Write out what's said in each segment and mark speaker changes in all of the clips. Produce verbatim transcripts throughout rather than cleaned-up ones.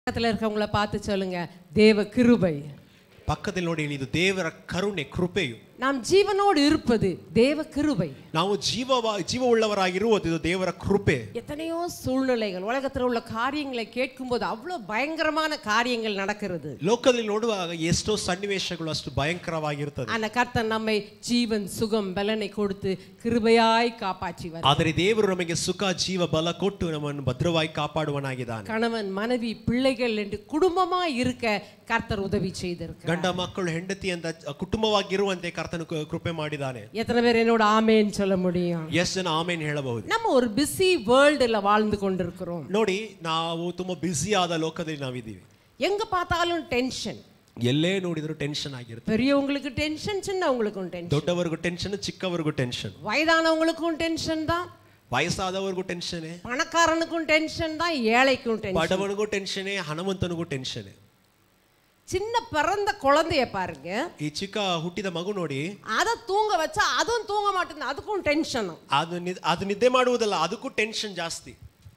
Speaker 1: பக்கத்துல இருக்கவங்கள பார்த்து சொல்லுங்க, தேவ கிருபை.
Speaker 2: ಪಕ್ಕದಲ್ಲಿ ನೋಡಿ ಇದು ದೇವರ ಕರುಣೆ ಕೃಪೆಯು.
Speaker 1: நாம் ஜீவனோடு இருப்பது தேவ கிருபை.
Speaker 2: ನಾವು ಜೀವ ಜೀವವುಳ್ಳವರಾಗಿರುವುದು ಇದು ದೇವರ ಕೃಪೆ.
Speaker 1: எத்தனையோ சூழ்நிலைகள் உலகத்துல உள்ள காரியங்களை கேட்கும்போது அவ்வளவு பயங்கரமான காரியங்கள் நடக்கிறது.
Speaker 2: ಲೋಕದಲ್ಲಿ ನೋಡುವಾಗ ಎಷ್ಟೋ ಸನ್ನಿವೇಶಗಳು ಅಷ್ಟು ಭಯಂಕರವಾಗಿರುತ್ತದೆ.
Speaker 1: ஆனா கர்த்தர் நம்மை ஜீவன் சுகம் பலனை கொடுத்து கிருபையாய் காப்பாற்றி வருகிறார்.
Speaker 2: ಆದರೆ ದೇವರು ನಮಗೆ ಸುಖ ಜೀವ ಬಲ ಕೊಟ್ಟು ನಮ್ಮನ್ನು ಭದ್ರವಾಗಿ ಕಾಪಾಡುವನಾಗಿದ್ದಾನೆ.
Speaker 1: கணவன் மனைவி பிள்ளைகள் என்று குடும்பமாய் இருக்க கர்த்தர் உதவி செய்திருக்கிறார்.
Speaker 2: ಗಂಡ ಮಕ್ಕಳು ಹೆಂಡತಿ ಅಂತ ಕುಟುಂಬವಾಗಿರುವಂತೆ ಕರ್ತನು ಕೃಪೆ ಮಾಡಿದ್ದಾನೆ.
Speaker 1: எத்தனை பேர் என்னோட ஆமென் சொல்ல முடியும்?
Speaker 2: ಎಷ್ಟು ಜನ ಆಮೆನ್ ಹೇಳಬಹುದು?
Speaker 1: நம்ம ஒரு பிஸி வேர்ல்டுல வாழ்ந்து கொண்டிருக்கிறோம்.
Speaker 2: ನೋಡಿ ನಾವು ತುಂಬಾ ಬಿಸಿ ಆದ ಲೋಕದಲ್ಲಿ ನಾವಿದ್ದೀವಿ.
Speaker 1: எங்க பார்த்தாலும் ಟೆನ್ಷನ್.
Speaker 2: ಎಲ್ಲೇ ನೋಡಿದ್ರು ಟೆನ್ಷನ್ ಆಗಿರುತ್ತೆ.
Speaker 1: பெரியவங்களுக்கு டென்ஷன், சின்னவங்களுக்கும் டென்ஷன்.
Speaker 2: ದೊಡ್ಡವರಿಗೂ ಟೆನ್ಷನ್, ಚಿಕ್ಕವರಿಗೂ ಟೆನ್ಷನ್.
Speaker 1: வயதானவங்களுக்கும் டென்ஷன் தான்.
Speaker 2: ವಯಸ್ಸಾದವರಿಗೂ ಟೆನ್ಷನ್.
Speaker 1: பணக்காரனுக்கும் டென்ஷன் தான், ஏழைக்கும் டென்ஷன்.
Speaker 2: ಬಡವನಿಗೂ ಟೆನ್ಷನ್, ಹಣವಂತನಿಗೂ ಟೆನ್ಷನ್.
Speaker 1: சின்ன பிறந்த குழந்தைய பாருங்க,
Speaker 2: ಈ ಚಿಕ್ಕ ಹುಟ್ಟಿದ ಮಗು ನೋಡಿ,
Speaker 1: அத தூங்க வச்சா அதுவும் தூங்க மாட்டேங்குது, அதுக்கும் டென்ஷன்.
Speaker 2: ಅದು ಅದು ನಿದ್ದೆ ಮಾಡುವುದಲ್ಲ, ಅದಕ್ಕೂ ಟೆನ್ಷನ್ ಜಾಸ್ತಿ.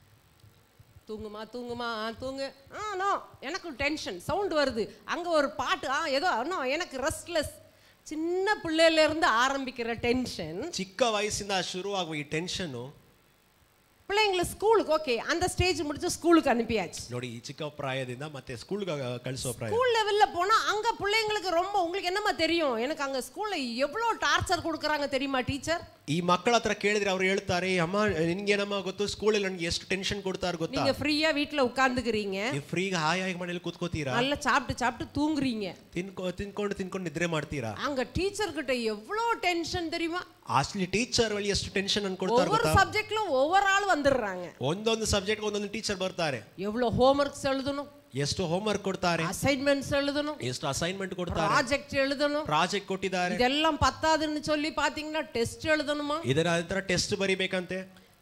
Speaker 1: தூங்குமா தூங்குமா தூங்கு, ஆ நோ எனக்கு டென்ஷன். சவுண்ட் வருது, அங்க ஒரு பாட்டு, ஆ ஏதோ நோ எனக்கு ரெஸ்ட்லெஸ். சின்ன பிள்ளையில இருந்து ஆரம்பிக்கிற டென்ஷன்,
Speaker 2: ಚಿಕ್ಕ ವಯಸ್ಸಿಂದ ಶುರುವಾಗುವ ಈ ಟೆನ್ಷನ್.
Speaker 1: பிள்ளைங்களை ஸ்கூலுக்கு ஓகே, அந்த ஸ்டேஜ் முடிச்சு ஸ்கூலுக்கு அனுப்பியாச்சு.
Speaker 2: ನೋಡಿ ಈ ಚಿಕ್ಕ ಪ್ರಾಯದಿಂದ ಮತ್ತೆ ಸ್ಕೂಲ್ಗೆ ಕಳಿಸೋ ಪ್ರಾಯ.
Speaker 1: ஸ்கூல் லெவல்ல போனா அங்க பிள்ளைங்களுக்கு ரொம்ப, உங்களுக்கு என்னமா தெரியும், எனக்கு அங்க ஸ்கூல்ல எவ்வளவு டார்ச்சர் கொடுக்கறாங்க தெரியுமா டீச்சர்?
Speaker 2: ಈ ಮಕ್ಕಳ ಹತ್ರ ಕೇಳಿದ್ರೆ ಅವರು ಹೇಳ್ತಾರೆ, ಅಮ್ಮ ನಿನಗೇನಮ್ಮ ಗೊತ್ತು, ಸ್ಕೂಲಲ್ಲಿ ನನಗೆ ಎಷ್ಟು ಟೆನ್ಷನ್ ಕೊಡ್ತಾರೆ ಗೊತ್ತಾ?
Speaker 1: நீங்க ஃப்ரீயா வீட்ல உட்கார்ந்துக்கிறீங்க,
Speaker 2: ಫ್ರೀಗೆ ಹಾಯಾಗಿ ಮನೆಯಲ್ಲಿ ಕೂತ್ಕೋತೀರಾ,
Speaker 1: நல்லா சாப்பிட்டு சாப்பிட்டு தூங்குறீங்க,
Speaker 2: ತಿನ್ಕೊ ತಿನ್ಕೊಂಡು ತಿನ್ಕೊಂಡು ನಿದ್ರೆ ಮಾಡ್ತೀರಾ.
Speaker 1: அங்க டீச்சர் கிட்ட எவ்வளவு டென்ஷன் தெரியுமா?
Speaker 2: ಅಸಲಿ ಟೀಚರ್ ಬಳಿ ಎಷ್ಟು ಟೆನ್ಷನ್ ಅನ್ನು ಕೊಡ್ತಾರೆ
Speaker 1: ஒவ்வொரு
Speaker 2: ಗೊತ್ತಾ?
Speaker 1: சப்ஜெக்ட்ல ஒவ்வொரு ஆள் வந்துடுறாங்க.
Speaker 2: ಒಂದೊಂದು ಸಬ್ಜೆಕ್ಟ್ ಒಂದೊಂದು ಟೀಚರ್ ಬರ್ತಾರೆ.
Speaker 1: எவ்வளவு ஹோம்வொர்க்ஸ் எழுதணும்,
Speaker 2: ಎಷ್ಟು ಹೋಮ್ವರ್ಕ್ ಕೊಡ್ತಾರೆ,
Speaker 1: அசைன்மெண்ட்ஸ் எழுதணும்,
Speaker 2: ಎಷ್ಟು ಅಸೈನ್ಮೆಂಟ್ ಕೊಡ್ತಾರೆ,
Speaker 1: ப்ராஜெக்ட் எழுதணும்,
Speaker 2: ಪ್ರಾಜೆಕ್ಟ್ ಕೊಟ್ಟಿದ್ದಾರೆ.
Speaker 1: இதெல்லாம் பத்தாதுன்னு சொல்லி பாத்தீங்கன்னா டெஸ்ட் எழுதணுமா?
Speaker 2: ಇದರ ನಂತರ ಟೆಸ್ಟ್ ಬರಿಬೇಕಂತೆ.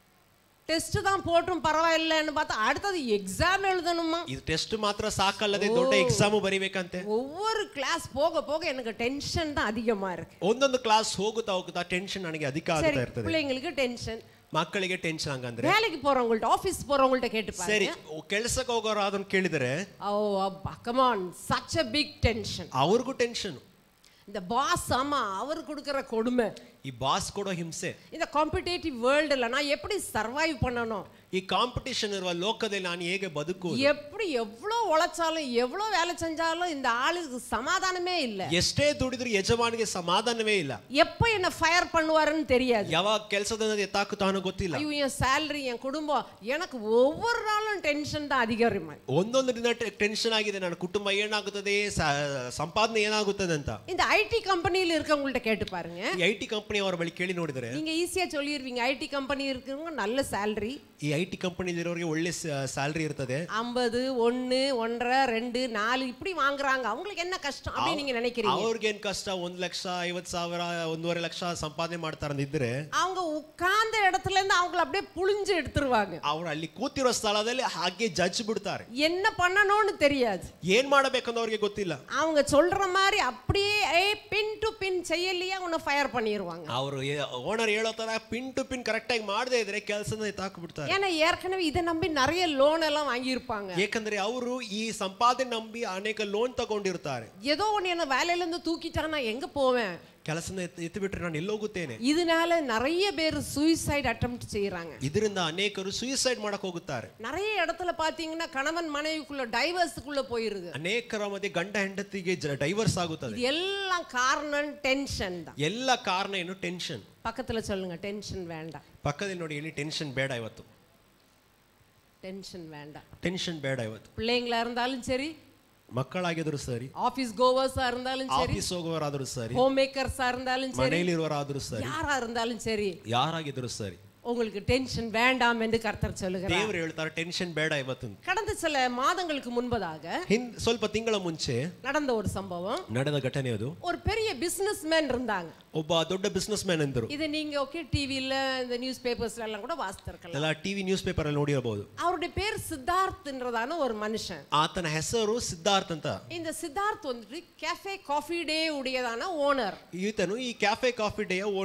Speaker 1: டெஸ்ட் தான் போட்டும் பரவாயில்லைன்னு பார்த்தா அடுத்தது எக்ஸாம் எழுதணுமா?
Speaker 2: ಇದು ಟೆಸ್ಟ್ ಮಾತ್ರ ಸಾಕಲ್ಲದೆ ದೊಡ್ಡ ಎಕ್ಸಾಮ್ ಬರಿಬೇಕಂತೆ.
Speaker 1: ஒவ்வொரு கிளாஸ் போக போக எனக்கு டென்ஷன் தான் அதிகமா இருக்கு.
Speaker 2: ಒಂದೊಂದು ಕ್ಲಾಸ್ ಹೋಗುತ್ತಾ ಹೋಗುತ್ತಾ ಟೆನ್ಷನ್ ನನಗೆ ಅಧಿಕ ಆಗ್ತಾ ಇರ್ತದೆ.
Speaker 1: பிள்ளைங்களுக்கு டென்ஷன்,
Speaker 2: ಮಕ್ಕಳಿಗೆ ಟೆನ್ಷನ್ ಹಂಗಂದ್ರೆ.
Speaker 1: வேலைக்கு போறவங்கள்ட்ட, ஆபீஸ் போறவங்கள்ட்ட கேட்டு பாருங்க.
Speaker 2: ಸರಿ, ಕೆಲಸಕ್ಕೆ ಹೋಗೋರು ಅದನ್ನ ಕೇಳಿದರೆ,
Speaker 1: ஓ அப்பா come on, such a big tension.
Speaker 2: ಅವ್ರಿಗೂ ಟೆನ್ಷನ್.
Speaker 1: இந்த பாஸ், ஆமா அவர் கொடுக்கிற கொடுமை,
Speaker 2: ಈ ಬಾಸ್ ಕೊಡೋ ಹಿಂಸೆ.
Speaker 1: இந்த காம்படிட்டிவ் வேர்ல்டுல நான் எப்படி சர்வைவ் பண்ணணும்,
Speaker 2: ಈ ಕಾಂಪಿಟಿಷನ್ ಇರುವ ಲೋಕದಲ್ಲಿ ನಾನು ಹೇಗೆ ಬದುಕುವುದು,
Speaker 1: எப்படி எவ்வளவு உழைச்சாலும் எவ்வளவு வேலை செஞ்சாலும் இந்த ஆளுக்கு சமாதானமே இல்ல.
Speaker 2: ಎಷ್ಟೇ ದುಡಿದ್ರು ಯಜಮಾನಿಗೆ ಸಮಾಧಾನವೇ ಇಲ್ಲ.
Speaker 1: எப்ப என்ன ஃபயர் பண்ணுவாருன்னு தெரியாது.
Speaker 2: ಯಾವಾಗ ಕೆಲಸದಿಂದ ಎತ್ತಾಕುತ್ತಾನೋ ಗೊತ್ತಿಲ್ಲ.
Speaker 1: ஐயோ என் salary, என் குடும்பம், எனக்கு ஒவ்வொரு நாளும் டென்ஷன் தான் அதிகமா.
Speaker 2: ಒಂದೊಂದು ದಿನ ಟೆನ್ಷನ್ ಆಗಿದೆ, ನನ್ನ ಕುಟುಂಬ ಏನಾಗುತ್ತದೆ, ಸಂಪಾದನೆ ಏನಾಗುತ್ತದೆ ಅಂತ.
Speaker 1: இந்த ஐடி கம்பெனில இருக்கவங்கள்ட்ட கேட்டு பாருங்க.
Speaker 2: ಈ ಐಟಿ ಕಂಪನಿ ಅವರ ಬಳಿ ಕೇಳಿ ನೋಡಿದರೆ
Speaker 1: நீங்க ஈஸியா சொல்லிடுவீங்க, ஐடி கம்பெனி இருக்கவங்க நல்ல salary,
Speaker 2: ಈ ಐಟಿ ಕಂಪನಿ ಇರೋರಿಗೆ ಒಳ್ಳೆ ಸ್ಯಾಲರಿ ಇರ್ತದೆ,
Speaker 1: ஐம்பது, ஒன்று, ஒன்றரை, ரெண்டு, நாலு இப்படி வாங்குறாங்க, அவங்களுக்கு என்ன கஷ்டம் அப்படி நீங்க நினைக்கிறீங்க?
Speaker 2: ಅವ್ರಿಗೆ ಏನ್ ಕಷ್ಟ, ಒಂದ್ ಲಕ್ಷ ಐವತ್ ಸಾವಿರ ಒಂದೂವರೆ ಲಕ್ಷ ಸಂಪಾದನೆ ಮಾಡ್ತಾರಂದಿದ್ರೆ
Speaker 1: அவங்க உட்கார்ந்த இடத்துல இருந்து அவங்கள அப்படியே புளிஞ்சு எடுத்துருவாங்க.
Speaker 2: ಅವ್ರು ಅಲ್ಲಿ ಕೂತಿರೋ ಸ್ಥಳದಲ್ಲಿ ಹಾಗೆ ಜಡ್ಜ್ ಬಿಡ್ತಾರೆ.
Speaker 1: என்ன பண்ணணும்னு தெரியாது,
Speaker 2: ಏನ್ ಮಾಡಬೇಕಂತ ಅವ್ರಿಗೆ ಗೊತ್ತಿಲ್ಲ.
Speaker 1: அவங்க சொல்ற மாதிரி அப்படியே பின் டு பின் செய்யலையா உன்னை ஃபயர் பண்ணிடுவாங்க.
Speaker 2: ಅವರು ಓನರ್ ಹೇಳೋ ತರ ಪಿನ್ ಟು ಪಿನ್ ಕರೆಕ್ಟ್ ಆಗಿ ಮಾಡದೇ ಇದ್ರೆ ಕೆಲಸನ ಎತ್ತಾಕು ಬಿಡ್ತಾರೆ.
Speaker 1: ஏன்னா ஏற்கனவே இதை நம்பி நிறைய லோன் எல்லாம் வாங்கி இருப்பாங்க.
Speaker 2: ಏಕೆಂದ್ರೆ ಅವರು ಈ ಸಂಪಾದನೆ ನಂಬಿ ಅನೇಕ ಲೋನ್ ತಗೊಂಡಿರ್ತಾರೆ.
Speaker 1: ஏதோ ஒன்னு என்ன வேலையில இருந்து தூக்கிட்டானா எங்க போவேன்,
Speaker 2: ಕೆಲಸನ ಎತ್ತು ಬಿಟ್ರೆ ನಾನು ಎಲ್ಲೋಗುತ್ತೇನೆ.
Speaker 1: இதனால நிறைய பேர் சூசைட் அட்டெம்ப்ட் செய்யறாங்க.
Speaker 2: ಇದರಿಂದ ಅನೇಕರು ಸೂಸೈಡ್ ಮಾಡಕ್ ಹೋಗುತ್ತಾರೆ.
Speaker 1: நிறைய இடத்துல பாத்தீங்கன்னா கணவன் மனைவிக்குள்ள டைவர்ஸ்க்குள்ள போயிருது.
Speaker 2: ಅನೇಕರ ಮಧ್ಯೆ ಗಂಡ ಹೆಂಡತಿಗೆ ಡೈವರ್ಸ್ ಆಗುತ್ತದೆ.
Speaker 1: எல்லாம் காரணம் டென்ஷன் தான்.
Speaker 2: ಎಲ್ಲ ಕಾರಣ ಏನು, ಟೆನ್ಷನ್.
Speaker 1: பக்கத்துல சொல்லுங்க, டென்ஷன் வேண்டாம்.
Speaker 2: ಪಕ್ಕದಲ್ಲಿ ನೋಡಿ ಹೇಳಿ, ಟೆನ್ಷನ್ ಬೇಡ ಇವತ್ತು.
Speaker 1: டென்ஷன் வேண்டாம்.
Speaker 2: ಟೆನ್ಷನ್ ಬೇಡ ಇವತ್ತು.
Speaker 1: பிள்ளைங்களா இருந்தாலும் சரி,
Speaker 2: ಮಕ್ಕಳಾಗಿದ್ರು ಸರಿ,
Speaker 1: ஆபீஸ் கோவர்ஸா இருந்தாலும் சரி,
Speaker 2: ಆಫೀಸ್ ಹೋಗುವವರಾದರೂ ಸರಿ,
Speaker 1: ஹோம் மேக்கர்ஸா இருந்தாலும் சரி,
Speaker 2: ಮನೆಯಲ್ಲಿ ಇರುವವರಾದರೂ ಸರಿ,
Speaker 1: யாரா இருந்தாலும் சரி,
Speaker 2: ಯಾರಾಗಿದ್ರು ಸರಿ,
Speaker 1: உங்களுக்கு டென்ஷன் வேண்டாம் என்று கர்த்தர் சொல்லுகிறார்.
Speaker 2: ದೇವರು ಹೇಳ್ತಾರೆ ಟೆನ್ಷನ್ ಬೇಡ ಇವತ್ತು.
Speaker 1: கடந்த சில மாதங்களுக்கு முன்பதாக
Speaker 2: ಹಿಂದ್ ಸ್ವಲ್ಪ ತಿಂಗಳ ಮುಂಚೆ
Speaker 1: நடந்த ஒரு சம்பவம்,
Speaker 2: ನಡೆದ ಘಟನೆ ಅದು.
Speaker 1: ஒரு பெரிய பிசினஸ் மேன் இருந்தாங்க.
Speaker 2: ಒಬ್ಬ ದೊಡ್ಡ ಬಿಸ್ನೆಸ್ ಮ್ಯಾನ್ ಎಂದರು.
Speaker 1: இது நீங்க ஓகே டிவில இந்த நியூஸ் பேப்பர்ஸ்ல எல்லாம் கூட வாசித்திருக்கலாம்.
Speaker 2: ಎಲ್ಲ ಟಿವಿ ನ್ಯೂಸ್ ಪೇಪರ್ ಅಲ್ಲಿ ನೋಡಿರಬಹುದು.
Speaker 1: அவருடைய பேர் சித்தார்த்ன்றதான ஒரு மனுஷன்.
Speaker 2: ಆತನ ಹೆಸರು ಸಿದ್ಧಾರ್ಥ್ ಅಂತ.
Speaker 1: இந்த சித்தார்த் வந்துட்டு கேஃபே காஃபி டே உடையதான ஓனர்.
Speaker 2: ಈತನು ಈ ಕ್ಯಾಫೆ ಕಾಫಿ ಡೇಯ ಓನರ್.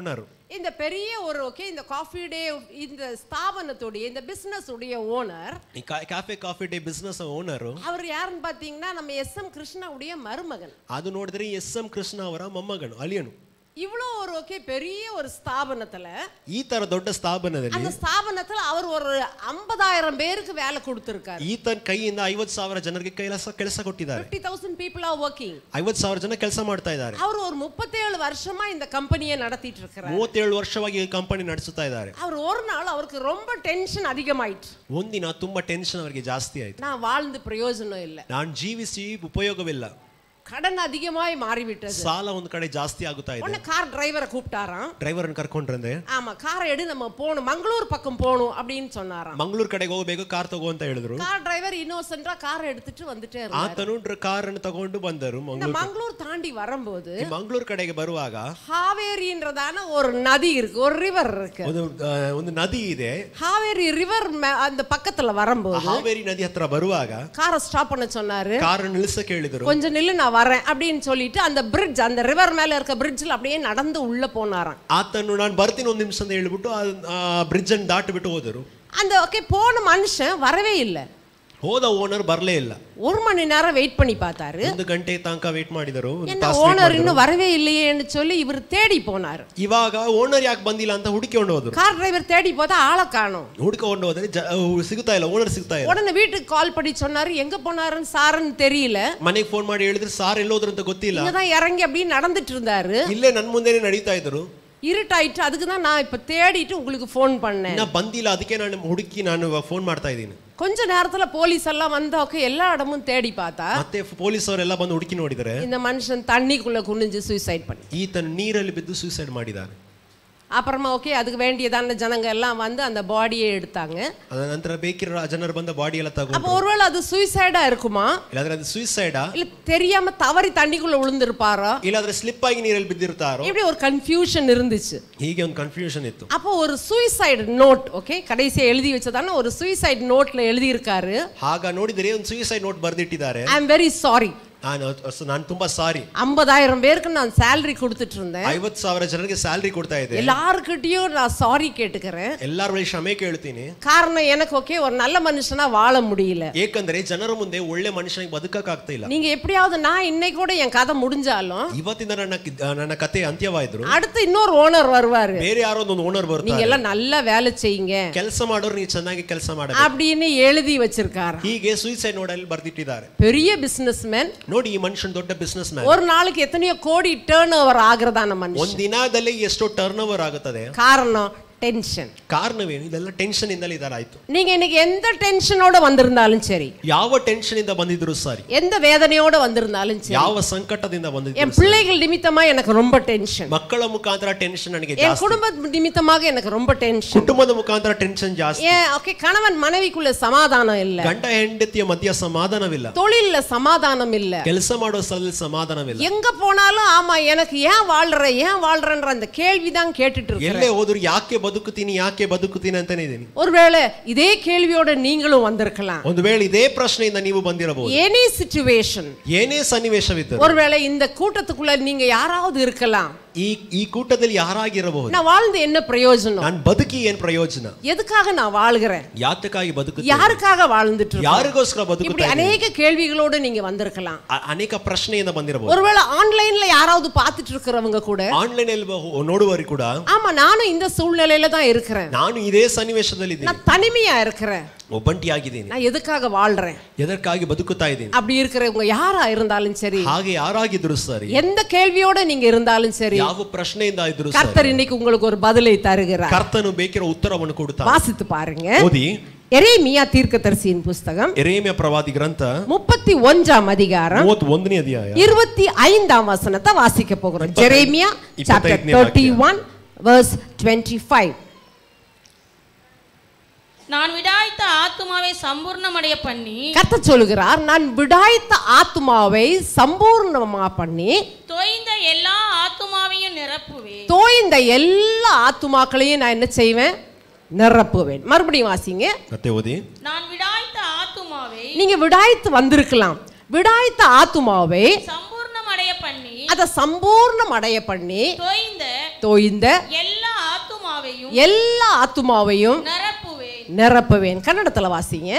Speaker 1: இந்த பெரிய ஒரு ஓகே இந்த காஃபி டே இந்த ஸ்தாபனத்துடைய இந்த பிசினஸ் உடைய owner
Speaker 2: cafe coffee day business owner
Speaker 1: அவர் யாருன்னு பாத்தீங்கன்னா நம்ம எஸ் எம் கிருஷ்ணாவுடைய மருமகன்.
Speaker 2: ಅದು ನೋಡಿದ್ರೆ ಎಸ್ ಎಂ ಕೃಷ್ಣ ಅವರ ಮೊಮ್ಮಗನು ಅಳಿಯನು.
Speaker 1: இவ்வளோ ஒரு ஓகே பெரிய ஒரு ஸ்தாபனத்துல
Speaker 2: ಈ ತರ ದೊಡ್ಡ ಸ್ಥಾಪನದಲ್ಲಿ
Speaker 1: அந்த ஸ்தாபனத்துல அவர் ஒரு ஐம்பதாயிரம் பேருக்கு வேலை கொடுத்திருக்காரு.
Speaker 2: ಈತನ ಕೈಯಿಂದ ಐವತ್ತು ಸಾವಿರ ಜನರಿಗೆ ಕೆಲಸ ಕೆಲಸ ಕೊಟ್ಟಿದ್ದಾರೆ.
Speaker 1: fifty thousand people are working.
Speaker 2: ಐವತ್ತು ಸಾವಿರ ಜನ ಕೆಲಸ ಮಾಡ್ತಾ ಇದ್ದಾರೆ.
Speaker 1: ಅವರು ஒரு முப்பத்தேழு வருஷமா இந்த கம்பெனியை நடத்திட்டு இருக்காரு.
Speaker 2: ಮೂವತ್ತೇಳು ವರ್ಷವಾಗಿ ಈ ಕಂಪನಿ ನಡೆಸುತ್ತಾ ಇದ್ದಾರೆ.
Speaker 1: அவர் ஒரு நாள் அவருக்கு ரொம்ப ಟೆನ್ಷನ್ அதிகமாயிட்டு.
Speaker 2: ಒಂದಿನ ತುಂಬಾ ಟೆನ್ಷನ್ ಅವರಿಗೆ ಜಾಸ್ತಿ ಆಯ್ತು.
Speaker 1: நான் வாழ்ந்து ಪ್ರಯೋಜನ ಇಲ್ಲ.
Speaker 2: ನಾನು ಜೀವಿಸಿ ಉಪಯೋಗವಿಲ್ಲ.
Speaker 1: கடன் அதிகமாய் மாறிவிட்டது.
Speaker 2: ಸಾಲ ಒಂದು ಕಡೆ ಜಾಸ್ತಿ ಆಗುತ್ತಾ ಇದೆ.
Speaker 1: ಒಳ್ಳೆ ಕಾರ್ ಡ್ರೈವரை கூப்பிட்டாராம்.
Speaker 2: ಡ್ರೈವರನ್ನು ಕರ್ಕೊಂಡ್ರಂದೆ.
Speaker 1: ஆமா காரை எடு நம்ம போணும் ಮಂಗಳೂರು பக்கம் போணும் அப்படினு சொன்னாராம்.
Speaker 2: ಮಂಗಳೂರು ಕಡೆಗೆ ಹೋಗಬೇಕು ಕಾರ್ ತಗೋ ಅಂತ ಹೇಳಿದ್ರು.
Speaker 1: ಕಾರ್ ಡ್ರೈವರ್ ಇನ್ನೋಸೆಂಟಾ ಕಾರ್ எடுத்துட்டு வந்துட்டே இருந்தாரு.
Speaker 2: ಆತನು ಕಾರ್ ಅನ್ನು ತಗೊಂಡು ಬಂದರು ಮಂಗಳೂರು.
Speaker 1: ಮಂಗಳೂರು தாண்டி வரும்போது
Speaker 2: ಮಂಗಳೂರು ಕಡೆಗೆ ಬರುವಾಗ
Speaker 1: ಹಾವೇರಿன்றதான ஒரு நதி இருக்கு, ஒரு ரிவர் இருக்கு.
Speaker 2: ಒಂದು ಒಂದು ನದಿ ಇದೆ.
Speaker 1: ಹಾವೇರಿ ರಿವರ್ அந்த பக்கத்துல வரும்போது
Speaker 2: ಹಾವೇರಿ ನದಿ ಹತ್ರ ಬರುವಾಗ
Speaker 1: ಕಾರ್ ಸ್ಟಾಪ್ பண்ண சொன்னாரு.
Speaker 2: ಕಾರ್ ನಿಲ್ಲಿಸಕ್ಕೆ ಹೇಳಿದ್ರು.
Speaker 1: கொஞ்சம் நில்லு நான் வரேன் அப்படின்னு சொல்லிட்டு அந்த பிரிட்ஜ் அந்த ரிவர் மேல இருக்க பிரிட்ஜ்ல அப்படியே நடந்து உள்ள போனாராம்.
Speaker 2: ಆತನು ನಾನು ಬರ್ತೀನಿ ಒಂದು ನಿಮಿಷ ಅಂತ ಹೇಳಿಬಿಟ್ಟು ಆ ಬ್ರಿಡ್ಜ್ ಅನ್ನು ದಾಟಿ ಬಿಟ್ಟು ಹೋದರು.
Speaker 1: அந்த ஓகே போன மனுஷன் வரவே இல்ல.
Speaker 2: ಹೋದ ಓನರ್ ಬರಲೇ ಇಲ್ಲ.
Speaker 1: ஒரு மணி நேரம் வெயிட் பண்ணி பார்த்தாரு.
Speaker 2: ಒಂದು ಗಂಟೆ ತನಕ ವೇಟ್ ಮಾಡಿದರು.
Speaker 1: ಓನರ್ ಇನ್ನು வரவே இல்லையே ಎಂದು சொல்லி ಇವರು தேடி போனாரு.
Speaker 2: ಇವಾಗ ಓನರ್ ಯಾಕೆ ಬಂದಿಲ್ಲ ಅಂತ ಹುಡುಕಿಕೊಂಡು ಹೋದ್ರು.
Speaker 1: ಕಾರ್ ಡ್ರೈವರ್ தேடி போதா ஆள காணோம்.
Speaker 2: ಹುಡುಕಿಕೊಂಡು ಹೋದ್ರೆ ಸಿಗುತ್ತಾ ಇಲ್ಲ, ಓನರ್ ಸಿಗುತ್ತಾ ಇಲ್ಲ.
Speaker 1: உடனே வீட்டுக்கு கால் பண்ணி சொன்னாரு எங்க போனாருன்னு சாருன்னு தெரியல.
Speaker 2: ಮನೆಗೆ ಫೋನ್ ಮಾಡಿ ಹೇಳಿದ್ರು ಸಾರ್ ಎಲ್ಲೋದ್ರು ಅಂತ ಗೊತ್ತಿಲ್ಲ.
Speaker 1: இங்க தான் இறங்கி அப்படியே நடந்துட்டு இருந்தாரு.
Speaker 2: ಇಲ್ಲೇ ನನ್ನ ಮುಂದೆನೇ ನಡೀತಾ ಇದ್ರು.
Speaker 1: இருட்டாயிட்டு அதுக்கு தான் நான் இப்ப தேடிட்டு உங்களுக்கு ஃபோன் பண்ணேன்.
Speaker 2: நான் ಬಂದಿಲ್ಲ ಅದಕ್ಕೆ ನಾನು ಹುಡುಕಿ ನಾನು ಫೋನ್ ಮಾಡ್ತಾ ಇದ್ದೀನಿ.
Speaker 1: கொஞ்ச நேரத்துல போலீஸ் எல்லாம் வந்தாக்க எல்லா இடமும் தேடி பார்த்தா
Speaker 2: ಮತ್ತೆ ಪೊಲೀಸ್ ಅವರೆಲ್ಲ ಬಂದು ಹುಡುಕಿ ನೋಡಿದರೆ
Speaker 1: இந்த மனுஷன் தண்ணிக்குள்ள குனிஞ்சு சூசைட் பண்ணி
Speaker 2: ಈತನ ನೀರಲ್ಲಿ ಬಿದ್ದು ಸೂಸೈಡ್ ಮಾಡಿದ್ದಾನೆ.
Speaker 1: அப்புறமா ஓகே அதுக்கு வேண்டியதான ஜனங்க எல்லாம் வந்து அந்த பாடியை எடுத்தாங்க.
Speaker 2: ಅದ ನಂತರ ಬೇಕಿರೋ ಜನರು ಬಂದ ಬಾಡಿ ಎಲ್ಲ ತಗೊಂಡು.
Speaker 1: அப்ப ஒருவேளை அது சூசைடா இருக்குமா?
Speaker 2: ಇಲ್ಲಾದ್ರೆ ಅದು ಸೂಸೈಡಾ?
Speaker 1: இல்ல தெரியாம தவறி தண்ணிக்குள்ள விழுந்திருப்பாரா?
Speaker 2: ಇಲ್ಲಾದ್ರೆ ಸ್ಲಿಪ್ ಆಗಿ ನೀರಲ್ಲಿ ಬಿದ್ದಿರ್ತಾರೋ?
Speaker 1: இப்படி ஒரு கன்ஃபியூஷன் இருந்துச்சு.
Speaker 2: ಹೀಗೆ ಒಂದು ಕನ್ಫ್ಯೂಷನ್ ಇತ್ತು.
Speaker 1: அப்ப ஒரு சூசைட் நோட் ஓகே கடைசியா எழுதி வச்சதான ஒரு சூசைட் நோட்ல எழுதி இருக்காரு.
Speaker 2: ಆಗ ನೋಡಿದ್ರೆ ಒಂದು ಸೂಸೈಡ್ ನೋಟ್ ಬರೆದಿಟ್ಟಿದ್ದಾರೆ.
Speaker 1: I am very sorry.
Speaker 2: ನಾನು ನಾನು ತುಂಬಾ ಸಾರಿ.
Speaker 1: ஐம்பதாயிரம் பேருக்கு நான் salary கொடுத்துட்டு இருந்தேன்.
Speaker 2: ಐವತ್ತು ಸಾವಿರ ಜನರಿಗೆ ಸ್ಯಾಲರಿ ಕೊಡ್ತಾ ಇದ್ದೆ.
Speaker 1: எல்லார்கிட்டயும் நான் சாரி கேட்டுக்கறேன்.
Speaker 2: ಎಲ್ಲರ ಬಳಿ ಕ್ಷಮೆ ಕೇಳ್ತೀನಿ.
Speaker 1: காரணம் எனக்கு ஓகே ஒரு நல்ல மனுஷனா வாழ முடியல.
Speaker 2: ಏಕೆಂದರೆ ಜನರ ಮುಂದೆ ಒಳ್ಳೆ ಮನುಷ್ಯನಿಗೆ ಬದುಕಕ್ಕೆ ಆಗ್ತಾ ಇಲ್ಲ.
Speaker 1: நீங்க எப்படியாவது நான் இன்னைக்கு கூட என் கதை முடிஞ்சாலும்
Speaker 2: ಇವತ್ತಿಂದ ನನ್ನ ನನ್ನ ಕತೆ ಅಂತ್ಯವಾಯಿದ್ರು
Speaker 1: அடுத்து இன்னொரு ஓனர் வருவாரு.
Speaker 2: ಬೇರೆ ಯಾರೋ ಒಂದು ಓನರ್ ಬರ್ತಾರೆ.
Speaker 1: நீங்க எல்லாம் நல்லா வேலை செய்யுங்க.
Speaker 2: ಕೆಲಸ ಮಾಡೋರು ನೀವು ಚೆನ್ನಾಗಿ ಕೆಲಸ ಮಾಡಬೇಕು
Speaker 1: அப்படின்னு எழுதி வச்சிருக்காரு.
Speaker 2: ಹೀಗೆ ಸೂಸೈಡ್ ನೋಟ್ ಅಲ್ಲಿ ಬರೆದಿಟ್ಟಿದ್ದಾರೆ.
Speaker 1: பெரிய பிசினஸ்மேன்.
Speaker 2: ನೋಡಿ ಈ ಮನುಷ್ಯನ ದೊಡ್ಡ ಬಿಸಿನೆಸ್ ಮ್ಯಾನ್.
Speaker 1: ஒரு நாளைக்கு எத்தனையோ கோடி டர்ன் ஓவர் ஆகுறதான மனுஷன்.
Speaker 2: ಒಂದು ದಿನದಲ್ಲಿ ಎಷ್ಟು ಟರ್ನ್ ಓವರ್ ಆಗುತ್ತದೆ?
Speaker 1: காரணம் ಟೆನ್ಷನ್.
Speaker 2: ಕಾರಣವೇನು? ಇದೆಲ್ಲ ಟೆನ್ಷನ್ ಇಂದಲೇ ಇದರಾಯ್ತು.
Speaker 1: நீங்க இன்னைக்கு எந்த டென்ஷனோட வந்திருந்தாலும் சரி,
Speaker 2: ಯಾವ ಟೆನ್ಷನ್ ಇಂದ ಬಂದಿದ್ರು ಸರಿ,
Speaker 1: எந்த வேதனையோட வந்திருந்தாலும் சரி,
Speaker 2: ಯಾವ ಸಂಕಟದಿಂದ ಬಂದಿದ್ರು,
Speaker 1: என் பிள்ளைகள் நிமித்தமா எனக்கு ரொம்ப டென்ஷன்,
Speaker 2: ಮಕ್ಕಳ ಮುಖಾಂತರ ಟೆನ್ಷನ್ ನನಗೆ ಜಾಸ್ತಿ,
Speaker 1: என் குடும்ப நிமித்தமாக எனக்கு ரொம்ப டென்ஷன்,
Speaker 2: ಕುಟುಂಬದ ಮುಖಾಂತರ ಟೆನ್ಷನ್ ಜಾಸ್ತಿ,
Speaker 1: ஏன் ஓகே கணவன் மனைவிக்குள்ள சமாதானம் இல்ல,
Speaker 2: ಗಂಡ ಹೆಂಡತಿಯ ಮಧ್ಯ ಸಮಾಧಾನವಿಲ್ಲ,
Speaker 1: தொழில்ல சமாதானம் இல்ல,
Speaker 2: ಕೆಲಸ ಮಾಡೋ ಸ್ಥಳದಲ್ಲಿ ಸಮಾಧಾನವಿಲ್ಲ,
Speaker 1: எங்க போனாலும் ஆமா எனக்கு ஏன் வாழ்ற ஏன் வாழ்றன்ற அந்த கேள்விதான் கேட்டுட்டு இருக்கேன்.
Speaker 2: ಎಲ್ಲೇ ಹೋದ್ರು ಯಾಕೆ ಬದುಕುತ್ತೀನಿ ಯಾಕೆ ಬದುಕುತ್ತೀನಿ ಅಂತಾನೆ ಇದೀನಿ.
Speaker 1: ஒருவேளை இதே கேள்வியோட நீங்களும் வந்திருக்கலாம்.
Speaker 2: ಒಂದು ವೇಳೆ ಇದೇ ಪ್ರಶ್ನೆಯಿಂದ ನೀವು ಬಂದಿರಬಹುದು.
Speaker 1: எனி ಸಿಚುವೇಶನ್,
Speaker 2: ಏನೇ ಸನ್ನಿವೇಶವಿದ್ದರೂ,
Speaker 1: ஒருவேளை இந்த கூட்டத்துக்குள்ள நீங்க யாராவது இருக்கலாம்.
Speaker 2: ಈ ಈ ಕೂಟದಲ್ಲಿ ಯಾರಾಗಿರಬಹುದು.
Speaker 1: நான் வாழ்ந்து என்ன பிரயோஜனம்,
Speaker 2: ನಾನು ಬದುಕಿ ಏನು ಪ್ರಯೋಜನ,
Speaker 1: எதுக்காக நான் வாழ்கிறேன்,
Speaker 2: ಯಾತಕ್ಕಾಗಿ ಬದುಕುತ್ತೇನೆ,
Speaker 1: யாருக்காக வாழ்ந்துட்டு இருக்கேன்,
Speaker 2: ಯಾರಿಗೋಸ್ಕರ ಬದುಕುತ್ತಾ
Speaker 1: இப்படி
Speaker 2: ಇದ್ದೀನಿ.
Speaker 1: अनेक கேள்விகளோட நீங்க வந்திருக்கலாம்.
Speaker 2: ಅನೇಕ ಪ್ರಶ್ನೆಯಿಂದ ಬಂದಿರಬಹುದು.
Speaker 1: ஒருவேளை ஆன்லைன்ல யாராவது பார்த்துட்டு இருக்கிறவங்க கூட,
Speaker 2: ಆನ್ಲೈನ್ ಅಲ್ಲಿ ನೋಡುವವರು ಕೂಡ,
Speaker 1: ஆமா நானும் இந்த சூழ்நிலையில தான் இருக்கிறேன்,
Speaker 2: ನಾನು ಇದೇ ಸನ್ನಿವೇಶದಲ್ಲಿ ಇದ್ದೀನಿ,
Speaker 1: நான் தனிமையா இருக்கிறேன்,
Speaker 2: ಒಬ್ಬಂಟಿಯಾಗಿದ್ದೀನಿ,
Speaker 1: நான் எதுக்காக வாழ்றேன்,
Speaker 2: ಎದಕ್ಕಾಗಿ ಬದುಕುತ್ತಾ ಇದ್ದೀನಿ.
Speaker 1: அப்படி இருக்கிறவங்க யாரா இருந்தாலும் சரி,
Speaker 2: ಹಾಗೆ ಯಾರಾಗಿದ್ರು ಸರಿ,
Speaker 1: எந்த கேள்வியோட நீங்க இருந்தாலும் சரி,
Speaker 2: ಯಾವ ಪ್ರಶ್ನೆಯಿಂದ ಇದ್ರು ಸರಿ,
Speaker 1: கர்த்தர் இன்னைக்கு உங்களுக்கு ஒரு பதிலை தருகிறார்.
Speaker 2: ಕರ್ತನು ಬೇಕಿರೋ ಉತ್ತರವನ್ನು ಕೊಡುತ್ತಾನೆ.
Speaker 1: வாசித்து பாருங்க.
Speaker 2: ಓದಿ
Speaker 1: எரேமியா தீர்க்கதரிசியின் புத்தகம்
Speaker 2: எரேமியா பிரவாதி கிரந்த
Speaker 1: முப்பத்தி ஒன்றாம் அதிகாரம்
Speaker 2: ಮೂವತ್ತೊಂದನೇ ಅಧ್ಯಾಯ
Speaker 1: இருபத்தி ஐந்தாம் வசனத்தை வாசிக்க போகிறோம். எரேமியா chapter thirty-one verse twenty-five.
Speaker 3: நான் விடாய்த்த ஆத்துமாவை சம்பூர்ணமடைய பண்ணி,
Speaker 1: கர்த்தர் சொல்கிறார், நான் விடாய்த்த ஆத்துமாவை சம்பூர்ணமா பண்ணி
Speaker 3: தோய்ந்த எல்லா ஆத்துமாவையும் நிரப்புவேன்.
Speaker 1: தோய்ந்த எல்லா ஆத்துமாக்களையும் நான் என்ன செய்வேன், நிரப்புவேன். மறுபடியும் வாசிங்க.
Speaker 2: கத்தை ஓதி.
Speaker 3: நான் விடாய்த்த ஆத்துமாவை,
Speaker 1: நீங்க விடாய்த்து வந்திருக்கலாம், விடாய்த்த ஆத்துமாவை
Speaker 3: சம்பூர்ணமடைய பண்ணி,
Speaker 1: அத சம்பூர்ணம் அடைய பண்ணி
Speaker 3: தோய்ந்த
Speaker 1: தோய்ந்த
Speaker 3: எல்லா ஆத்துமாவையும்
Speaker 1: எல்லா ஆத்துமாவையும்
Speaker 3: நிரப்புவேன்
Speaker 1: நிரப்புவேன். கன்னடத்துல வாசிங்க.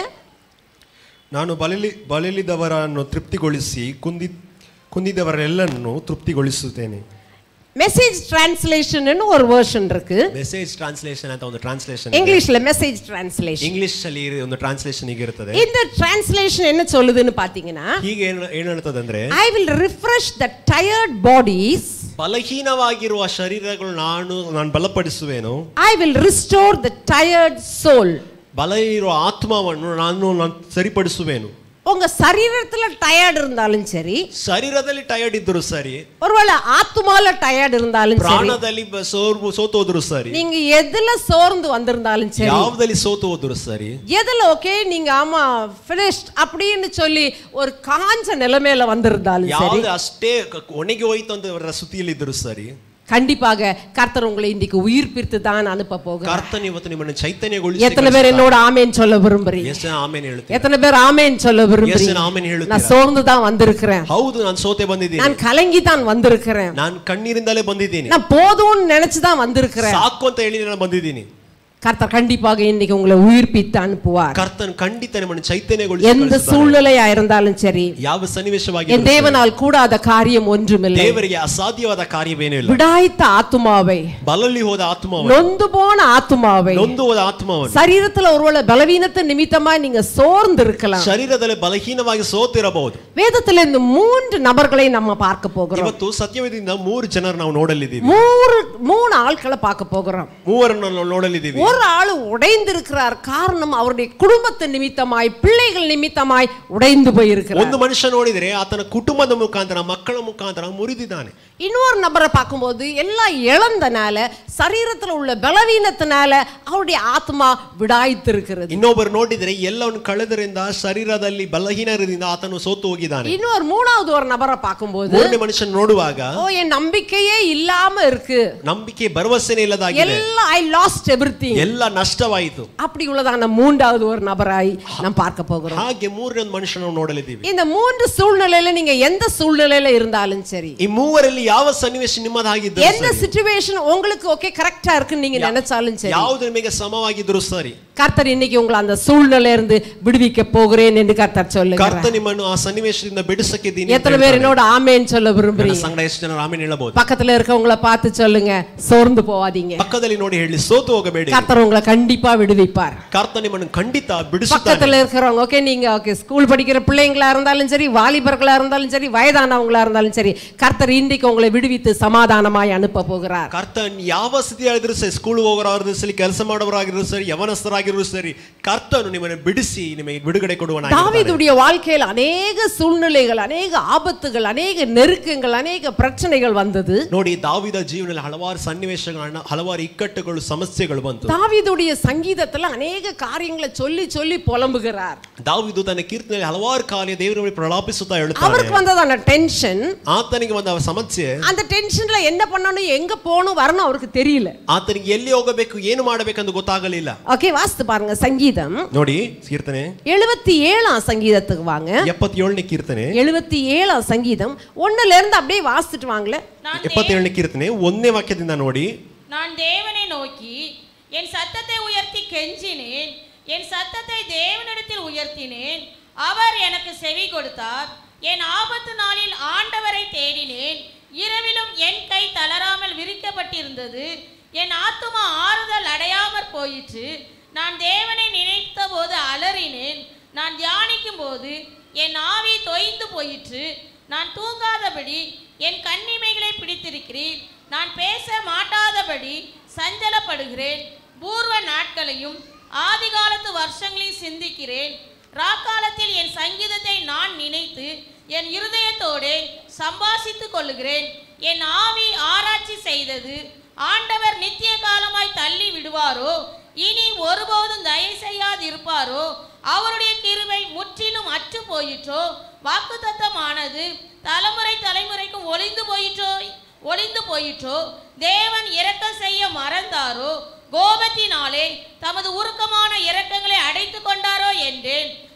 Speaker 2: ನಾನು ಬಲಲಿ ಬಲಲಿದವರನ್ನು ತೃಪ್ತಿಗೊಳಿಸಿ ಕುಂದಿ ಕುಂದಿದವರೆಲ್ಲರನ್ನು ತೃಪ್ತಿಗೊಳಿಸುತ್ತೇನೆ.
Speaker 1: மெசேஜ் டிரான்ஸ்லேஷன் ஒரு வெர்ஷன் இருக்கு.
Speaker 2: ಮೆಸೇಜ್ ಟ್ರಾನ್ಸ್ಲೇಷನ್ ಅಂತ ಒಂದು ಟ್ರಾನ್ಸ್ಲೇಷನ್
Speaker 1: இங்கிலீஷ்ல மெசேஜ் டிரான்ஸ்லேஷன்.
Speaker 2: ಇಂಗ್ಲಿಷ್ ಅಲ್ಲಿ ಒಂದು ಟ್ರಾನ್ಸ್ಲೇಷನ್ ಹೀಗೆ ಇರುತ್ತದೆ.
Speaker 1: இந்த டிரான்ஸ்லேஷன் என்ன சொல்லுதுன்னு பாத்தீங்கன்னா,
Speaker 2: ಹೀಗೆ ಏನು ಹೇಳುತ್ತದೆ ಅಂದ್ರೆ,
Speaker 1: I will refresh the tired bodies.
Speaker 2: ಬಲಹೀನವಾಗಿರುವ ಶರೀರಗಳು ನಾನು ನಾನು ಬಲಪಡಿಸುವೆನು.
Speaker 1: I will restore the tired soul.
Speaker 2: ಬಲ ಇರುವ ಆತ್ಮವನ್ನು ನಾನು ನಾನು ಸರಿಪಡಿಸುವೆನು.
Speaker 1: உங்க சரீரத்துல டயர்ட் இருந்தாலும் சரி,
Speaker 2: ಶರೀರದಲ್ಲಿ ಟಯರ್ಡ್ ಇದ್ದರೂ ಸರಿ,
Speaker 1: ஒருவேளை ஆத்துமால டயர்ட் இருந்தாலும் சரி,
Speaker 2: ಪ್ರಾಣದಲ್ಲಿ ಸೋರ್வு ಸೋತು ಹೋದ್ರು ಸರಿ,
Speaker 1: நீங்க எதுல சோர்ந்து வந்திருந்தாலும் சரி,
Speaker 2: ಯಾವುದಲ್ಲಿ ಸೋತು ಹೋದ್ರು ಸರಿ,
Speaker 1: எதுல ஓகே நீங்க ஆமா finished அப்படின்னு சொல்லி ஒரு காஞ்ச நிலைமையில வந்திருந்தாலும் சரி,
Speaker 2: ಯಾವುದು ಅಷ್ಟೇ ಒಣಗಿ ಹೋಯ್ತು ಅಂತ ಸುತ್ತಿಯಲ್ಲಿ ಇದ್ದರೂ ಸರಿ,
Speaker 1: கண்டிப்பாக கர்த்தர் உங்களை இன்னைக்கு உயிர்ப்பித்து தான் அனுப்ப போகிறார்.
Speaker 2: ಕರ್ತನು ಇವತ್ತು ನಿಮ್ಮನ್ನು ಚೈತನ್ಯಗೊಳಿಸಿ.
Speaker 1: எத்தனை பேர் என்னோட ஆமென் சொல்ல விரும்புறீங்க?
Speaker 2: ಎಸ್ ಆಮೆನ್ ಹೇಳ್ತೀನಿ.
Speaker 1: எத்தனை பேர் ஆமென் சொல்ல விரும்புறீங்க?
Speaker 2: ಎಸ್ ಆಮೆನ್ ಹೇಳ್ತೀನಿ.
Speaker 1: நான் சோர்ந்து தான் வந்திருக்கிறேன்.
Speaker 2: ಹೌದು, ನಾನು ಸೋತೆ ಬಂದಿದ್ದೀನಿ.
Speaker 1: நான் கலங்கி தான் வந்திருக்கிறேன்.
Speaker 2: ನಾನು ಕಣ್ಣೀರಿಂದಲೇ ಬಂದಿದ್ದೀನಿ.
Speaker 1: நான் போதும்னு நினைச்சு தான் வந்திருக்கிறேன்.
Speaker 2: ಸಾಕು ಅಂತ ಹೇಳಿ ನಾನು ಬಂದಿದ್ದೀನಿ.
Speaker 1: கர்த்தர் கண்டிப்பாக இன்னைக்கு உங்களை உயிர்ப்பித்து அனுப்புவார்.
Speaker 2: ಕರ್ತನು ಖಂಡಿತ ನಿಮ್ಮನ್ನು ಚೈತನ್ಯಗೊಳಿಸಿ.
Speaker 1: எந்த சூழ்நிலையா இருந்தாலும் சரி,
Speaker 2: ಯಾವ ಸನ್ನಿವೇಶವಾಗಿ
Speaker 1: என் தேவனால் கூடாத காரியம் ஒன்றுமில்லை.
Speaker 2: ದೇವರಿಗೆ ಅಸಾಧ್ಯವಾದ ಕಾರ್ಯವೇನೂ ಇಲ್ಲ.
Speaker 1: விடாய்த்த ஆத்துமாவை,
Speaker 2: ಬಲಲಿ ಹೋದ ಆತ್ಮವನ್ನು,
Speaker 1: நொந்து போன ஆத்துமாவை,
Speaker 2: ನೊಂದು ಹೋದ ಆತ್ಮವನ್ನು,
Speaker 1: சரீரத்துல ஒருவேளை பலவீனத்தை நிமித்தமா நீங்க சோர்ந்து இருக்கலாம்.
Speaker 2: ಶರೀರದಲ್ಲಿ ಬಲಹೀನವಾಗಿ ಸೋತಿರಬಹುದು.
Speaker 1: வேதத்துல இந்த மூன்று நபர்களை நம்ம பார்க்க போகிறோம்.
Speaker 2: ಇವತ್ತು ಸತ್ಯವೇದದಿಂದ ಮೂರು ಜನರು ನಾವು ನೋಡಲಿದ್ದೀವಿ.
Speaker 1: மூணு மூணு ஆட்களை பார்க்க போகிறோம்.
Speaker 2: ಮೂವರನ್ನು ನಾವು ನೋಡಲಿದ್ದೀವಿ.
Speaker 1: ஒரு ஆளு உடைந்திருக்கிறார். காரணம் அவருடைய குடும்பத்து நிமித்தமாய், பிள்ளைகள் நிமித்தமாய் உடைந்து போயிருக்கிறார்.
Speaker 2: ಒಂದು ಮನುಷ್ಯ ನೋಡಿದ್ರೆ ಆತನ ಕುಟುಂಬದ ಮುಖಾಂತರ, ಮಕ್ಕಳ ಮುಖಾಂತರ ಮುರಿದಿದ್ದಾನೆ.
Speaker 1: இன்னொரு நபரை பார்க்கும்போது எல்லாம் இழந்தனால, சரீரத்துல உள்ள பலவீனத்தினால அவருடைய ஆத்மா விடாய்த்திருக்கிறது.
Speaker 2: ಇನ್ನೊಬ್ಬರು ನೋಡಿದ್ರೆ ಎಲ್ಲವನ್ನು ಕಳೆದರಿಂದ, ಶರೀರದಲ್ಲಿ ಬಲಹೀನರಿಂದ ಆತನು ಸೋತು ಹೋಗಿದ್ದಾನೆ.
Speaker 1: இன்னொரு ಮೂணாவது ஒரு நபரை பார்க்கும்போது,
Speaker 2: ಮೂರನೇ ಮನುಷ್ಯನ ನೋಡುವಾಗ,
Speaker 1: ஓ என் நம்பிக்கையே இல்லாம இருக்கு,
Speaker 2: ನಂಬಿಕೆ ಭರವಸೆನೇ ಇಲ್ಲದಾಗಿದೆ,
Speaker 1: எல்லாம் ஐ லாஸ்ட் எவ்ரிதிங்,
Speaker 2: ಎಲ್ಲ ನಷ್ಟವಾಯಿತು.
Speaker 1: அப்படி உள்ளதான மூன்றாவது ஒரு நபராய் நாம் பார்க்க போகிறோம்.
Speaker 2: ಹಾಗೆ ಮೂರನೇ ಮನುಷ್ಯನ ನೋಡಲಿದ್ದೀವಿ.
Speaker 1: இந்த மூன்று சூழ்நிலையில நீங்க எந்த சூழ்நிலையில இருந்தாலும் சரி,
Speaker 2: ಈ ಮೂವರಲ್ಲಿ ಯಾವ ಸನ್ನಿವೇಶ ನಿಮ್ಮದಾಗಿದ್ದರೂ
Speaker 1: எந்த ಸಿಚುವೇಶನ್ உங்களுக்கு ஓகே கரெக்ட்டா இருக்குன்னு நீங்க நினைச்சாலும் சரி,
Speaker 2: ಯಾವುದು ನಿಮಗೆ ಸಮವಾಗಿದ್ದರೂ ಸರಿ,
Speaker 1: கர்த்தர் இன்னைக்கு உங்களை அந்த சூழ்நிலையில இருந்து விடுவிக்க போகிறேன் என்று கர்த்தர் சொல்லுகிறார்.
Speaker 2: ಕರ್ತ ನಿಮ್ಮನ್ನು ಆ ಸನ್ನಿವೇಶದಿಂದ ಬಿಡಿಸಕ್ಕಿದ್ದೀನಿ.
Speaker 1: எத்தனை பேர் என்னோட ஆமென் சொல்ல விரும்புறீங்க?
Speaker 2: ಸಂಗಡ ಎಷ್ಟು ಜನರು ಆಮೆನ್ ಹೇಳಬಹುದು?
Speaker 1: பக்கத்துல இருக்கவங்கள பார்த்து சொல்லுங்க, சோர்ந்து போவாதீங்க.
Speaker 2: ಪಕ್ಕದಲ್ಲಿ ನೋಡಿ ಹೇಳಿ, ಸೋತು ಹೋಗಬೇಡಿ.
Speaker 1: கர்த்தர் உங்களை கண்டிப்பா விடுவிப்பார்.
Speaker 2: ಕರ್ತ ನಿಮ್ಮನ್ನು ಖಂಡಿತ ಬಿಡಿಸುತ್ತಾನೆ.
Speaker 1: பக்கத்துல இருக்கிறவங்க ஓகே நீங்க ஓகே ஸ்கூல் படிக்கிற பிள்ளைங்களா இருந்தாலும் சரி, வாலிபர்களா இருந்தாலும் சரி, வயதானவங்களா இருந்தாலும் சரி, கர்த்தர் இன்றைக்கு உங்களை விடுவித்து சமாதானமாய் அனுப்ப போகிறார்.
Speaker 2: ಕರ್ತನ್ ಯಾವ ಸ್ಥಿತಿಯಾಗಿದ್ರು ಸರಿ, ಸ್ಕೂಲ್ ಹೋಗೋರಾಗಿದ್ರು ಸರಿ, ಕೆಲಸ ಮಾಡೋರಾಗಿದ್ರು ಸರಿ, ಯವನಸ್ಥರಾಗಿದ್ರು ಸರಿ, ಕರ್ತನು ನಿಮ್ಮನ್ನು ಬಿಡಿಸಿ ನಿಮಗೆ ಬಿಡುಗಡೆ ಕೊಡುವನಾಗಿದ್ದಾನೆ.
Speaker 1: தாவீதுடைய வாழ்க்கையில் ಅನೇಕ சூழ்நிலைகள், ಅನೇಕ ஆபத்துகள், ಅನೇಕ நெருக்கங்கள், ಅನೇಕ பிரச்சனைகள் வந்தது.
Speaker 2: ನೋಡಿ, ದಾವೀದ ಜೀವನದಲ್ಲಿ ಹಲವಾರು ಸನ್ನಿವೇಶಗಳು, ಹಲವಾರು ಇಕ್ಕಟ್ಟುಗಳು, ಸಮಸ್ಯೆಗಳು ಬಂತು.
Speaker 1: தாவீதுடைய சங்கீதத்துல ಅನೇಕ காரியங்களை சொல்லி சொல்லி புலம்புகிறார்.
Speaker 2: ದಾವೀದು ತನ್ನ ಕೀರ್ತನೆಯಲ್ಲಿ ಹಲವಾರು ಕಾಲ ದೇವರನ್ನು ಪ್ರಲಾಪಿಸುತ್ತಾ ಹೇಳ್ತಾನೆ.
Speaker 1: அவருக்கு வந்ததான டென்ஷன்,
Speaker 2: ಆತನಿಗೆ ಬಂದ ಸಮಸ್ಯೆ,
Speaker 1: அந்த டென்ஷன்ல என்ன பண்ணணும், எங்க போகணும் வரணும் அவருக்கு தெரியல.
Speaker 2: ಆತನಿಗೆ ಎಲ್ಲಿ ಹೋಗಬೇಕು, ಏನು ಮಾಡಬೇಕೆಂದು ಗೊತ್ತಾಗಲಿಲ್ಲ.
Speaker 1: ஓகே, வாசித்து பாருங்க சங்கீதம்.
Speaker 2: ನೋಡಿ ಕೀರ್ತನೆ
Speaker 1: எழுபத்தி ஏழாம் சங்கீதத்துக்கு வாங்க.
Speaker 2: ಎಪ್ಪತ್ತೇಳನೇ ಕೀರ್ತನೆ
Speaker 1: எழுபத்தி ஏழாம் சங்கீதம் ஒண்ணுல இருந்து அப்படியே வாசிச்சுட்டு வாங்களே.
Speaker 2: ಎಪ್ಪತ್ತೇಳನೇ ಕೀರ್ತನೆ ಒಂದನೇ ವಾಕ್ಯದಿಂದ ನೋಡಿ.
Speaker 3: நான் தேவனை நோக்கி என் சத்தத்தை உயர்த்தி கெஞ்சினேன், என் சத்தத்தை தேவனிடத்தில் உயர்த்தினேன், அவர் எனக்கு செவி கொடுத்தார். என் ஆபத்து நாளில் ஆண்டவரை தேடினேன், இரவிலும் என் கை தளராமல் விரிக்கப்பட்டிருந்தது, என் ஆத்துமா ஆறுதல் அடையாமற் போயிற்று. நான் தேவனை நினைத்த போது அலறினேன், நான் தியானிக்கும் போது என் ஆவி தொய்ந்து போயிற்று. நான் தூங்காதபடி என் கண்ணிமைகளை பிடித்திருக்கிறேன், நான் பேச மாட்டாதபடி சஞ்சலப்படுகிறேன். பூர்வ நாட்களையும் ஆதிகாலத்து வருஷங்களையும் சிந்திக்கிறேன். ராக்காலத்தில் என் சங்கீதத்தை நான் நினைத்து என் இருதயத்தோடு சம்பாஷித்துக் கொள்ளுகிறேன். என் ஆவி ஆராய்ச்சி செய்தது, ஆண்டவர் நித்திய காலமாய் தள்ளி விடுவாரோ, இனி ஒருபோதும் தயவு செய்யாது இருப்பாரோ, அவருடைய கிருபை முற்றிலும் அற்று போயிற்றோ, வாக்குத்தத்தமானது தலைமுறை தலைமுறைக்கும் ஒளிந்து போயிற்றோ ஒளிந்து போயிற்றோ, தேவன் இரக்கம் செய்ய மறந்தாரோ, கோபத்தினாலே தமது உருக்கமான இரக்கங்களை அடைத்து கொண்டாரோ என்றேன்.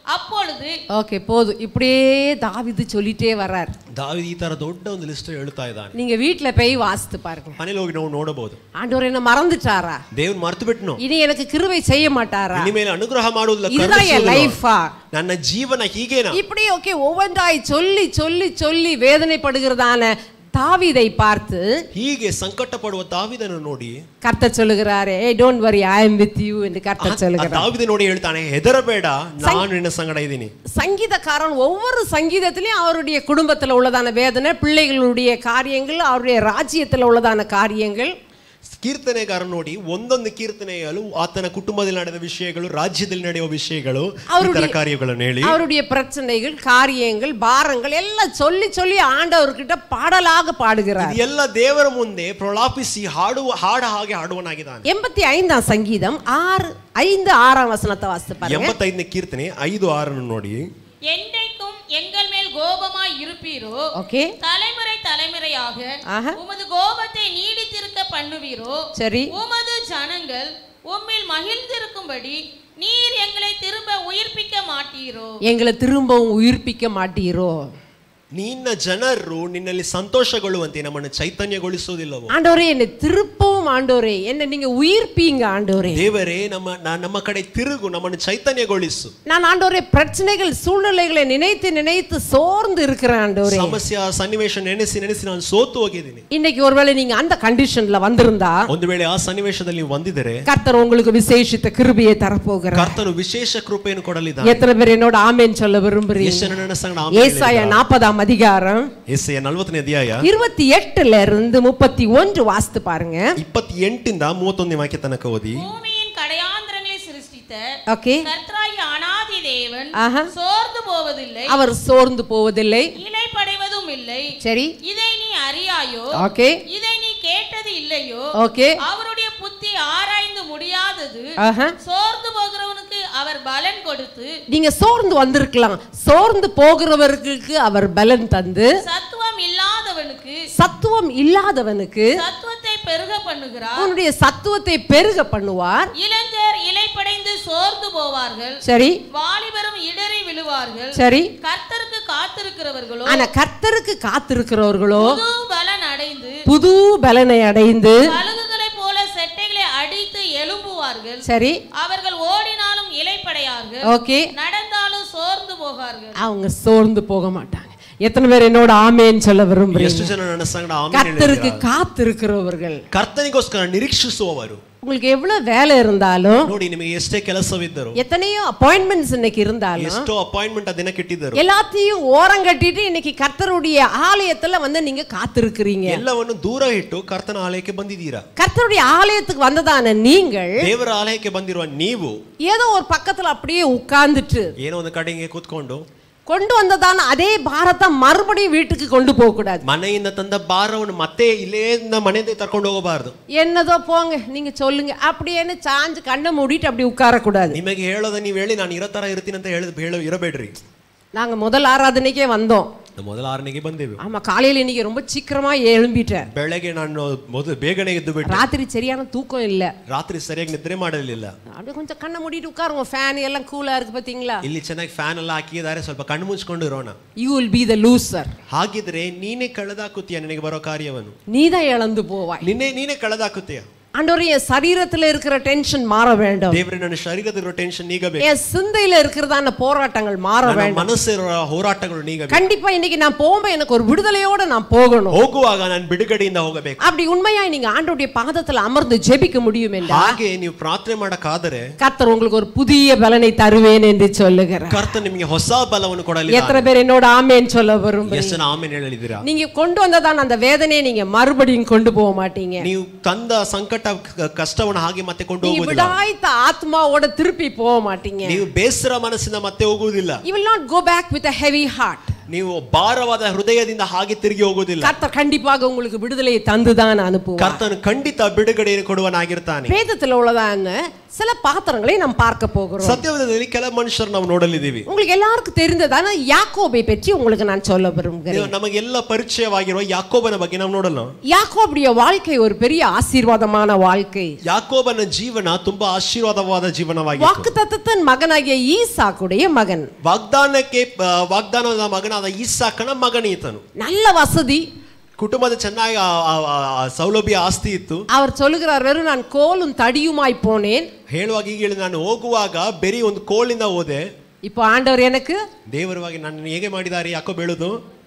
Speaker 3: அப்பொழுது
Speaker 1: ஓகே போதும். இப்படியே தாவீது சொல்லிட்டே வர்றார்.
Speaker 2: ದಾವೀದ ಈ ತರ ದೊಡ್ಡ ಒಂದು ಲಿಸ್ಟ್ ಹೇಳ್ತಾ ಇದ್ದಾನೆ.
Speaker 1: நீங்க வீட்ல போய் வாசித்து பாருங்க.
Speaker 2: ಮನೇಲಿ ಹೋಗಿ ನಾವು ನೋಡಬಹುದು.
Speaker 1: ஆண்டவர் என்ன மறந்துட்டாரா?
Speaker 2: ದೇವ್ರು ಮರೆತು ಬಿಟ್ನೋ?
Speaker 1: இனி எனக்கு கிருபை செய்ய மாட்டாரா?
Speaker 2: ಇನ್ನು ಮೇಲೆ ಅನುಗ್ರಹ ಮಾಡುವುದಿಲ್ಲ,
Speaker 1: இதுதான் என் லைஃபா?
Speaker 2: ನನ್ನ ಜೀವನ ಹೀಗೇನಾ?
Speaker 1: இப்படி ஓகே ஒவ்வொன்றாய் சொல்லி சொல்லி சொல்லி வேதனைப்படுகிறதான தாவீதை பார்த்து
Speaker 2: ಹೀಗೆ ಸಂಕಟ ಪಡುವ ದಾವೀದನನ್ನು ನೋಡಿ
Speaker 1: கர்த்தர் சொல்லுகிறாரே, ஏய் don't worry, I am with you என்று கர்த்தர் சொல்லுகிறார்.
Speaker 2: ದಾವೀದ ನೋಡಿ ಹೇಳ್ತಾನೆ, ಹೆದರಬೇಡ, ನಾನು ನಿನ್ನ ಸಂಗಡ ಇದ್ದೀನಿ.
Speaker 1: சங்கீதக்காரன் ஒவ்வொரு சங்கீதத்திலையும் அவருடைய குடும்பத்தில் உள்ளதான வேதனை, பிள்ளைகளுடைய காரியங்கள், அவருடைய ராஜ்யத்தில் உள்ளதான காரியங்கள்,
Speaker 2: ಕೀರ್ತನೆಗಾರ ನೋಡಿ ಒಂದೊಂದು ಕೀರ್ತನೆಯಲ್ಲೂ ಆತನ ಕುಟುಂಬದಲ್ಲಿ ನಡೆದ ವಿಷಯಗಳು, ರಾಜ್ಯದಲ್ಲಿ ನಡೆಯುವ ವಿಷಯಗಳು, ಇತರ ಕಾರ್ಯಗಳನ್ನು ಹೇಳಿ
Speaker 1: அவருடைய பிரச்சனைகள், காரியங்கள், பாரங்கள் எல்லாம் சொல்லி சொல்லி ஆண்டவர்கிட்ட பாடலாக பாடுகிறார்.
Speaker 2: ಎಲ್ಲ ದೇವರ ಮುಂದೆ ಪ್ರಲಾಪಿಸಿ ಹಾಡುವ ಹಾಡ ಹಾಗೆ ಹಾಡುವನಾಗಿದ್ದಾನೆ.
Speaker 1: எண்பத்தி ஐந்தாம் சங்கீதம் ஆறு ஐந்து ஆறாம் வசனத்தை வாசித்து பாருங்க.
Speaker 2: ಎಂಬತ್ತೈದನೇ ಕೀರ್ತನೆ ಐದು ಆರನ್ನು ನೋಡಿ.
Speaker 3: என்றைக்கும் எங்கள் மேல் கோபமாய் இருப்பீரோ,
Speaker 1: ஓகே,
Speaker 3: தலைமுறை தலைமுறையாக உமது கோபத்தை நீடித்திருக்க பண்ணுவீரோ,
Speaker 1: சரி,
Speaker 3: உமது ஜனங்கள் உம்மில் மகிழ்ந்திருக்கும்படி நீர் எங்களை திரும்ப உயிர்ப்பிக்க மாட்டீரோ,
Speaker 1: எங்களை திரும்பவும் உயிர்ப்பிக்க மாட்டீரோ.
Speaker 2: ನಿನ್ನ ಜನರು ನಿನ್ನಲ್ಲಿ ಸಂತೋಷಗೊಳ್ಳುವಂತೆ ನಮ್ಮನ್ನು ಚೈತನ್ಯಗೊಳಿಸುವುದಿಲ್ಲವೋ?
Speaker 1: ஆண்டவரே என்னை திருப்பவும், ஆண்டவரே என்னை நீங்க உயிர்ப்பீங்க, ஆண்டவரே
Speaker 2: ದೇವರೇ ನಮ್ಮ ನಮ್ಮ ಕಡೆ ತಿರುಗು, ನಮ್ಮನ್ನು ಚೈತನ್ಯಗೊಳಿಸು.
Speaker 1: நான் ஆண்டவரே பிரச்சனைகள் சூழ்நிலைகளை நினைத்து நினைத்து சோர்ந்து இருக்கிறேன் ஆண்டவரே.
Speaker 2: ಸಮಸ್ಯೆ ಸನ್ನಿವೇಶ ನೆನೆಸಿ ನೆನೆಸಿ ನಾನು ಸೋತು ಹೋಗಿದ್ದೀನಿ.
Speaker 1: இன்னைக்கு ஒருவேளை நீங்க அந்த கண்டிஷன்ல வந்திருந்தா,
Speaker 2: ಒಂದು ವೇಳೆ ಆ ಸನ್ನಿವೇಶದಲ್ಲಿ ನೀವು ಬಂದಿದ್ದರೆ,
Speaker 1: கர்த்தர் உங்களுக்கு விசேஷித்த கிருபையை தரப்போகிறார்.
Speaker 2: ಕರ್ತನು ವಿಶೇಷ ಕೃಪೆಯನ್ನು ಕೊಡಲಿದ್ದಾನೆ.
Speaker 1: எத்தனை பேர் என்னோட ஆமென் சொல்ல விரும்புறீங்க?
Speaker 2: ಎಷ್ಟು ಜನ ನನ್ನ ಸಂಗಡ ಆಮೆನ್ ಹೇಳಿದ್ದೀರಾ?
Speaker 1: ஏசாயா நாற்பதாம் அதிகாரம்
Speaker 2: ಯೆಶಾಯ ನಲವತ್ತನೇ ಅಧ್ಯಾಯ
Speaker 1: இருபத்தி எட்டுல இருந்து முப்பத்தி ஒன்று வாசித்து பாருங்க.
Speaker 2: ಇಪ್ಪತ್ತೆಂಟರಿಂದ ಮೂವತ್ತೊಂದನೇ ವಾಕ್ಯ ತನಕ ಓದಿ.
Speaker 3: பூமியின் கடையாந்திரங்களை சிருஷ்டித்த
Speaker 1: ஓகே,
Speaker 3: கர்த்தராகிய அநாதி தேவன்
Speaker 1: ஆஹா,
Speaker 3: சோர்ந்து போவதில்லை,
Speaker 1: அவர் சோர்ந்து போவதில்லை,
Speaker 3: இளைப்படைவதும் இல்லை.
Speaker 1: சரி,
Speaker 3: இதை நீ அறியாயோ?
Speaker 1: ஓகே,
Speaker 3: இதை நீ கேட்டது இல்லையோ?
Speaker 1: ஓகே,
Speaker 3: அவருடைய புத்தி ஆராய்ந்து முடியாதது,
Speaker 1: ஆஹா,
Speaker 3: சோர்ந்து போகிறவனுக்கு அவர் பலன் கொடுத்து,
Speaker 1: நீங்க சோர்ந்து வந்திருக்கலாம், சோர்ந்து போகிறவர்களுக்கு அவர் பலன் தந்து,
Speaker 3: சத்துவம் இல்லாதவனுக்கு
Speaker 1: சத்துவம் இல்லாதவனுக்கு
Speaker 3: சத்துவத்தை பெருக பண்ணுகிறார்,
Speaker 1: உன்னுடைய சத்துவத்தை பெருக பண்ணுவார்.
Speaker 3: இளைஞர் இளைப்படைந்து சோர்ந்து போவார்கள்,
Speaker 1: சரி,
Speaker 3: வாலிபரும் இடறி விழுவார்கள்.
Speaker 1: சரி,
Speaker 3: கர்த்தருக்கு காத்திருக்கிறவர்களோ,
Speaker 1: ஆனா கர்த்தருக்கு காத்திருக்கிறவர்களோ
Speaker 3: புது பலன் அடைந்து
Speaker 1: புது பலனை அடைந்து
Speaker 3: கழுகுகளைப் போல செட்டைகளை அடித்து எழும்புவார்கள்.
Speaker 1: சரி,
Speaker 3: அவர்கள் ஓடினாலும் இளைப்படையார்கள்,
Speaker 1: ஓகே,
Speaker 3: நடந்தாலும் சோர்ந்து போகார்கள்.
Speaker 1: அவங்க சோர்ந்து போக மாட்டாங்க. எத்தனை பேர் என்னோட ஆமென் சொல்ல விரும்புறீங்க?
Speaker 2: ಎಷ್ಟು ಜನ ನನ್ನ ಸಂಗಡ ಆಮೆನ್
Speaker 1: கர்த்தருக்கு
Speaker 2: ಹೇಳಿದ್ದೀರಾ?
Speaker 1: காத்திருக்கிறவர்கள்,
Speaker 2: ಕರ್ತನಿಗೋಸ್ಕರ ನಿರೀಕ್ಷಿಸುವವರು.
Speaker 1: உங்களுக்கு எவ்வளவு வேலை இருந்தாலும்,
Speaker 2: ನೋಡಿ ನಿಮಗೆ ಎಷ್ಟೇ ಕೆಲಸವಿದ್ದರು,
Speaker 1: எத்தனையோ அப்பாயின்மெண்ட்ஸ் இன்னைக்கு இருந்தாலும்,
Speaker 2: ಎಷ್ಟೋ ಅಪಾಯಿಂಟ್ಮೆಂಟ್ ಆ ದಿನಕ್ಕೆ ಇಟ್ಟಿದ್ದರು,
Speaker 1: எல்லாத்தையும் ஓரம் கட்டிட்டு இன்னைக்கு கர்த்தருடைய ஆலயத்துல வந்து நீங்க காத்திருக்கிறீங்க.
Speaker 2: ಎಲ್ಲವನ್ನು ದೂರ ಇಟ್ಟು ಕರ್ತನ ಆಲಯಕ್ಕೆ ಬಂದಿದ್ದೀರಾ.
Speaker 1: கர்த்தருடைய ஆலயத்துக்கு வந்ததான நீங்கள்
Speaker 2: ದೇವರ ಆಲಯಕ್ಕೆ ಬಂದಿರುವ ನೀವು
Speaker 1: ஏதோ ஒரு பக்கத்துல அப்படியே உட்கார்ந்துட்டு
Speaker 2: ಏನೋ ಒಂದು ಕಡೆಗೆ ಕೂತ್ಕೊಂಡು
Speaker 1: கொண்டு வந்ததான அதே பாரத்தை மறுபடியும் வீட்டுக்கு கொண்டு போக கூடாது.
Speaker 2: ಮನೆಯಿಂದ ತಂದ ಭಾರವನ್ನು ಮತ್ತೆ ಇಲ್ಲೇಂದ ಮನೆಯಿಂದ ತರ್ಕೊಂಡು ಹೋಗಬಾರದು.
Speaker 1: என்னதோ போங்க நீங்க சொல்லுங்க அப்படியேன்னு சாஞ்சு கண்ணை மூடிட்டு அப்படி உட்கார கூடாது.
Speaker 2: ನಿಮಗೆ ಹೇಳೋದ ನೀವು ಹೇಳಿ ನಾನು ಇರೋ ತರ ಇರ್ತೀನಿ ಅಂತ ಹೇಳಿ ಹೇಳ ಇರಬೇಡ್ರಿ.
Speaker 1: நாங்க முதல் ஆராதனைக்கே வந்தோம்.
Speaker 2: ಮೊದಲ ಆರನೆಗೆ ಬಂದೆವು.
Speaker 1: ஆமா, காலையில இன்னைக்கு ரொம்ப சீக்கிரமா எழும்பிட்டேன்.
Speaker 2: ಬೆಳಗ್ಗೆ ನಾನು ಮೊದಲು ಬೇಗನೆ ಎದ್ದು ಬಿಟ್ಟೆ.
Speaker 1: ராத்திரி சரியான தூக்கம் இல்ல.
Speaker 2: ರಾತ್ರಿ ಸರಿಯಾಗಿ ನಿದ್ರೆ ಮಾಡಲಿಲ್ಲ.
Speaker 1: அப்படியே கொஞ்சம் கண்ணை மூடிட்டு உட்காருங்க, ஃபேன் எல்லாம் கூலா இருக்கு பாத்தீங்களா?
Speaker 2: ಇಲ್ಲಿ ಚೆನ್ನಾಗಿ ಫ್ಯಾನ್ ಎಲ್ಲ ಹಾಕಿದ್ದಾರೆ, ಸ್ವಲ್ಪ ಕಣ್ಣು ಮುಚ್ಕೊಂಡು ಇರೋಣ.
Speaker 1: You will be the loser.
Speaker 2: ಹಾಗಿದ್ರೆ ನೀನೇ ಕಳೆದಾಕುತ್ತೀಯ ನಿನಗೆ ಬರೋ ಕಾರ್ಯವನ್ನು.
Speaker 1: நீதான் இழந்து போவாய்.
Speaker 2: ನಿನ್ನೆ ನೀನೇ ಕಳೆದಾಕುತ್ತೀಯ.
Speaker 1: ஆண்டவரே, என் சரீரத்துல இருக்கிற டென்ஷன் மாற வேண்டும்.
Speaker 2: ದೇವರೇ, ನನ್ನ ಶರೀರದಲ್ಲಿರೋ ಟೆನ್ಷನ್ ನೀಗಬೇಕು.
Speaker 1: என் சிந்தையில இருக்கிறதான போராட்டங்கள் மாற வேண்டும்.
Speaker 2: ಮನಸ್ಸಿರೋ ಹೋರಾಟಗಳು ನೀಗಬೇಕು.
Speaker 1: கண்டிப்பா இன்னைக்கு நான் போகும்போது எனக்கு ஒரு விடுதலையோட நான் போகணும்.
Speaker 2: ಹೋಗುವಾಗ ನಾನು ಬಿಡುಗಡೆಯಿಂದ ಹೋಗಬೇಕು.
Speaker 1: அப்படி உண்மையாய் நீங்க ஆண்டவருடைய பாதத்துல அமர்ந்து ஜெபிக்க முடியும் என்றால்,
Speaker 2: ಹಾಗೆ ನೀವು ಪ್ರಾರ್ಥನೆ ಮಾಡಕಾದರೆ
Speaker 1: கர்த்தர் உங்களுக்கு ஒரு புதிய பலனை தருவேன் என்று சொல்லுகிறார்.
Speaker 2: ಕರ್ತನು ನಿಮಗೆ ಹೊಸ ಬಲವನ್ನು ಕೊಡಲಿದ್ದಾನೆ.
Speaker 1: எத்தனை பேர் என்னோட ஆமென் சொல்ல விரும்புறீங்க?
Speaker 2: ಎಷ್ಟು ಜನ ಆಮೆನ್ ಹೇಳಿದ್ದೀರಾ?
Speaker 1: நீங்க கொண்டு வந்ததான அந்த வேதனையை நீங்க மறுபடியும் கொண்டு போக மாட்டீங்க.
Speaker 2: ನೀವು ತಂದ ಸಂಕಟ ಕಷ್ಟವನ್ನು ಹಾಗೆ ಮತ್ತೆ ಕೊಂಡು
Speaker 1: நீங்க
Speaker 2: ಹೋಗುವುದಿಲ್ಲ.
Speaker 1: விடாய்த்த ஆத்மாவோட திருப்பி போக மாட்டீங்க.
Speaker 2: ನೀವು ಬೇಸರ ಮನಸ್ಸಿಂದ ಮತ್ತೆ ಹೋಗುವುದಿಲ್ಲ.
Speaker 1: You will not go back with a heavy heart.
Speaker 2: ನೀವು ಭಾರವಾದ ಹೃದಯದಿಂದ ಹಾಗೆ ತಿರುಗಿ ಹೋಗುವುದಿಲ್ಲ.
Speaker 1: கர்த்தர் கண்டிப்பாக உங்களுக்கு விடுதலையை தந்துதான் அனுப்புவார்.
Speaker 2: ಕರ್ತನು ಖಂಡಿತ ಬಿಡುಗಡೆಯನ್ನು ಕೊಡುವನಾಗಿರ್ತಾನೆ.
Speaker 1: வேதத்துல உள்ளதான சில பாத்திரங்களை நாம் பார்க்க போகிறோம்.
Speaker 2: ಸತ್ಯವೇದದಲ್ಲಿ ಕೆಲ ಮನುಷ್ಯರು ನಾವು ನೋಡಲಿದ್ದೀವಿ.
Speaker 1: உங்களுக்கு எல்லாருக்கும் தெரிந்ததான யாக்கோபை பற்றி உங்களுக்கு நான் சொல்ல விரும்புகிறேன்.
Speaker 2: ನಮಗೆಲ್ಲ ಪರಿಚಯವಾಗಿರುವ ಯಾಕೋಬನ ಬಗ್ಗೆ ನಾವು ನೋಡೋಣ.
Speaker 1: யாக்கோபுடைய வாழ்க்கை ஒரு பெரிய ஆசீர்வாதமான வாழ்க்கை.
Speaker 2: ಯಾಕೋಬನ ಜೀವನ ತುಂಬಾ ಆಶೀರ್ವಾದವಾದ ಜೀವನವಾಗಿದೆ.
Speaker 1: வாக்குத்தத்தத்தின் மகனாகிய ஈசாக்குடைய மகன்.
Speaker 2: ವಾಗ್ದಾನಕ್ಕೆ ವಾಗ್ದಾನದ ಮಗನಾದ ಈಸಾಕನ ಮಗನೀತನು.
Speaker 1: நல்ல ವಸதி,
Speaker 2: ಕುಟುಂಬದ ಚೆನ್ನಾಗಿ ಸೌಲಭ್ಯ ಆಸ್ತಿ ಇತ್ತು.
Speaker 1: அவர் சொல்லுகிறார், வெறும் நான் கோலும் தடியுமாய் போனேன்.
Speaker 2: ಹೇಳುವಾಗ ಈಗ ಹೇಳಿ ನಾನು ಹೋಗುವಾಗ ಬರೀ ಒಂದು ಕೋಲಿಂದ ಹೋದೆ.
Speaker 1: இப்போ ஆண்டவர் எனக்கு
Speaker 2: ದೇವರವಾಗಿ ನನ್ನ ಹೇಗೆ ಮಾಡಿದ್ದಾರೆ ಯಾಕೋ ಬೇಳುದು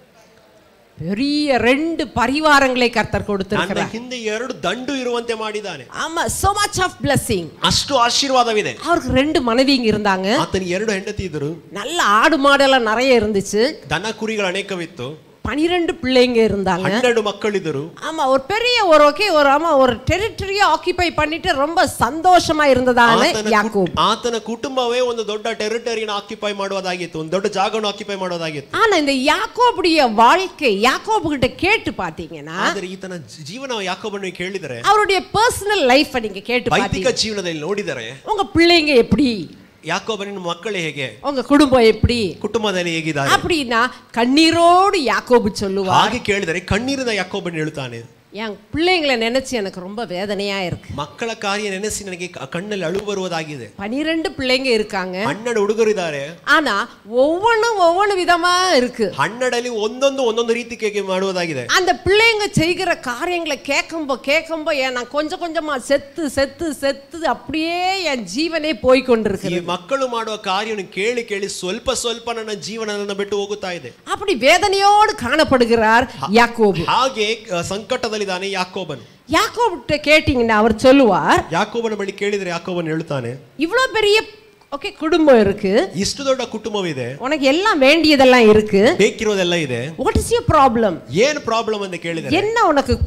Speaker 1: பெரிய ரெண்டு பரிவாரங்களை கர்த்தர் கொடுத்திருக்கிறார்.
Speaker 2: ನನ್ನ ಹಿಂದೆ ಎರಡು ದಂಡು ಇರುವಂತೆ ಮಾಡಿದ್ದಾನೆ.
Speaker 1: ஆமா, so much of blessing.
Speaker 2: ಅಷ್ಟು ಆಶೀರ್ವಾದವಿದೆ.
Speaker 1: அவருக்கு ரெண்டு மனைவிங்க இருந்தாங்க.
Speaker 2: ಆತನಿಗೆ ಎರಡು ಹೆಂಡತಿ ಇದ್ದರು.
Speaker 1: நல்ல ஆடு மாடெல்லாம் நிறைய இருந்துச்சு.
Speaker 2: ದನ ಕುರಿಗಳು ಅನೇಕವಿತ್ತು.
Speaker 1: பனிரெண்டு பிள்ளைங்க இருந்தாங்க.
Speaker 2: ಹನ್ನೆರಡು ಮಕ್ಕಳಿದ್ದರು.
Speaker 1: ஆமா, ஒரு பெரிய ஒரு ஓகே ஒரு ஆமா ஒரு டெரிட்டரியை ஆக்கிபை பண்ணிட்டு ரொம்ப சந்தோஷமா இருந்ததான யாக்கோಬ್.
Speaker 2: ಆತನ ಕುಟುಂಬವೇ ಒಂದು ದೊಡ್ಡ ಟೆರಿಟರಿನ ಆಕ್ಯುಪೈ ಮಾಡುವುದಾಗಿತ್ತು, ಒಂದು ದೊಡ್ಡ ಜಾಗವನ್ನು ಆಕ್ಯುಪೈ ಮಾಡುವುದಾಗಿತ್ತು.
Speaker 1: ஆனா இந்த யாக்கோபுடைய வாழ்க்கை யாக்கோபு கிட்ட கேட்டு பாத்தீங்கன்னா,
Speaker 2: ಆದರೆ ಈತನ ಜೀವನ ಯಾಕೋಬನ್ನು ಕೇಳಿದರೆ,
Speaker 1: அவருடைய ಪರ್ಸನಲ್ ಲೈಫ್ நீங்க கேட்டு
Speaker 2: ವೈಯಕ್ತಿಕ ಜೀವನದಲ್ಲಿ ನೋಡಿದರೆ,
Speaker 1: உங்க பிள்ளைங்க எப்படி,
Speaker 2: ಯಾಕೋಬನ ಮಕ್ಕಳು ಹೇಗೆ,
Speaker 1: உங்க குடும்பம் எப்படி,
Speaker 2: ಕುಟುಂಬದಲ್ಲಿ ಹೇಗಿದ್ದಾರೆ
Speaker 1: அப்படினா கண்ணீரோடு யாக்கோபு சொல்லுவார்.
Speaker 2: ಹಾಗೆ ಕೇಳಿದರೆ ಕಣ್ಣೀರಿನ ಯಾಕೋಬನು ಹೇಳುತ್ತಾನೆ,
Speaker 1: என் பிள்ளைங்களை நினைச்சு எனக்கு ரொம்ப வேதனையா இருக்கு.
Speaker 2: ಮಕ್ಕಳ ಕಾರ್ಯ ನೆನೆಸಿ ನನಗೆ ಕಣ್ಣಲ್ಲಿ ಅಳು ಬರುವುದಾಗಿದೆ.
Speaker 1: பனிரெண்டு பிள்ளைங்க இருக்காங்க.
Speaker 2: ಹನ್ನೆರಡು ಹುಡುಗರಿದ್ದಾರೆ.
Speaker 1: ஆனா ஒவ்வொன்றும் ஒவ்வொரு விதமா இருக்கு.
Speaker 2: ಹನ್ನೆರಡಲ್ಲಿ ಒಂದೊಂದು ಒಂದೊಂದು ರೀತಿ ಮಾಡುವುದಾಗಿದೆ.
Speaker 1: அந்த பிள்ளைங்க செய்கிற காரியங்களை கேட்கும்போ கேட்கும்போ நான் கொஞ்சம் கொஞ்சமா செத்து செத்து செத்து அப்படியே என் ಜೀವನೇ போய் கொண்டிருக்கு.
Speaker 2: ಈ ಮಕ್ಕಳು ಮಾಡುವ ಕಾರ್ಯವನ್ನು ಕೇಳಿ ಕೇಳಿ ಸ್ವಲ್ಪ ಸ್ವಲ್ಪ ನನ್ನ ಜೀವನವನ್ನು ಬಿಟ್ಟು ಹೋಗುತ್ತಾ ಇದೆ.
Speaker 1: அப்படி வேதனையோடு காணப்படுகிறார் யாக்கோபு.
Speaker 2: ಹಾಗೆ ಸಂಕಟದಲ್ಲಿ ಯಾಕೋಬನು.
Speaker 1: யாக்கோபுட்ட கேட்டீங்கன்னா அவர் சொல்லுவார்,
Speaker 2: ಯಾಕೋಬನ ಬಳಿ ಕೇಳಿದ್ರೆ ಯಾಕೋಬನು ಹೇಳ್ತಾನೆ,
Speaker 1: இவ்வளவு பெரிய ஓகே குடும்பம் இருக்கு,
Speaker 2: ಇಷ್ಟು ದೊಡ್ಡ ಕುಟುಂಬವಿದೆ,
Speaker 1: உனக்கு எல்லாம் வேண்டியதெல்லாம் இருக்கு,
Speaker 2: ಬೇಕಿರೋದೆಲ್ಲ ಇದೆ,
Speaker 1: வாட் இஸ் யுவர் ப்ராப்ளம்,
Speaker 2: ಏನು ಪ್ರಾಬ್ಲಮ್ ಅಂತ ಕೇಳಿದರೆ,
Speaker 1: என்ன உனக்கு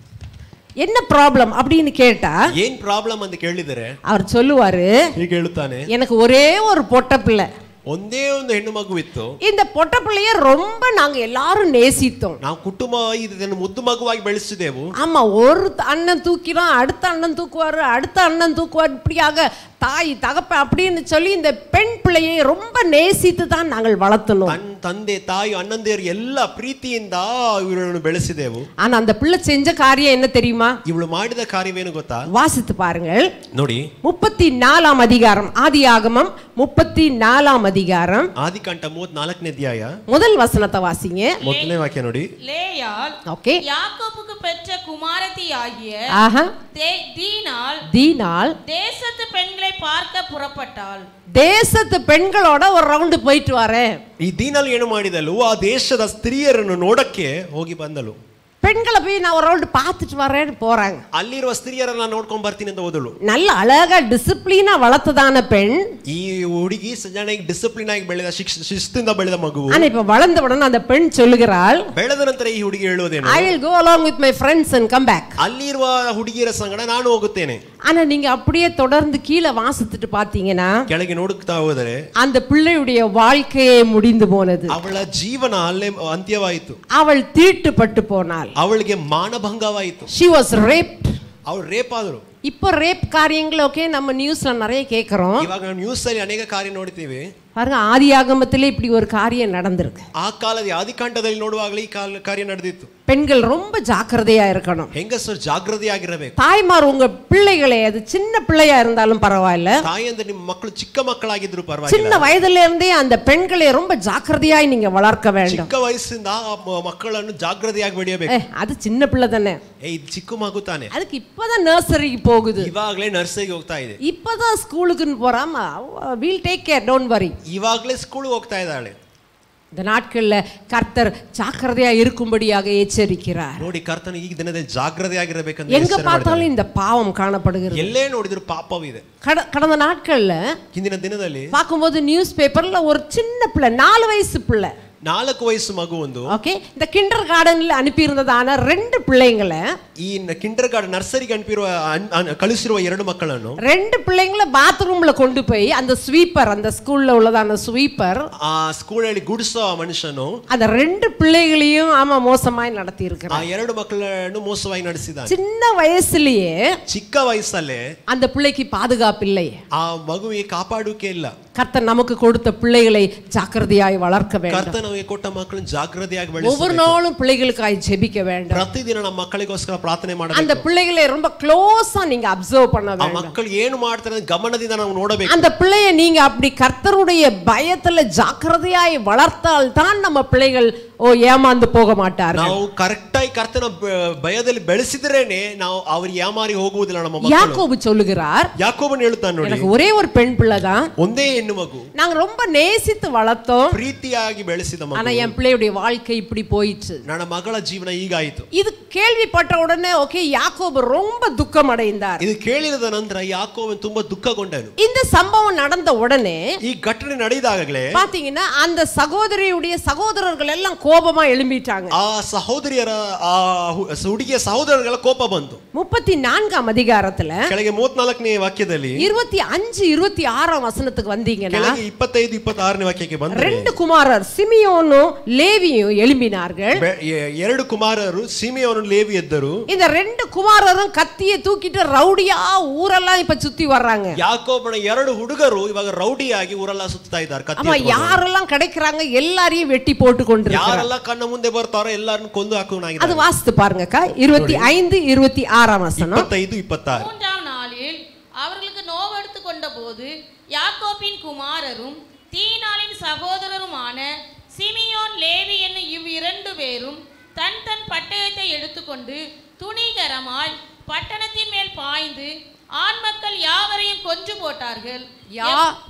Speaker 1: என்ன ப்ராப்ளம் அப்படின்னு கேட்டா,
Speaker 2: ಏನ್ ಪ್ರಾಬ್ಲಮ್ ಅಂತ ಕೇಳಿದರೆ
Speaker 1: அவர் சொல்லுவாரு,
Speaker 2: ಹೀಗೆ ಹೇಳುತ್ತಾನೆ,
Speaker 1: எனக்கு ஒரே ஒரு பொட்ட பிள்ளை,
Speaker 2: ಒಂದೇ ಒಂದು ಹೆಣ್ಣು ಮಗು ಇತ್ತು,
Speaker 1: இந்த பொட்ட பிள்ளைய ரொம்ப நாங்க எல்லாரும் நேசித்தோம்,
Speaker 2: ನಾವು ಕುಟುಂಬ ಇದನ್ನು ಮುದ್ದು ಮಗುವಾಗಿ ಬೆಳೆಸಿದೆವು.
Speaker 1: ஆமா, ஒரு அண்ணன் தூக்கிடும், அடுத்த அண்ணன் தூக்குவாரு, அடுத்த அண்ணன் தூக்குவார், இப்படியாக தாய் தகப்ப அப்படின்னு சொல்லி இந்த பெண் பிள்ளையை ரொம்ப நேசித்து தான் நாங்கள் வளர்த்தணும்.
Speaker 2: தன் ತಂದೆ ತಾಯಿ ಅಣ್ಣಂದಿರು ಎಲ್ಲ ಪ್ರೀತಿಯಿಂದ ಇವರನ್ನು ಬೆಳೆಸಿದೆವು.
Speaker 1: ஆனா அந்த பிள்ளை செஞ்ச காரியம் என்ன தெரியுமா?
Speaker 2: ಇವಳು ಮಾಡಿದ ಕಾರ್ಯವೇನು ಗೊತ್ತಾ?
Speaker 1: வாசித்து பாருங்கள்.
Speaker 2: ನೋಡಿ,
Speaker 1: முப்பத்தி நாலாம் அதிகாரம், ஆதியாகமம் முப்பத்தி நாலாம் அதிகாரம்,
Speaker 2: ಆದಿಕಾಂಡ ಮೂವತ್ನಾಲ್ಕನೇ ಅಧ್ಯಾಯ
Speaker 1: முதல் வசனத்தை வாசிங்க.
Speaker 2: ಮೊದಲನೇ ವಾಕ್ಯ ನೋಡಿ.
Speaker 3: லேயாள்
Speaker 1: ஓகே,
Speaker 3: யாக்கோபுக்கு பெற்ற குமாரத்தி ஆகிய
Speaker 1: ஆஹா,
Speaker 3: தீனாள்
Speaker 1: தீனாள்
Speaker 3: தேசத்து பெண்களை பார்க்க புறப்பட்டாள்.
Speaker 1: தேசத்து பெண்களோட ஒரு ரவுண்டு போயிட்டு வரேன்.
Speaker 2: ಈ ದೀನಲ್ ಏನು ಮಾಡಿದಳು? ಆ ದೇಶದ ಸ್ತ್ರೀಯರನ್ನು ನೋಡಕ್ಕೆ ಹೋಗಿ ಬಂದಳು.
Speaker 1: பெண்களை போய் நான் ஒரு ரவுண்டு பார்த்துட்டு வரேன்னு போறாங்க.
Speaker 2: ಅಲ್ಲಿರುವ ಸ್ತ್ರೀಯರನ್ನ ನೋಡ್ಕೊಂಡ್ ಬರ್ತೀನಿ ಅಂತ ಹೋದಳು.
Speaker 1: நல்ல அழகா டிசிப்ளினா வளர்த்ததான பெண்.
Speaker 2: ಈ ಹುಡುಗಿ ಸಜ್ಜನಾಗಿ ಡಿಸಿಪ್ಲಿನ್ ಆಗಿ ಬೆಳೆದ ಶಿಸ್ತಿಂದ ಬೆಳೆದ ಮಗು.
Speaker 1: ஆனா இப்ப வளர்ந்த உடனே அந்த பெண் சொல்லுகிறாள்,
Speaker 2: ಬೆಳೆದ ನಂತರ ಈ ಹುಡುಗಿ ಹೇಳುವುದೇನು?
Speaker 1: I will go along with my friends and come back.
Speaker 2: ಅಲ್ಲಿರುವ ಹುಡುಗಿಯರ ಸಂಗಡ ನಾನು ಹೋಗುತ್ತೇನೆ.
Speaker 1: ஆனா நீங்க அப்படியே தொடர்ந்து கீழே வாசித்துட்டு பாத்தீங்கன்னா,
Speaker 2: ಕೆಳಗೆ ನೋಡುತ್ತಾ ಹೋದರೆ
Speaker 1: அந்த பிள்ளையுடைய வாழ்க்கையே முடிந்து போனது.
Speaker 2: ಅವಳ ಜೀವನ ಅಲ್ಲೇ ಅಂತ್ಯವಾಯಿತು.
Speaker 1: அவள் தீட்டுப்பட்டு போனாள்.
Speaker 2: ಅವಳಿಗೆ ಮಾನಭಂಗವಾಯಿತು.
Speaker 1: She was raped.
Speaker 2: ಅವಳು ರೇಪ್ ಆದರು.
Speaker 1: இப்போ ரேப் காரியங்கள் ஓகே நம்ம நியூஸ்ல நிறைய கேக்குறோம்.
Speaker 2: ಇವಾಗ ನಾವು ನ್ಯೂಸ್ ಅಲ್ಲಿ ಅನೇಕ ಕಾರ್ಯ ನೋಡ್ತೀವಿ.
Speaker 1: பாருங்க, ஆதியாகமத்திலே இப்படி ஒரு காரியம் நடந்திருக்கு.
Speaker 2: ಆ ಕಾಲದ ಆದಿಕಾಂಡದಲ್ಲಿ ನೋಡುವಾಗಲೇ ಈ ಕಾರ್ಯ ನಡೆದಿತ್ತು.
Speaker 1: பெண்கள் ரொம்ப ஜாக்கிரதையா இருக்கணும்.
Speaker 2: ಹೆಂಗಸರು ಜಾಗೃತಿಯಾಗಿರಬೇಕು.
Speaker 1: தாய்மார் உங்க பிள்ளைகளை, அது சின்ன பிள்ளையா இருந்தாலும் பரவாயில்ல,
Speaker 2: ತಾಯಿ ಅಂದ್ರೆ ನಿಮ್ಮ ಮಕ್ಕಳು ಚಿಕ್ಕ ಮಕ್ಕಳಾಗಿದ್ರು ಪರವಾಗಿಲ್ಲ,
Speaker 1: சின்ன வயதுல இருந்தே அந்த பெண்களை ரொம்ப ஜாக்கிரதையாய் நீங்க வளர்க்க வேண்டும்.
Speaker 2: ಚಿಕ್ಕ ವಯಸ್ಸಿಂದ ಮಕ್ಕಳನ್ನು ಜಾಗೃತಿಯಾಗಿ ಬೆಳೆಯಬೇಕು.
Speaker 1: அது சின்ன பிள்ளை தானே,
Speaker 2: ಏ ಇದು ಚಿಕ್ಕ ಮಗು ತಾನೆ,
Speaker 1: அதுக்கு இப்பதான் நர்சரிக்கு போகுது,
Speaker 2: ಇವಾಗಲೇ ನರ್ಸರಿಗೆ ಹೋಗ್ತಾ ಇದೆ,
Speaker 1: இப்பதான் ஸ்கூலுக்குன்னு போறாம, will take care, don't worry,
Speaker 2: ಇವಾಗಲೇ ಸ್ಕೂಲ್ ಹೋಗ್ತಾ ಇದ್ದಾಳೆ.
Speaker 1: இந்த நாட்கள்ல கர்த்தர் ஜாக்கிரதையா இருக்கும்படியாக எச்சரிக்கிறார்.
Speaker 2: ನೋಡಿ, ಕರ್ತನ ಈ ದಿನದಲ್ಲಿ ಜಾಗೃತಿಯಾಗಿರಬೇಕಂತ
Speaker 1: எங்க பார்த்தாலும் இந்த பாவம் காணப்படுகிறது.
Speaker 2: ಎಲ್ಲೇ ನೋಡಿದ್ರು ಪಾಪವಿದೆ.
Speaker 1: கடந்த நாட்கள்ல
Speaker 2: ಹಿಂದಿನ ದಿನದಲ್ಲಿ
Speaker 1: பார்க்கும்போது நியூஸ் பேப்பர்ல ஒரு சின்ன பிள்ளை, நாலு வயசு பிள்ளை,
Speaker 2: ನಾಲ್ಕು ವಯಸ್ಸು ಮಗು ಒಂದು
Speaker 1: ஓகே இந்த கிண்டர் கார்டன்ல அனுப்பி இருந்ததான ரெண்டு பிள்ளைங்களை
Speaker 2: ಈ ಕಿಂಡರ್ ಗಾರ್ಡನ್ ನರ್ಸರಿಗೆ ಅನುಪಿರುವ ಕಳಿಸಿರುವ ಎರಡು ಮಕ್ಕಳನ್ನು
Speaker 1: ரெண்டு பிள்ளைங்களை பாத்ரூம்ல கொண்டு போய் அந்த ஸ்வீப்பர் அந்த ஸ்கூல்ல உள்ளதான ஸ்வீப்பர்
Speaker 2: ಆ ಸ್ಕೂಲಲ್ಲಿ ಗುಡಿಸೋ ಮನುಷ್ಯನು
Speaker 1: அந்த ரெண்டு பிள்ளைகளையும் ஆமா மோசமாய் நடத்தி
Speaker 2: ಆ
Speaker 1: இருக்கிறார்.
Speaker 2: ಎರಡು ಮಕ್ಕಳನ್ನು ಮೋಸವಾಗಿ ನಡೆಸಿದ್ದಾನೆ.
Speaker 1: சின்ன வயசுலயே
Speaker 2: ಚಿಕ್ಕ ವಯಸ್ಸಲ್ಲೇ
Speaker 1: அந்த பிள்ளைக்கு பாதுகாப்பு இல்லை.
Speaker 2: ಆ ಮಗುವಿಗೆ ಕಾಪಾಡುಕೆ ಇಲ್ಲ.
Speaker 1: கர்த்தர் நமக்கு கொடுத்த பிள்ளைகளை ஜாக்கிரதையாய் வளர்க்க வேண்டும்.
Speaker 2: ಕರ್ತನ ನಮಗೆ ಕೊಟ್ಟ ಮಕ್ಕಳನ್ನು ಜಾಗೃತಿಯಾಗಿ
Speaker 1: ஒவ்வொரு
Speaker 2: ಬೆಳೆಸಬೇಕು.
Speaker 1: நாளும் பிள்ளைகளுக்காய் ஜெபிக்க வேண்டும்.
Speaker 2: ಪ್ರತಿದಿನ ನಮ್ಮ ಮಕ್ಕಳಿಗೋಸ್ಕರ ಪ್ರಾರ್ಥನೆ ಮಾಡಬೇಕು.
Speaker 1: அந்த பிள்ளைகளை ரொம்ப க்ளோஸா நீங்க அப்சர்வ் பண்ண
Speaker 2: ಆ
Speaker 1: வேண்டும்.
Speaker 2: ಮಕ್ಕಳು ಏನು ಮಾಡ್ತಾರೆ ಅಂತ ಗಮನದಿಂದ ನಾವು ನೋಡಬೇಕು.
Speaker 1: அந்த பிள்ளையை நீங்க அப்படி கர்த்தருடைய பயத்துல ஜாக்கிரதையாய் வளர்த்தால் தான் நம்ம பிள்ளைகள் ஓ ஏமாந்து போக மாட்டார்கள்.
Speaker 2: ನಾವು ಕರೆಕ್ಟ್ ಆಗಿ ಕರ್ತನ ಭಯದಲ್ಲಿ ಬೆಳೆಸಿದ್ರೇನೆ ನಾವು ಅವರಿಗೆ ಏಮಾರಿ ಹೋಗುವುದಿಲ್ಲ ನಮ್ಮ ಮಕ್ಕಳು.
Speaker 1: யாக்கோபு சொல்லுகிறார்,
Speaker 2: ಯಾಕೋಬನು ಹೇಳ್ತಾನೆ ನೋಡಿ,
Speaker 1: எனக்கு ஒரே ஒரு பெண் பிள்ளை தான்,
Speaker 2: ಒಂದೇ ಹೆಣ್ಣು ಮಗು,
Speaker 1: நாங்க ரொம்ப நேசித்து வளர்த்தோம்,
Speaker 2: ಪ್ರೀತಿಯಾಗಿ ಬೆಳೆಸಿದ ಮಗು,
Speaker 1: ஆனா என் பிள்ளையுடைய வாழ்க்கை இப்படி போயிடுச்சு.
Speaker 2: ನನ್ನ ಮಗಳ ಜೀವನ ಹೀಗಾಯಿತು.
Speaker 1: இது கேள்விப்பட்ட உடனே ஓகே யாக்கோபு ரொம்ப துக்கம் அடைந்தார்.
Speaker 2: ಇದು ಕೇಳಿದ ನಂತರ ಯಾಕೋಬನು ತುಂಬಾ ದುಃಖಗೊಂಡನು.
Speaker 1: இந்த சம்பவம் நடந்த உடனே
Speaker 2: ಈ ಘಟನೆ ನಡೆದಾಗಲೇ
Speaker 1: பாத்தீங்கன்னா அந்த சகோதரியுடைய சகோதரர்கள் எல்லாம் கோபமா எழும்பிட்டாங்க.
Speaker 2: ಆ ಸಹೋದರಿಯರ ಆ ಹುಡುಗಿಯ ಸಹೋದರಗಳ ಕೋಪ ಬಂತು.
Speaker 1: முப்பத்தி நான்காம் அதிகாரத்துல
Speaker 2: ಕೆಳಗೆ ಮೂವತ್ನಾಲ್ಕನೇ ವಾಕ್ಯದಲ್ಲಿ
Speaker 1: இருபத்தி அஞ்சு இருபத்தி ஆறாம் வசனத்துக்கு வந்தீங்கன்னா
Speaker 2: ಕೆಳಗೆ ಇಪ್ಪತ್ತೈದು ಇಪ್ಪತ್ತಾರನೇ ವಾಕ್ಯಕ್ಕೆ ಬಂದರೆ
Speaker 1: ரெண்டு குமாரர் சிமியோனும் லேவியும் எழும்பினார்கள்.
Speaker 2: ಬೆ- ಎ- ಎರಡು ಕುಮಾರರು ಸಿಮೆಯೋನು ಲೇವಿ ಎದ್ದರು.
Speaker 1: இந்த ரெண்டு குமாரரும் கத்தியை தூக்கிட்டு ரவுடியா ஊரெல்லாம் இப்ப சுத்தி வர்றாங்க.
Speaker 2: ಯಾಕೋಬನ ಎರಡು ಹುಡುಗರು ಇವಾಗ ರೌಡಿಯಾಗಿ ಊರೆಲ್ಲ ಸುತ್ತಾ ಇದ್ದಾರೆ. ಕತ್ತಿ
Speaker 1: ஆமா,
Speaker 2: ಎತ್ಕೊಂಡು.
Speaker 1: யாரெல்லாம் கிடைக்கிறாங்க எல்லாரையும் வெட்டி போட்டு கொண்டிருக்கிறாங்க.
Speaker 2: ಯಾರೆಲ್ಲ ಕಣ್ಣ ಮುಂದೆ ಬರ್ತಾರೋ ಎಲ್ಲರನ್ನು ಕೊಂದು
Speaker 1: அது
Speaker 2: ಹಾಕುವನಾಗಿದ್ದಾರೆ.
Speaker 1: வாசித்து பாருங்கக்கா, இருபத்தி ஐந்து இருபத்தி ஆறாம் வசனம்.
Speaker 2: ಇಪ್ಪತ್ತೈದು ಇಪ್ಪತ್ತಾರು.
Speaker 3: மூன்றாம் நாளில் அவர்களுக்கு நோவெடுத்து கொண்ட போது யாக்கோபின் குமாரரும் தீனாளின் சகோதரருமான சிமியோன் லேவி என்னும் இவ் இரண்டு பேரும் தன் தன் பட்டயத்தை எடுத்துக்கொண்டு துணிகரமாய் பட்டணத்தின் மேல் பாய்ந்து ஆண் மக்கள் யாவரையும் கொன்று போட்டார்கள்.
Speaker 1: யா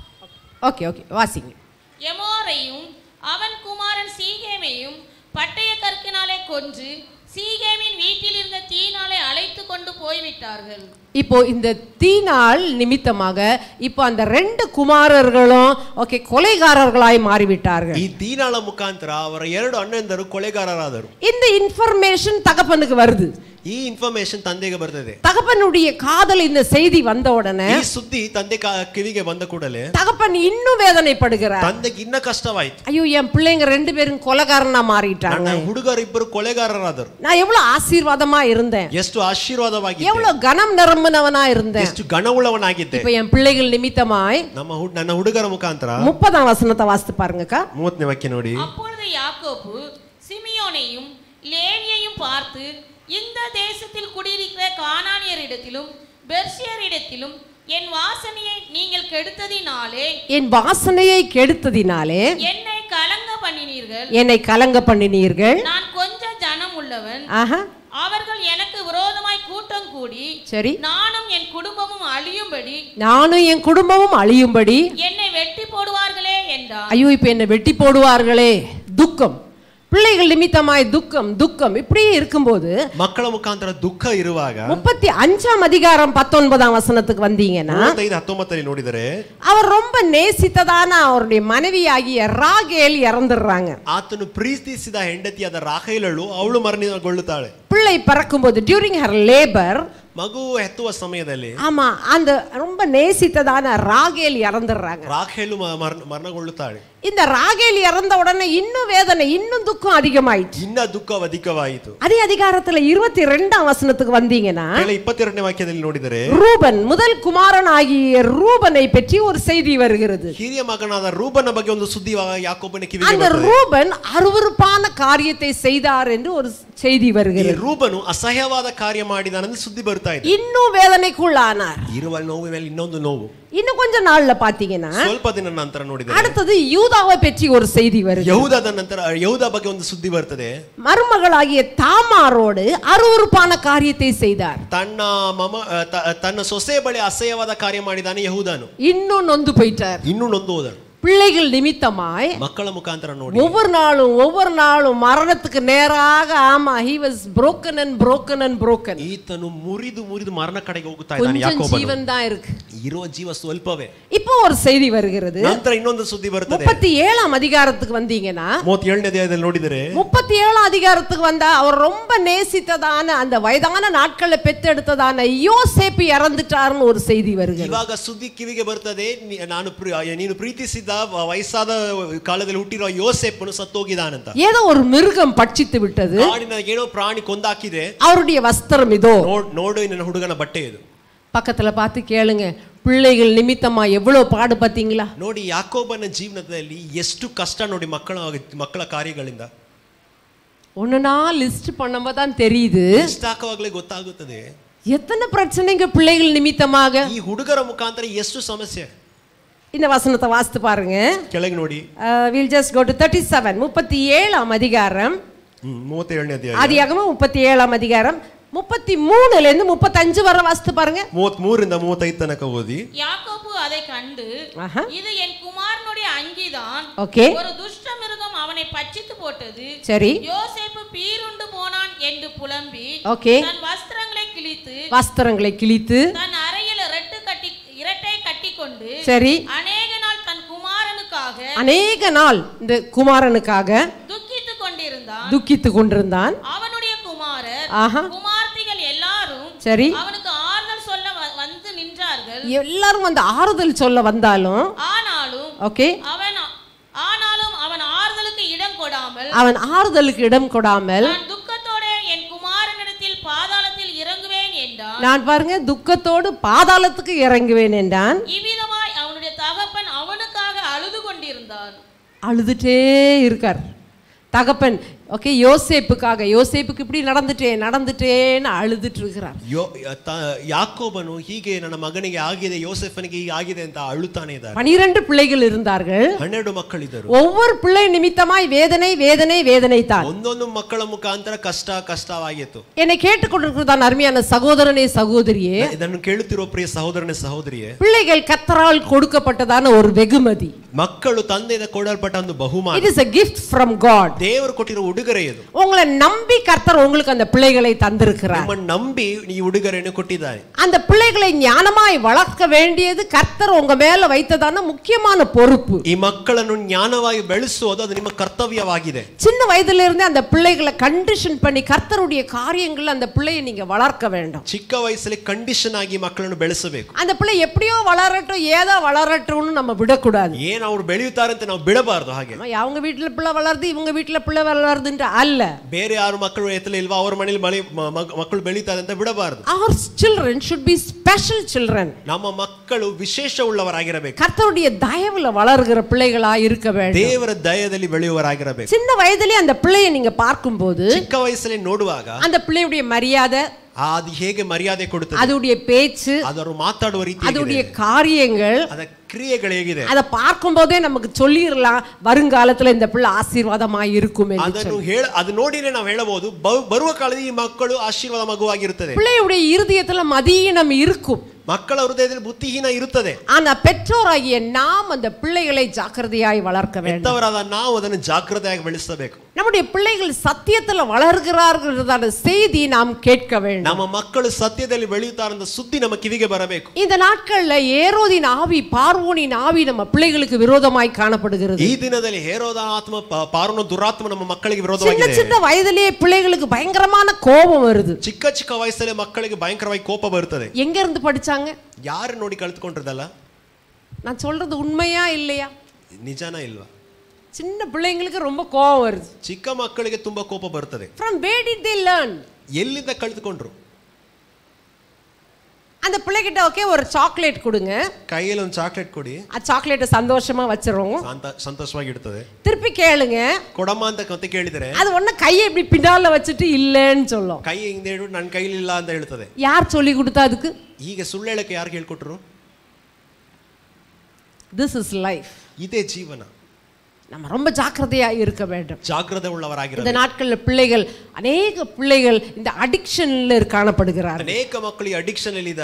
Speaker 1: ஓகே ஓகே வாசிங்க.
Speaker 3: எமோரையும் அவன் குமாரன் சீகேமையும் பட்டய கற்கினாலே கொன்று சீகேமின் வீட்டில் இருந்த தீனாலை அழைத்து கொண்டு போய்விட்டார்கள்.
Speaker 1: இப்போ இந்த தீனாள் நிமித்தமாக இப்போ அந்த ரெண்டு குமாரர்களும் ஓகே கொலைகாரர்களாய் மாறிவிட்டார்கள்.
Speaker 2: ಈ ದೀನಾಳ ಮುಖಾಂತರ ಅವರ ಎರಡು ಅಣ್ಣಂದರು ಕೊಲೆಗಾರರಾದರು.
Speaker 1: இந்த இன்ஃபர்மேஷன் தகப்பனுக்கு வருது.
Speaker 2: ಈ ಇನ್ಫಾರ್ಮೇಶನ್ ತಂದೆಗೆ ಬರ್ತದೆ.
Speaker 1: தகப்பனுடைய காதல் இந்த செய்தி வந்த உடனே
Speaker 2: ಈ ಸುದ್ದಿ ತಂದೆ ಕಾ- ಕಿವಿಗೆ ಬಂದ ಕೂಡಲೇ
Speaker 1: தகப்பன் இன்னும் வேதனைப்படுகிறார்.
Speaker 2: ತಂದೆಗೆ ಇನ್ನ ಕಷ್ಟವಾಯಿತು.
Speaker 1: ஐயோ என் பிள்ளைங்க ரெண்டு பேரும் கொலைகாரனா மாறிட்டாங்க.
Speaker 2: ನನ್ನ ಹುಡುಗರು ಇಬ್ಬರು ಕೊಲೆಗಾರರಾದರು.
Speaker 1: நான் எவ்வளவு ஆசீர்வாதமா இருந்தேன்,
Speaker 2: ಎಷ್ಟು ಆಶೀರ್ವಾದವಾಗಿದ್ದೆ,
Speaker 1: எவ்வளவு கனம் நிரம்பினவனா இருந்தேன்.
Speaker 2: ಎಷ್ಟು ಗಣವುಳ್ಳವನಾಗಿದ್ದೆ.
Speaker 1: இப்ப என் பிள்ளைகள் நிமித்தமாய்
Speaker 2: ನಮ್ಮ ಹು- ನನ್ನ ಹುಡುಗರ ಮುಖಾಂತರ
Speaker 1: முப்பதாம் வசனத்தை வாசித்து பாருங்கக்கா.
Speaker 2: ಮೂವತ್ತನೇ ವಾಕ್ಯ ನೋಡಿ.
Speaker 3: அப்பொழுது யாக்கோபு சிமியோனையும் லேவியையும் பார்த்து, இந்த தேசத்தில் குடியிருக்கிற கானானியரிடத்திலும் பெர்சியரிடத்திலும் என் வாசனையை நீங்கள் கெடுத்ததினாலே
Speaker 1: என் வாசனையை கெடுத்ததினாலே
Speaker 3: என்னை கலங்க பண்ணினீர்கள்.
Speaker 1: என்னை கலங்க பண்ணினீர்கள்.
Speaker 3: நான் கொஞ்சம் ஜனம் உள்ளவன்,
Speaker 1: ஆஹா,
Speaker 3: அவர்கள் எனக்கு விரோதமாய் கூட்டம் கூடி
Speaker 1: சரி,
Speaker 3: நானும் என் குடும்பமும் அழியும்படி
Speaker 1: நானும் என் குடும்பமும் அழியும்படி
Speaker 3: என்னை வெட்டி போடுவார்களே என்றார்.
Speaker 1: ஐயோ இப்ப என்னை வெட்டி போடுவார்களே. துக்கம், பிள்ளைகள் நிமித்தமாய் துக்கம் துக்கம் இப்படியே இருக்கும்போது
Speaker 2: ಮಕ್ಕಳ ಮುಖಾಂತರ ದುಃಖ ಇರುವಾಗ
Speaker 1: முப்பத்தி அஞ்சாம் அதிகாரம் பத்தொன்பதாம் வசனத்துக்கு வந்தீங்கன்னா
Speaker 2: ಮೂವತ್ತೈದು ಹತ್ತೊಂಬತ್ತರಲ್ಲಿ ನೋಡಿದರೆ
Speaker 1: அவர் ரொம்ப நேசித்ததான அவருடைய மனைவியாகிய ராகேல் இறந்துடுறாங்க.
Speaker 2: ಆತನು ಪ್ರೀತಿಸಿದ ಹೆಂಡತಿಯಾದ ರಾಹೇಲಳು ಅವಳು ಮರಣಗೊಳ್ಳುತ್ತಾಳೆ.
Speaker 1: பிள்ளை பிறக்கும்போது டியூரிங் ஹர் லேபர்,
Speaker 2: ಮಗು ಹೆತ್ತುವ ಸಮಯದಲ್ಲಿ
Speaker 1: ஆமா, அந்த ரொம்ப நேசித்ததான ராகேல் இறந்துடுறாங்க.
Speaker 2: ರಾಹೇಲು ಮ- ಮರಣ- ಮರಣಗೊಳ್ಳುತ್ತಾಳೆ.
Speaker 1: இந்த ராகேல் இறந்த உடனே இன்னும் வேதனை, இன்னும் துக்கம் அதிகமாயிடுச்சு.
Speaker 2: ಇನ್ನ ದುಃಖ ಅಧಿಕವಾಯಿತು.
Speaker 1: அதே அதிகாரத்துல இருபத்தி ரெண்டாம் வசனத்துக்கு வந்தீங்கன்னா
Speaker 2: ಕೆಳ ಇಪ್ಪತ್ತೆರಡನೇ ವಾಕ್ಯದಲ್ಲಿ ನೋಡಿದರೆ
Speaker 1: ரூபன் முதல் குமாரன் ஆகிய ரூபனை பற்றி ஒரு செய்தி வருகிறது.
Speaker 2: ಹಿರಿಯ ಮಗನಾದ ರೂಬನ ಬಗ್ಗೆ ಒಂದು ಸುದ್ದಿ ಯಾಕೋಬನ ಕಿವಿಗೆ
Speaker 1: அந்த
Speaker 2: ಬರ್ತದೆ.
Speaker 1: ரூபன் அருவருப்பான காரியத்தை செய்தார் என்று ஒரு செய்தி
Speaker 2: ಈ
Speaker 1: வருகிறது.
Speaker 2: ರೂಬನು ಅಸಹ್ಯವಾದ ಕಾರ್ಯ ಮಾಡಿದಾನೆಂದು ಸುದ್ದಿ ಬರ್ತಾ ಇದೆ.
Speaker 1: இன்னும் வேதனைக்குள்ளானார்.
Speaker 2: ಇರುವ ನೋವು ಮೇಲೆ ಇನ್ನೊಂದು ನೋವು.
Speaker 1: இன்னும் கொஞ்ச நாள்ல பாத்தீங்கன்னா
Speaker 2: ಸ್ವಲ್ಪ ದಿನ ನಂತರ ನೋಡಿದರೆ
Speaker 1: அடுத்தது யூதாவை பற்றி ஒரு செய்தி வருது.
Speaker 2: ಯಹೂದದ ನಂತರ ಯಹೂದ ಬಗ್ಗೆ ಒಂದು ಸುದ್ದಿ ಬರ್ತದೆ.
Speaker 1: மருமகளாகிய தாமாரோடு அருவருப்பான காரியத்தை செய்தார்.
Speaker 2: ತನ್ನ ಮಮ ತ- ತನ್ನ ಸೊಸೆ ಬಳಿ ಅಸಹ್ಯವಾದ ಕಾರ್ಯ ಮಾಡಿದಾನೆ ಯಹೂದನು.
Speaker 1: இன்னும் நொந்து போயிட்டார்.
Speaker 2: ಇನ್ನೂ ನೊಂದು ಹೋದನು.
Speaker 1: பிள்ளைகள் நிமித்தமாய்
Speaker 2: ಮಕ್ಕಳ ಮುಖಾಂತರ ನೋಡಿ
Speaker 1: ஒவ்வொரு நாளும் ஒவ்வொரு நாளும் மரணத்துக்கு நேராக ஆமா he was broken and broken and broken.
Speaker 2: ಈತನು ಮುರಿದು ಮುರಿದು ಮರಣ ಕಡೆಗೆ ಹೋಗುತ್ತಾ ಇದ್ದಾನೆ
Speaker 1: கொஞ்சம்
Speaker 2: ಯಾಕೋಬನು.
Speaker 1: ஜீவன் தான் இருக்கு.
Speaker 2: ಇರುವ ಜೀವ ಸ್ವಲ್ಪವೇ.
Speaker 1: இப்போ ஒரு செய்தி வருகிறது.
Speaker 2: ನಂತರ ಇನ್ನೊಂದು ಸುದ್ದಿ ಬರ್ತದೆ.
Speaker 1: முப்பத்தி ஏழாம் அதிகாரத்துக்கு வந்தீங்கன்னா
Speaker 2: ಮೂವತ್ತೇಳನೇ ಅಧ್ಯಾಯದಲ್ಲಿ ನೋಡಿದರೆ
Speaker 1: முப்பத்தி ஏழாம் அதிகாரத்துக்கு வந்தா அவர் ரொம்ப நேசித்ததான அந்த வயதான நாட்களை பெத்தெடுத்ததான யோசேப்பு இறந்துட்டாருன்னு ஒரு செய்தி வருகிறது.
Speaker 2: ಇವಾಗ ಸುದ್ದಿ ಕಿವಿಗೆ ಬರ್ತದೆ, ನಾನು ನೀನು ಪ್ರೀತಿಸಿದ ವಯಸ್ಸಾದ ಕಾಲದಲ್ಲಿ ಹುಟ್ಟಿರುವ ಯೋಸೇಫನು ಸತ್ತೋಗಿದಾನಂತ.
Speaker 1: ஏதோ ஒரு மிருகம் பட்சித்து விட்டது.
Speaker 2: ಕಾಡಿನ ಏನೋ ಪ್ರಾಣಿ ಕೊಂದಾಕಿದೆ.
Speaker 1: அவருடைய வஸ்திரம் இதோ.
Speaker 2: ನೋಡು ನನ್ನ ಹುಡುಗನ ಬಟ್ಟೆ ಇದು.
Speaker 1: பக்கத்துல பார்த்து கேளுங்க, பிள்ளைகள் நிமித்தமா எவ்வளவு பாடு பாத்தீங்களா?
Speaker 2: ನೋಡಿ ಯಾಕೋಬನ ಜೀವನದಲ್ಲಿ ಎಷ್ಟು ಕಷ್ಟ ನೋಡಿ ಮಕ್ಕಳ ಮಕ್ಕಳ ಕಾರ್ಯಗಳಿಂದ.
Speaker 1: ஒண்ணுனா லிஸ்ட் பண்ணும்போது தான் தெரியுது.
Speaker 2: ಲಿಸ್ಟ್ ಹಾಕುವಾಗಲೇ ಗೊತ್ತಾಗುತ್ತದೆ
Speaker 1: எத்தனை பிரச்சனைங்க பிள்ளைகள் நிமித்தமாக.
Speaker 2: ಈ ಹುಡುಗರ ಮುಖಾಂತರ ಎಷ್ಟು ಸಮಸ್ಯೆ.
Speaker 1: இந்த வசனத்தை வாசித்து பாருங்க.
Speaker 2: ಕೆಳಗೆ ನೋಡಿ.
Speaker 1: we'll just go to thirty-seven முப்பத்தி ஏழாம் அதிகாரம்.
Speaker 2: ಮೂವತ್ತೇಳನೇ ಅಧ್ಯಾಯ.
Speaker 1: ஆதியாகமம் முப்பத்தி ஏழாம் அதிகாரம் முப்பத்தி மூணுல இருந்து முப்பத்தஞ்சு வரை வாசித்து பாருங்க.
Speaker 2: ಮೂವತ್ಮೂರರಿಂದ ಮೂವತ್ತೈದು ತನಕ ಓದಿ.
Speaker 3: யாக்கோபு அதை கண்டு, இது என் குமாரனுடைய அங்கிதான்,
Speaker 1: ஓகே,
Speaker 3: ஒரு துஷ்ட மிருகம் அவனை பட்சித்து போட்டது,
Speaker 1: சரி,
Speaker 3: யோசேப்பு பீருண்டு போனான் என்று புலம்பி
Speaker 1: ஓகே,
Speaker 3: தன் வஸ்திரங்களை கிழித்து
Speaker 1: வஸ்திரங்களை கிழித்து
Speaker 3: தன் அறையில் இரட்டு கட்டி இரட்டை கட்டி கொண்டு,
Speaker 1: சரி,
Speaker 3: அநேக நாள் தன் குமாரனுக்காக
Speaker 1: அநேக நாள் இந்த குமாரனுக்காக
Speaker 3: துக்கித்து கொண்டிருந்தான்
Speaker 1: துக்கித்து கொண்டிருந்தான்.
Speaker 3: அவனுடைய குமாரர்
Speaker 1: ஆஹா,
Speaker 3: குமார்த்திகள் எல்லாரும்
Speaker 1: சரி,
Speaker 3: அவனுக்கு ஆறுதல் சொல்ல வ- வந்து நின்றார்கள்.
Speaker 1: எல்லாரும் வந்து ஆறுதல் சொல்ல வந்தாலும்
Speaker 3: ஆனாலும்
Speaker 1: ஓகே,
Speaker 3: அவன் ஆனாலும் அவன் ஆறுதலுக்கு இடம் கொடாமல்
Speaker 1: அவன் ஆறுதலுக்கு இடம் கொடாமல்
Speaker 3: நான் துக்கத்தோட என் குமாரனிடத்தில் பாதாளத்தில் இறங்குவேன் என்றான்.
Speaker 1: நான் பாருங்க துக்கத்தோடு பாதாளத்துக்கு இறங்குவேன் என்றான்.
Speaker 3: இவ்விதமாய் அவனுடைய தகப்பன் அவனுக்காக அழுது கொண்டிருந்தான்.
Speaker 1: அழுதுட்டே இருக்கார் தகப்பன். ஓகே, யோசேப்புக்காக, யோசேப்புக்கு இப்படி நடந்துட்டேன் நடந்துட்டேன்னு அழுதுட்டு இருக்கிறார்.
Speaker 2: ಯಾಕೋಬನು ಹೀಗೆ ನನ್ನ ಮಗನಿಗೆ ಆಗಿದೆ, ಯೋಸೆಫನಿಗೆ ಹೀಗೆ ಆಗಿದೆ ಅಂತ ಅಳುತ್ತಾನೆ ಇದ್ದಾರೆ.
Speaker 1: பனிரெண்டு பிள்ளைகள் இருந்தார்கள்.
Speaker 2: ಹನ್ನೆರಡು ಮಕ್ಕಳಿದ್ದರು.
Speaker 1: ஒவ்வொரு பிள்ளை நிமித்தமாய் வேதனை வேதனை வேதனை தான்.
Speaker 2: ಒಂದೊಂದು ಮಕ್ಕಳ ಮುಖಾಂತರ ಕಷ್ಟ ಕಷ್ಟವಾಗಿತ್ತು.
Speaker 1: என்னை கேட்டுக்கொண்டிருக்கிறதான் அருமையான சகோதரனே சகோதரியே,
Speaker 2: ಇದನ್ನು ಕೇಳುತ್ತಿರುವ ಪ್ರಿಯ ಸಹೋದರನೇ ಸಹೋದರಿಯೇ,
Speaker 1: பிள்ளைகள் கர்த்தரால் கொடுக்கப்பட்டதான ஒரு வெகுமதி.
Speaker 2: ಮಕ್ಕಳು ತಂದೆಯಿಂದ ಕೊಡಲ್ಪಟ್ಟ ಒಂದು ಬಹುಮಾನ.
Speaker 1: It is a gift from God.
Speaker 2: ದೇವರು ಕೊಟ್ಟಿರುವ ಉಡುಗೊರೆ ಇದು.
Speaker 1: உங்களை நம்பி கர்த்தர் உங்களுக்கு அந்த பிள்ளைகளை தந்திருக்கிறார்.
Speaker 2: ನಿಮ್ಮನ್ನು ನಂಬಿ ಈ ಉಡುಗೊರೆಯನ್ನು ಕೊಟ್ಟಿದ್ದಾನೆ.
Speaker 1: அந்த பிள்ளைகளை ஞானமாய் வளர்க்க வேண்டியது கர்த்தர் உங்க மேல வைத்ததான முக்கியமான பொறுப்பு.
Speaker 2: ಈ ಮಕ್ಕಳನ್ನು ಜ್ಞಾನವಾಗಿ ಬೆಳೆಸುವುದು ಅದು ನಿಮ್ಮ ಕರ್ತವ್ಯವಾಗಿದೆ.
Speaker 1: சின்ன வயதுல இருந்தே அந்த பிள்ளைகளை கண்டிஷன் பண்ணி கர்த்தருடைய காரியங்கள் அந்த பிள்ளையை நீங்க வளர்க்க வேண்டும்.
Speaker 2: ಚಿಕ್ಕ ವಯಸ್ಸಲ್ಲಿ ಕಂಡೀಷನ್ ಆಗಿ ಮಕ್ಕಳನ್ನು ಬೆಳೆಸಬೇಕು.
Speaker 1: அந்த பிள்ளை எப்படியோ வளரட்டும் ஏதோ வளரட்டும்னு நம்ம விடக்கூடாது.
Speaker 2: ಏನು ಅವರು ಬೆಳೆಯುತ್ತಾರೆ ಅಂತ ನಾವು ಬಿಡಬಾರದು. ಹಾಗೆ
Speaker 1: அவங்க வீட்டுல பிள்ளை வளருது இவங்க வீட்டுல பிள்ளை வளருதுன்ற அல்ல.
Speaker 2: ಬೇರೆ ಯಾರು ಮಕ್ಕಳು ಎತ್ತಲ ಇಲ್ವಾ ಅವರ ಮನೆಯಲ್ಲಿ ಮಕ್ಕಳು ಬೆಳೀತಾರೆ ಅಂತ ಬಿಡಬಾರದು.
Speaker 1: Our children should be special children.
Speaker 2: ನಮ್ಮ ಮಕ್ಕಳು ವಿಶೇಷ ಉಳ್ಳವರಾಗಿರಬೇಕು.
Speaker 1: கர்த்தருடைய தயவுல வளர்கிற பிள்ளைகளா இருக்க வேண்டும்.
Speaker 2: ದೇವರ ದಯದಲ್ಲಿ ಬೆಳೆಯುವವರಾಗಿರಬೇಕು.
Speaker 1: சின்ன வயதிலே அந்த பிள்ளையை நீங்க பார்க்கும்போது,
Speaker 2: ಚಿಕ್ಕ ವಯಸ್ಸಲ್ಲಿ ನೋಡುವಾಗ
Speaker 1: அந்த பிள்ளையுடைய மரியாதை,
Speaker 2: ಅದು ಹೇಗೆ ಮರ್ಯಾದೆ ಕೊಡುತ್ತದೆ,
Speaker 1: அதுடைய பேச்சு,
Speaker 2: ಅದರ ಮಾತಾಡುವ ರೀತಿ,
Speaker 1: அதுடைய காரியங்கள்,
Speaker 2: ಅದ ಕ್ರಿಯೆಗಳು ಹೇಗಿದೆ,
Speaker 1: அதை பார்க்கும் போதே நமக்கு சொல்லிரலாம் வருங்காலத்துல இந்த பிள்ளை ஆசீர்வாதமாய் இருக்கும் என்று.
Speaker 2: ಅದನ್ನು ಹೇಳ ಅದು ನೋಡಿನೇ ನಾವು ಹೇಳಬಹುದು ಬರುವ ಕಾಲದಲ್ಲಿ ಈ ಮಕ್ಕಳು ಆಶೀರ್ವಾದ ಮಗುವಾಗಿರುತ್ತದೆ.
Speaker 1: பிள்ளையுடைய இருதயத்துல மதியினம் இருக்கும்.
Speaker 2: ಮಕ್ಕಳ ಹೃದಯದಲ್ಲಿ ಬುದ್ಧಿಹೀನ ಇರುತ್ತದೆ.
Speaker 1: ஆனா பெற்றோராகிய நாம் அந்த பிள்ளைகளை ஜாக்கிரதையாய் வளர்க்க வேண்டும்.
Speaker 2: பெற்றவராದ ನಾವು ಅದನ್ನು ಜಾಗೃತೆಯಾಗಿ ಬೆಳೆಸಬೇಕು.
Speaker 1: நம்முடைய பிள்ளைகள் சத்தியத்துல வளர்கிறார்கள்ன்றதான செய்தி நாம் கேட்க வேண்டும்.
Speaker 2: ನಮ್ಮ ಮಕ್ಕಳು ಸತ್ಯದಲ್ಲಿ ಬೆಳೆಯುತ್ತಾರೆ ಅಂತ ಸುದ್ದಿ ನಮ್ಮ ಕಿವಿಗೆ ಬರಬೇಕು.
Speaker 1: இந்த நாட்கள்ல ஏரோதின் ஆவி, பார்வோனின் ஆவி நம்ம பிள்ளைகளுக்கு விரோதமாய் காணப்படுகிறது.
Speaker 2: ಈ ದಿನದಲ್ಲಿ ಹೇರೋದನ ಆತ್ಮ, ಪಾರೋನ ದುರಾತ್ಮ ನಮ್ಮ ಮಕ್ಕಳಿಗೆ
Speaker 1: சின்ன
Speaker 2: ವಿರೋಧವಾಗಿದೆ.
Speaker 1: சின்ன வயதிலே பிள்ளைகளுக்கு பயங்கரமான கோபம் வருது.
Speaker 2: ಚಿಕ್ಕ ಚಿಕ್ಕ ವಯಸ್ಸಲ್ಲಿ ಮಕ್ಕಳಿಗೆ ಭಯಂಕರವಾಗಿ ಕೋಪ ಬರುತ್ತದೆ.
Speaker 1: எங்க இருந்து படிச்சாங்க?
Speaker 2: ಯಾರು ನೋಡಿ ಕಲಿತುಕೊಂಡಿರದಲ್ಲ.
Speaker 1: நான் சொல்றது உண்மையா இல்லையா?
Speaker 2: ನಿಜಾನ ಇಲ್ವಾ?
Speaker 1: சின்ன பிள்ளைங்களுக்கு ரொம்ப கோபம் வருது.
Speaker 2: ಚಿಕ್ಕ ಮಕ್ಕಳಿಗೆ ತುಂಬಾ ಕೋಪ ಬರುತ್ತದೆ.
Speaker 1: From where did they learn?
Speaker 2: ಎಲ್ಲಿಂದ ಕಲಿತುಕೊಂಡ್ರು?
Speaker 1: அந்த பிள்ளைகிட்ட ஓகே ஒரு சாக்லேட் கொடுங்க,
Speaker 2: ಕೈಯಲ್ಲಿ ಒಂದು ಚಾಕ್ಲೇಟ್ ಕೊಡಿ,
Speaker 1: ಆ ಚಾಕ್ಲೇಟ್ சந்தோஷமா வச்சிரோம்,
Speaker 2: ಸಂತೋಷವಾಗಿ ಇಡ್ತದೆ.
Speaker 1: திருப்பಿ ಕೇಳುங்க,
Speaker 2: ಕೊಡಮ್ಮ ಅಂತ ಮತ್ತೆ ಕೇಳಿದರೆ
Speaker 1: அது ஒண்ணு கையை இப்படி பின்னால வச்சிட்டு இல்லன்னு சொல்லும்.
Speaker 2: ಕೈ ಹಿಂದೆ ಇಡು, ನನ್ನ ಕೈಲಿ ಇಲ್ಲ ಅಂತ ಹೇಳ್ತದೆ.
Speaker 1: யார் சொல்லி கொடுத்தா அதுக்கு?
Speaker 2: ಈಗ ಸುಳ್ಳು ಹೇಳಕ್ಕೆ ಯಾರು ಹೇಳ್ಕೊಟ್ರು?
Speaker 1: This is life.
Speaker 2: ಇದೇ ಜೀವನ.
Speaker 1: நம்ம ரொம்ப ஜாக்கிரதையா இருக்க வேண்டும்.
Speaker 2: ಜಾಗೃತೆ ಉಳ್ಳವರಾಗಿರಬೇಕು.
Speaker 1: இந்த நாட்கள்ல பிள்ளைகள், அநேக பிள்ளைகள் இந்த அடிக்ஷன்ல காணப்படுகிறார்கள்.
Speaker 2: ಅನೇಕ ಮಕ್ಕಳು ಅಡಿಕ್ಷನ್ ಅಲ್ಲಿ ಇದ್ದಾರೆ.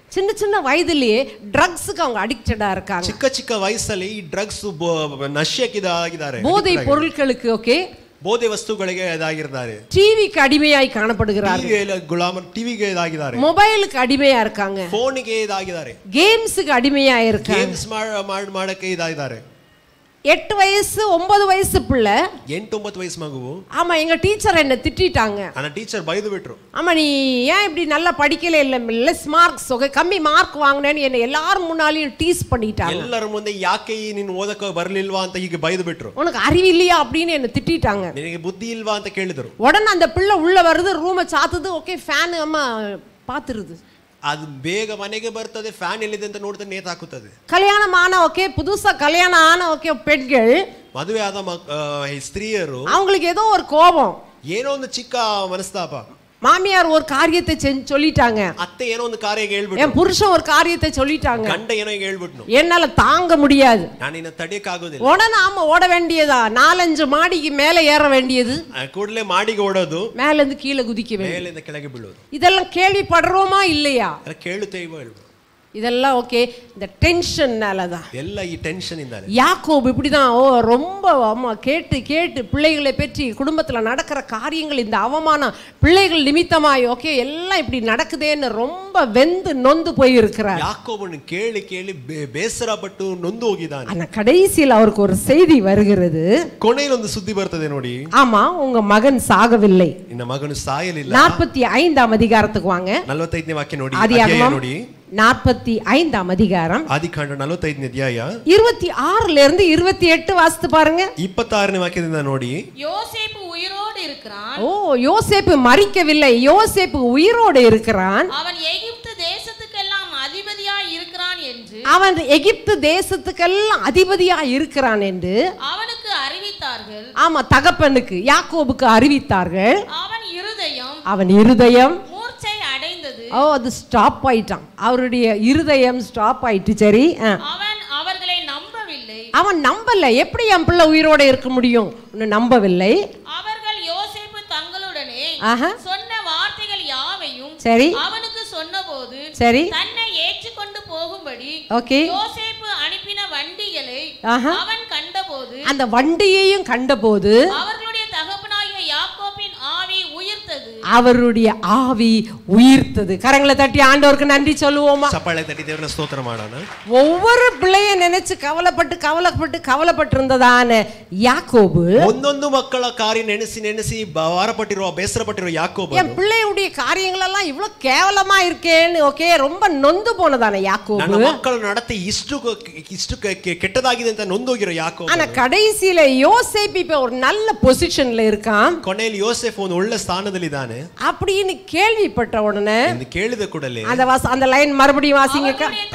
Speaker 1: சின்ன சின்ன வயதிலேயே ட்ரக்ஸுக்கு அவங்க அடிக்டடா இருக்காங்க.
Speaker 2: ಚಿಕ್ಕ ಚಿಕ್ಕ ವಯಸ್ಸಲ್ಲಿ ಈ ಡ್ರಗ್ಸ್ ನಶ್ಯಕ್ಕೆ ಇದಾಗಿದ್ದಾರೆ,
Speaker 1: போதை பொருட்களுக்கு ஓகே
Speaker 2: ಬೋಧೆ ವಸ್ತುಗಳಿಗೆ ಇದಾಗಿದ್ದಾರೆ,
Speaker 1: டிவிக்கு அடிமையாய் காணப்படுகிறார்கள்,
Speaker 2: ಟಿವಿಗೆ ಗುಲಾಮ ಟಿವಿಗೆ ಇದಾಗಿದ್ದಾರೆ,
Speaker 1: மொபைலுக்கு அடிமையா இருக்காங்க,
Speaker 2: ಫೋನಿಗೆ ಇದಾಗಿದ್ದಾರೆ,
Speaker 1: கேம்ஸுக்கு அடிமையா இருக்காங்க,
Speaker 2: ಗೇಮ್ಸ್ ಮಾಡಕ್ಕೆ ಇದಾಗಿದ್ದಾರೆ.
Speaker 1: எட்டு வயசு ஒன்பது வயசு பிள்ளை,
Speaker 2: ಎಂಟು ಒಂಬತ್ತು ವಯಸ್ಸು ಮಗುವು,
Speaker 1: ஆமா எங்க டீச்சர் என்ன திட்டிட்டாங்க,
Speaker 2: ನನ್ನ ಟೀಚರ್ ಬೈದು ಬಿಟ್ರು,
Speaker 1: ஆமா நீ ஏன் இப்படி நல்லா படிக்கல, இல்ல லெஸ் மார்க்ஸ் கம்மி மார்க் வாங்கினேன்னு என்ன எல்லாரும் முன்னாலையும் டீஸ் பண்ணிட்டாங்க.
Speaker 2: ಎಲ್ಲರ ಮುಂದೆ ಯಾಕೆ ನೀನು ಓದಕ್ಕೆ ಬರಲಿಲ್ವಾ ಅಂತ ಹೀಗೆ ಬೈದು ಬಿಟ್ರು.
Speaker 1: உனக்கு அறிவு இல்லையா அப்படின்னு என்ன திட்டிட்டாங்க.
Speaker 2: ನಿನಗೆ ಬುದ್ಧಿ ಇಲ್ವಾ ಅಂತ ಕೇಳಿದ್ರು.
Speaker 1: உடனே அந்த பிள்ளை உள்ள வருது, ரூமை சாத்துது, ஓகே ஃபேன் அம்மா பாத்துருது,
Speaker 2: ಅದು ಬೇಗ ಮನೆಗೆ ಬರ್ತದೆ, ಫ್ಯಾನ್ ಎಲ್ಲಿದೆ ಅಂತ ನೋಡ್ತಾ ನೇತು ಹಾಕುತ್ತದೆ.
Speaker 1: கல்யாணம் ஆன ஓகே புதுசா கல்யாணம் ஆன ஓகே பெண்கள்,
Speaker 2: ಮದುವೆ ಆದ ಸ್ತ್ರೀಯರು
Speaker 1: அவங்களுக்கு ஏதோ ஒரு கோபம்,
Speaker 2: ಏನೋ ಒಂದು ಚಿಕ್ಕ ಮನಸ್ತಾಪ,
Speaker 1: மாமியார் ஒரு காரியத்தை சொல்லிட்டாங்க,
Speaker 2: ಅತ್ತೆ ಏನೋ ಒಂದು ಕಾರ್ಯ ಹೇಳ್ಬಿಟ್ಟು,
Speaker 1: என் புருஷன் ஒரு காரியத்தை சொல்லிட்டாங்க,
Speaker 2: ಗಂಡ ಏನೋ ಹೇಳ್ಬಿಟ್ನು,
Speaker 1: என்னால தாங்க முடியாது,
Speaker 2: ನಾನು ಇನ್ನ ತಡೆಯಕ್ಕೆ ಆಗೋದಿಲ್ಲ,
Speaker 1: உடனே நாம ஓட வேண்டியதா, நாலஞ்சு மாடிக்கு மேல ஏற வேண்டியது,
Speaker 2: ಕೂಡಲೇ ಮಾಡಿಗೆ ಓಡೋದು,
Speaker 1: மேல இருந்து கீழே குதிக்க வேண்டியது,
Speaker 2: ಮೇಲಿಂದ ಕೆಳಗೆ ಬೀಳೋದು.
Speaker 1: இதெல்லாம் கேள்விப்படுறோமா இல்லையா?
Speaker 2: ಕೇಳುತ್ತೇವೋ ಇಲ್ವೋ?
Speaker 1: இதெல்லாம் ஓகே இந்த டென்ஷன்னால தான்,
Speaker 2: ಎಲ್ಲ ಈ ಟೆನ್ಷನ್ ಇಂದಾನೆ.
Speaker 1: யாக்கோபு இப்படிதான், ஓ ரொம்ப அம்மா கேட்டு கேட்டு பிள்ளைகளை பற்றி குடும்பத்துல நடக்கிற காரியங்கள், இந்த அவமானம் பிள்ளைகள் நிமித்தமாய் ஓகே எல்லாம் இப்படி நடக்குதேன்னு ரொம்ப வெந்து நொந்து போய் இருக்கிறார்.
Speaker 2: யாக்கோபுன்னு கேಳಿ ಕೇಳಿ ಬೇಸರ ಪಟ್ಟು ನೊಂದು ಹೋಗಿದ್ದಾನೆ.
Speaker 1: ஆனா கடைசியில் அவருக்கு ஒரு செய்தி வருகிறது,
Speaker 2: ಕೊನೆಯಲ್ಲಿ ಒಂದು ಸುದ್ದಿ ಬರ್ತದೆ ನೋಡಿ,
Speaker 1: ஆமா உங்க மகன் சாகவில்லை.
Speaker 2: ನಿನ್ನ ಮಗನು ಸಾಯಲಿಲ್ಲ.
Speaker 1: நாற்பத்தி ஐந்தாம் அதிகாரத்துக்கு வாங்க,
Speaker 2: ನಲವತ್ತೈದನೇ ವಾಕ್ಯ ನೋಡಿ,
Speaker 1: ஆதியாகமம்
Speaker 2: ನೋಡಿ
Speaker 1: நாற்பத்தி ஐந்தாம் அதிகாரம்,
Speaker 2: ಆದಿಕಾಂಡ ನಲವತ್ತೈದನೇ ಅಧ್ಯಾಯ
Speaker 1: இருபத்தி ஆறுல இருந்து இருபத்தி எட்டு வாசித்து பாருங்க.
Speaker 2: ಇಪ್ಪತ್ತಾರನೇ ವಾಕ್ಯದಿಂದ ನೋಡಿ,
Speaker 3: யோசேப்பு உயிரோடு இருக்கிறான்,
Speaker 1: ஓ யோசேப்பு மரிக்கவில்லை, யோசேப்பு உயிரோடு இருக்கிறான்,
Speaker 3: அவன் எகிப்து தேசத்துக்கெல்லாம் அதிபதியாய் இருக்கிறான் என்று
Speaker 1: அவன் எகிப்து தேசத்துக்கெல்லாம் அதிபதியா இருக்கிறான் என்று
Speaker 3: அவனுக்கு அறிவித்தார்கள்.
Speaker 1: ஆமா தகப்பனுக்கு யாக்கோபுக்கு அறிவித்தார்கள்.
Speaker 3: அவன் இருதயம்
Speaker 1: அவன் இருதயம்
Speaker 3: மூர்ச்சை அடைந்தது,
Speaker 1: ஓ அது ஸ்டாப் ஆயிட்டான், அவருடைய இருதயம் ஸ்டாப் ஆயிட்டு. சரி,
Speaker 3: அவன் அவர்களை நம்பவில்லை,
Speaker 1: அவன் நம்பல, எப்படி என் பிள்ளை உயிரோட இருக்க முடியும் நம்பவில்லை.
Speaker 3: அவர்கள் யோசேப்பு தங்களுடனே
Speaker 1: ஆஹா
Speaker 3: சொன்ன வார்த்தைகள் யாவையும்
Speaker 1: சரி
Speaker 3: அவனுக்கு சொன்னபோது
Speaker 1: சரி
Speaker 3: தன்னை ஏற்றுக்கொண்டு போகும்படி
Speaker 1: ஓகே
Speaker 3: யோசேப்பு அனுப்பின வண்டிகளை
Speaker 1: ஆஹா
Speaker 3: அவன் கண்டபோது
Speaker 1: அந்த வண்டியையும் கண்டபோது
Speaker 3: அவர்களுடைய தகப்பனாகிய யாக்கோபின் ஆவி உயிர்த்தது,
Speaker 1: அவருடைய ஆவி உயிர்த்தது. கரங்களை தட்டி ஆண்டவருக்கு நன்றி சொல்லுவோமா?
Speaker 2: ಚಪ್ಪಾಳೆ ತಟ್ಟಿ ದೇವರನ್ನ ಸ್ತೋತ್ರ ಮಾಡೋಣ.
Speaker 1: ஒவ்வொரு பிள்ளைய நினைச்சு கவலைப்பட்டு கவலைப்பட்டு கவலைப்பட்டு இருந்ததான யாக்கோபு,
Speaker 2: ಒಂದೊಂದು ಮಕ್ಕಳ ಕಾರ್ಯ ನೆನೆಸಿ ನೆನೆಸಿ ಭಾರಪಟ್ಟಿರುವ ಬೇಸರಪಟ್ಟಿರುವ ಯಾಕೋಬು,
Speaker 1: என் பிள்ளையுடைய காரியங்கள் எல்லாம் இவ்வளவு கேவலமா இருக்கேன்னு ஓகே ரொம்ப நொந்து போனதான யாக்கோபு,
Speaker 2: ನನ್ನ ಮಕ್ಕಳ ನಡತೆ ಇಷ್ಟು ಇಷ್ಟು ಕೆಟ್ಟದಾಗಿದೆ ಅಂತ ನೊಂದೋಗಿರೋ ಯಾಕೋಬು.
Speaker 1: ஆனா கடைசியில யோசேப்பு இப்ப ஒரு நல்ல பொசிஷன்ல இருக்கான்,
Speaker 2: ಕೊನೆಯಲ್ಲಿ ಯೋಸೇಫ್ ಒಂದು ಒಳ್ಳೆ ಸ್ಥಾನದಲ್ಲಿದ್ದಾನೆ
Speaker 1: அப்படின்னு கேள்விப்பட்ட உடனே
Speaker 2: ಎಂದು ಕೇಳಿದ ಕೂಡಲೇ
Speaker 1: அந்த அந்த லைன் மறுபடியும் வாசிங்க.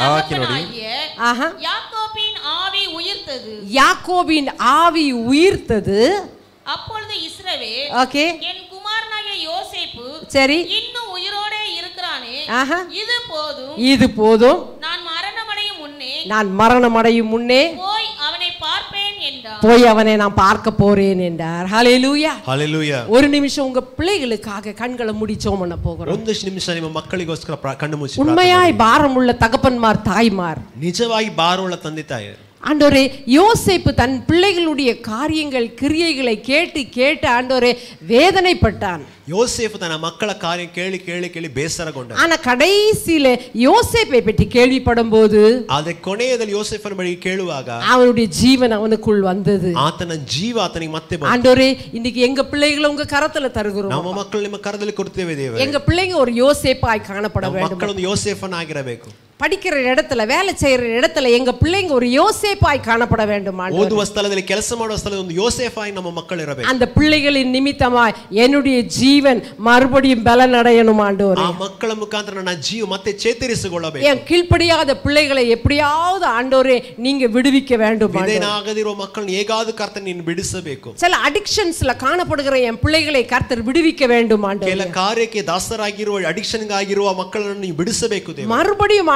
Speaker 1: ஆஹா
Speaker 3: யாக்கோபின் ஆவி உயிர்த்தது,
Speaker 1: யாக்கோபின் ஆவி உயிர்த்தது.
Speaker 3: அப்பொழுது இஸ்ரவேல்
Speaker 1: ஓகே
Speaker 3: என் குமாரனாகிய யோசேப்பு
Speaker 1: சரி
Speaker 3: இன்னும் உயிரோடே இருக்கிறானே,
Speaker 1: ஆஹா
Speaker 3: இது போதும்,
Speaker 1: இது போதும்,
Speaker 3: நான் மரணமடையும் முன்னே
Speaker 1: நான் மரணம் அடையும் முன்னே
Speaker 3: போய் அவனை பார்ப்பேன் என்றார்,
Speaker 1: போய் அவனை நான் பார்க்க போறேன் என்றார். ஹல்லேலூயா
Speaker 2: ஹல்லேலೂಯಾ.
Speaker 1: ஒரு நிமிஷம் உங்க பிள்ளைகளுக்காக கண்களை மூடி ஜெபம் பண்ண போகிறோம்.
Speaker 2: ಒಂದು ನಿಮಿಷ ನಿಮ್ಮ ಮಕ್ಕಳಿಗೋಸ್ಕರ ಕಣ್ಣು ಮುಚ್ಚಿ
Speaker 1: உண்மையாய் பாரமுள்ள தகப்பன்மார் தாய்மார்,
Speaker 2: ನಿಜವಾಗಿ ಭಾರವುಳ್ಳ ತಂದೆ ತಾಯಿ,
Speaker 1: ஆண்டவரே யோசேப்பு தன் பிள்ளைகளுடைய காரியங்கள் கிரியைகளை கேட்டு கேட்டு ஆண்டவரே வேதனைப்பட்டான்.
Speaker 2: யோசேப்பு தನ್ನ ಮಕ್ಕಳ ಕಾರ್ಯ ಕೇಳಿ ಕೇಳಿ ಕೇಳಿ ಬೇಸರಗೊಂಡ.
Speaker 1: ஆனா கடைசியில யோசேப்பை பற்றி கேள்விப்படும் போது,
Speaker 2: ಆದರೆ ಕೊನೆಯದಲ್ಲಿ ಯೋಸೇಫನ ಬಳಿ ಕೇಳುವಾಗ
Speaker 1: அவனுடைய ஜீவன் அவனுக்குள் வந்தது.
Speaker 2: ಆತನ ಜೀವ ಆತನಿಗೆ ಮತ್ತೆ ಬಂತು.
Speaker 1: ஆண்டவரே இன்னைக்கு எங்க பிள்ளைகளை உங்க கரத்துல தருகிறோம்.
Speaker 2: ನಮ್ಮ ಮಕ್ಕಳು ನಿಮ್ಮ ಕರದಲ್ಲಿ ಕೊಡ್ತೇವೆ ದೇವರೇ.
Speaker 1: எங்க பிள்ளைங்க ஒரு யோசேப்பாய் காணப்பட வேண்டும்.
Speaker 2: ಮಕ್ಕಳೊಂದು ಯೋಸೇಫನಾಗಿರಬೇಕು.
Speaker 1: படிக்கிற இடத்துல வேலை செய்யற இடத்துல எங்க பிள்ளைங்க ஒரு யோசேப்பாய் காணப்பட வேண்டும்.
Speaker 2: ಓದುವ ಸ್ಥಳದಲ್ಲಿ ಕೆಲಸ ಮಾಡುವ ಸ್ಥಳದಲ್ಲಿ ಒಂದು ಯೋಸೇಫಾಗಿ ನಮ್ಮ ಮಕ್ಕಳು ಇರಬೇಕು.
Speaker 1: அந்த பிள்ளைகளின் நிமித்தமாய் என்னுடைய ஜீவன் மறுபடியும் பலன் அடையணும் ஆண்டவரே.
Speaker 2: ಆ ಮಕ್ಕಳ ಮುಖಾಂತರ ನನ್ನ ಜೀವ ಮತ್ತೆ ಚೇತರಿಸಿಕೊಳ್ಳಬೇಕು.
Speaker 1: என் கீழ்ப்படியாத பிள்ளைகளை எப்படியாவது ஆண்டவரே நீங்க விடுவிக்க வேண்டும்.
Speaker 2: ವಿಧೇಯನಾಗದಿರುವ ಮಕ್ಕಳನ್ನು ಹೇಗಾದರೂ ಕರ್ತನು ನೀನು ಬಿಡಿಸಬೇಕು.
Speaker 1: சில அடிக்ஷன்ஸ்ல காணப்படுகிற என் பிள்ளைகளை கர்த்தர் விடுவிக்க வேண்டும் ஆண்டவரே.
Speaker 2: ಕೆಲ ಕಾರ್ಯಕ್ಕೆ ದಾಸರಾಗಿರುವ ಅಡಿಕ್ಷನ್ ಆಗಿರುವ ಮಕ್ಕಳನ್ನು ನೀವು ಬಿಡಿಸಬೇಕು ದೇವರೇ.
Speaker 1: மறுபடியும்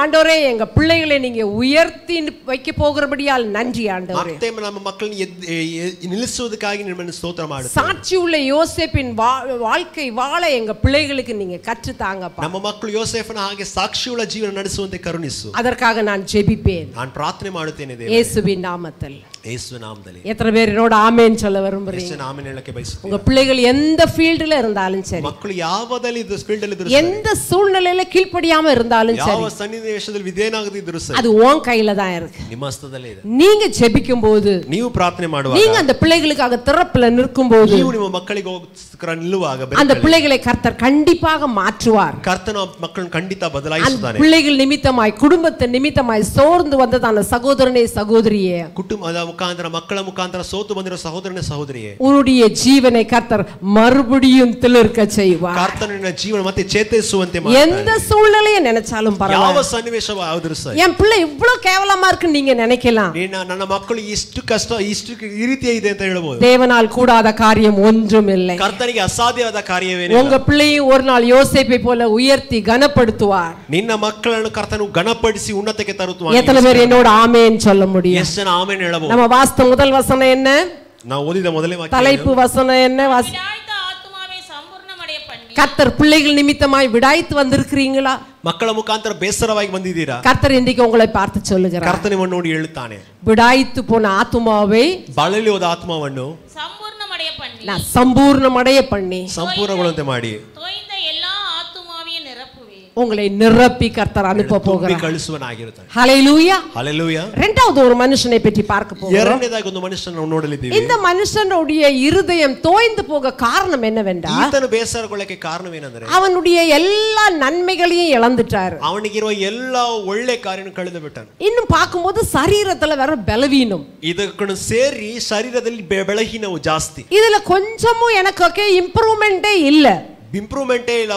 Speaker 1: ஆண்டவரே எங்க பிள்ளைகளை நீங்க உயர்த்தி வைக்க போகிறபடியால் நன்றி ஆண்டவரே.
Speaker 2: ಮತ್ತೆ ನಮ್ಮ ಮಕ್ಕಳನ್ನು ನಿಲ್ಲಿಸುವುದಕ್ಕಾಗಿ ನಿಮ್ಮನ್ನು ಸ್ತೋತ್ರ ಮಾಡುತ್ತೇವೆ.
Speaker 1: சாட்சி உள்ள யோசேப்பின் வாழ்க்கை வாழ எங்க பிள்ளைகளுக்கு நீங்க கற்று தாங்கப்பா.
Speaker 2: ನಮ್ಮ ಮಕ್ಕಳು ಯೋಸೇಫನ ಹಾಗೆ ಸಾಕ್ಷಿಯುಳ್ಳ ಜೀವನ ನಡೆಸುವಂತೆ ಕರುಣಿಸು.
Speaker 1: அதற்காக நான் ஜெபிப்பேன்.
Speaker 2: ನಾನು ಪ್ರಾರ್ಥನೆ ಮಾಡುತ್ತೇನೆ ದೇವರೇ.
Speaker 1: இயேசுவின் நாமத்தில்.
Speaker 2: இயேசுவின் நாமத்தில்.
Speaker 1: எத்தனை பேர் என்னோட ஆமென் சொல்ல விரும்புறீங்க?
Speaker 2: இயேசுவின் ஆமென் ಹೇಳಕ್ಕೆ ಬಯಸುತ್ತೇನೆ.
Speaker 1: உங்க பிள்ளைகள் எந்த ஃபீல்ட்ல இருந்தாலும் சரி,
Speaker 2: ಮಕ್ಕಳು ಯಾವದಲ್ಲಿ ಇದು ಫೀಲ್ಡ್ ಅಲ್ಲಿ ಇದ್ದರೂ
Speaker 1: எந்த சூழ்நிலையில கீழ்ப்படியாம இருந்தாலும் சரி,
Speaker 2: ಯಾವ ಸನ್ನಿವೇಶದಲ್ಲಿ ವಿಧೇಯನಾಗದಿದ್ದರೂ ಸರಿ,
Speaker 1: அது உன் கையில தான் இருக்கு.
Speaker 2: ನಿಮ್ಮ ಹಸ್ತದಲ್ಲೇ ಇದೆ.
Speaker 1: நீங்க ஜெபிக்கும்போது,
Speaker 2: ನೀವು ಪ್ರಾರ್ಥನೆ ಮಾಡುವಾಗ,
Speaker 1: நீங்க அந்த பிள்ளைகளுக்காக திறப்புல நிற்கும்போது,
Speaker 2: ನೀವು ನಿಮ್ಮ ಮಕ್ಕಳಿಗೋಸ್ಕರ ನಿಲ್ಲುವಾಗ
Speaker 1: அந்த பிள்ளைகளை கர்த்தர் கண்டிப்பாக மாற்றுவார்.
Speaker 2: ಕರ್ತನು ಮಕ್ಕಳನ್ನು ಖಂಡಿತ ಬದಲಾಯಿಸುತ್ತಾನೆ.
Speaker 1: பிள்ளைகள் நிமித்தமாய், குடும்பத்தின் நிமித்தமாய் சோர்ந்து வந்ததான சகோதரனே சகோதரியே,
Speaker 2: ಕುಟುಂಬದ ಮುಖಾಂತರ, ಮಕ್ಕಳ ಮುಖಾಂತರ ಸೋತು ಬಂದಿರೋ ಸಹೋದರನೇ ಸಹೋದರಿಯೇ,
Speaker 1: உன்னுடைய ஜீவனை கர்த்தர் மறுபடியும் திளிர்க்க செய்வார்.
Speaker 2: ಕರ್ತನು ನಿನ್ನ ಜೀವನ ಮತ್ತೆ ಚೇತರಿಸುವಂತೆ ಮಾಡ್ತಾನೆ.
Speaker 1: எந்த சூழ்நிலையை நினைச்சாலும்
Speaker 2: ಯಾವ
Speaker 1: பரவாயில்லை.
Speaker 2: ಸನ್ನಿವೇಶವಾದರೂ ಸರಿ,
Speaker 1: என் பிள்ளை இவ்வளவு கேவலமா இருக்குன்னு நீங்க நினைக்கலாம்.
Speaker 2: ನನ್ನ ಮಕ್ಕಳು ಇಷ್ಟು ಕಷ್ಟ, ಇಷ್ಟು ಈ ರೀತಿ ಇದೆ ಅಂತ ಹೇಳಬಹುದು.
Speaker 1: தேவனால் கூடாத காரியம் ஒன்றும் இல்லை.
Speaker 2: ಕರ್ತನಿಗೆ ಅಸಾಧ್ಯವಾದ ಕಾರ್ಯವೇನಿಲ್ಲ.
Speaker 1: உங்க பிள்ளையும் ஒரு நாள் யோசேப்பை போல உயர்த்தி கனப்படுத்துவார்.
Speaker 2: ನಿನ್ನ ಮಕ್ಕಳನ್ನು ಕರ್ತನು ಗಣಪಡಿಸಿ ಉನ್ನತಕ್ಕೆ ತರುತ್ತಾನೆ.
Speaker 1: எத்தனை பேர் என்னோட ஆமென் சொல்ல முடியும்?
Speaker 2: ಎಷ್ಟು ಜನ ಆಮೆನ್ ಹೇಳಬಹುದು?
Speaker 1: நம்ம வாசித்த முதல் வசனம் என்ன?
Speaker 2: ನಾವು ಓದಿದ ಮೊದಲನೇ ವಾಕ್ಯ,
Speaker 1: தலைப்பு வசனம் என்ன?
Speaker 3: விடாய்த்த ஆத்துமாவை சம்பூர்ணமடைய பண்ணி.
Speaker 1: கர்த்தர் பிள்ளைகள் நிமித்தமாய் விடாய்த்து வந்திருக்கிறீங்களா?
Speaker 2: ಮಕ್ಕಳ ಮುಖಾಂತರ ಬೇಸರವಾಗಿ ಬಂದಿದ್ದೀರಾ?
Speaker 1: கர்த்தர் இன்றைக்கு உங்களை பார்த்து சொல்லுகிறார்.
Speaker 2: ಕರ್ತನಿವನ್ನು ನೋಡಿ ಹೇಳುತ್ತಾನೆ,
Speaker 1: விடாய்த்து போன ஆத்துமாவை
Speaker 2: ಬಳಲಿ ಹೋದ ಆತ್ಮವನ್ನು
Speaker 3: சம்பூர்ணமடைய பண்ணி,
Speaker 1: நான் சம்பூர்ணமடைய பண்ணி
Speaker 2: ಸಂಪೂರ್ಣಗೊಳ್ಳುವಂತೆ ಮಾಡಿ
Speaker 3: தோய்ந்த எல்லா ஆத்துமாவையும் நிரப்புவேன்.
Speaker 1: உங்களை நிரப்பி கர்த்தர் அனுப்ப போகிறார்.
Speaker 2: ಕಳಿಸುವನಾಗಿರುತ್ತಾನೆ.
Speaker 1: ஹல்லேலூயா.
Speaker 2: ಹಲ್ಲೆಲೂಯಾ.
Speaker 1: இரண்டாவது ஒரு மனுஷனை பற்றி பார்க்க போகிறோம்.
Speaker 2: ಎರಡನೇದಾಗಿ ಒಂದು ಮನುಷ್ಯನನ್ನು ನೋಡಲಿದ್ದೀವಿ.
Speaker 1: இந்த மனுஷனுடைய இருதயம் தோய்ந்து போக காரணம் என்னவென்றால்,
Speaker 2: ಈತನು ಬೇಸರಗೊಳ್ಳಕ್ಕೆ ಕಾರಣವೇನೆಂದರೆ,
Speaker 1: அவனுடைய எல்லா நன்மைகளையும் இழந்துட்டாரு.
Speaker 2: ಅವನಿಗಿರುವ ಎಲ್ಲಾ ಒಳ್ಳೆ ಕಾರ್ಯವನ್ನು ಕಳೆದು ಬಿಟ್ಟನು.
Speaker 1: இன்னும் பார்க்கும்போது சரீரத்துல வேற பலவீனம்.
Speaker 2: ಇದಕ್ಕೂ ಸೇರಿ ಶರೀರದಲ್ಲಿ ಬೆಳಹಿನವು ಜಾಸ್ತಿ.
Speaker 1: இதுல கொஞ்சமும் எனக்கு இம்ப்ரூவ்மெண்டே இல்ல.
Speaker 2: ಇಂಪ್ರೂವ್ಮೆಂಟೇ ಇಲ್ಲ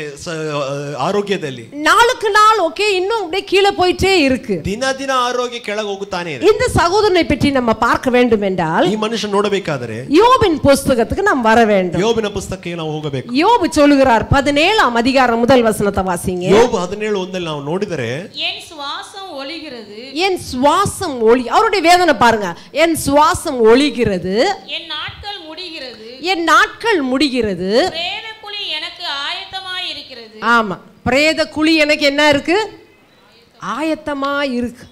Speaker 2: ಆರೋಗ್ಯದಲ್ಲಿ.
Speaker 1: நாளுக்கு நாள் ஓகே இன்னும் அப்படியே கீழே போயிட்டே இருக்கு.
Speaker 2: ದಿನ ದಿನ ಆರೋಗ್ಯ ಕೆಳಗೆ ಹೋಗುತ್ತಾನೆ ಇದೆ.
Speaker 1: இந்த சகோதரனை பற்றி நம்ம பார்க்க வேண்டும் என்றால்,
Speaker 2: ಈ ಮನುಷ್ಯ ನೋಡಬೇಕಾದರೆ
Speaker 1: யோபின் புஸ்தகத்துக்கு நாம் வர வேண்டும்.
Speaker 2: யோபிನ ಪುಸ್ತಕಕ್ಕೆ ನಾವು ಹೋಗಬೇಕು.
Speaker 1: யோபு சொல்லுகிறார், பதினேழாம் அதிகாரம் முதல் வசனத்தை வாசிங்க.
Speaker 2: யோபு ಹದಿನೇಳು ಒಂದಲ್ಲಿ ನಾವು ನೋಡಿದರೆ,
Speaker 3: என் சுவாசம் ஒளிகிறது,
Speaker 1: என் சுவாசம் ஒளி, அவருடைய வேதனை பாருங்க, என் சுவாசம் ஒளிகிறது,
Speaker 3: என் நாட்கள் முடிகிறது,
Speaker 1: என் நாட்கள் முடிகிறது,
Speaker 3: பிரேத குழி எனக்கு ஆயத்தமாய் இருக்கிறது.
Speaker 1: ஆமா, பிரேத குழி எனக்கு என்ன இருக்கு? ஆயத்தமா இருக்கு.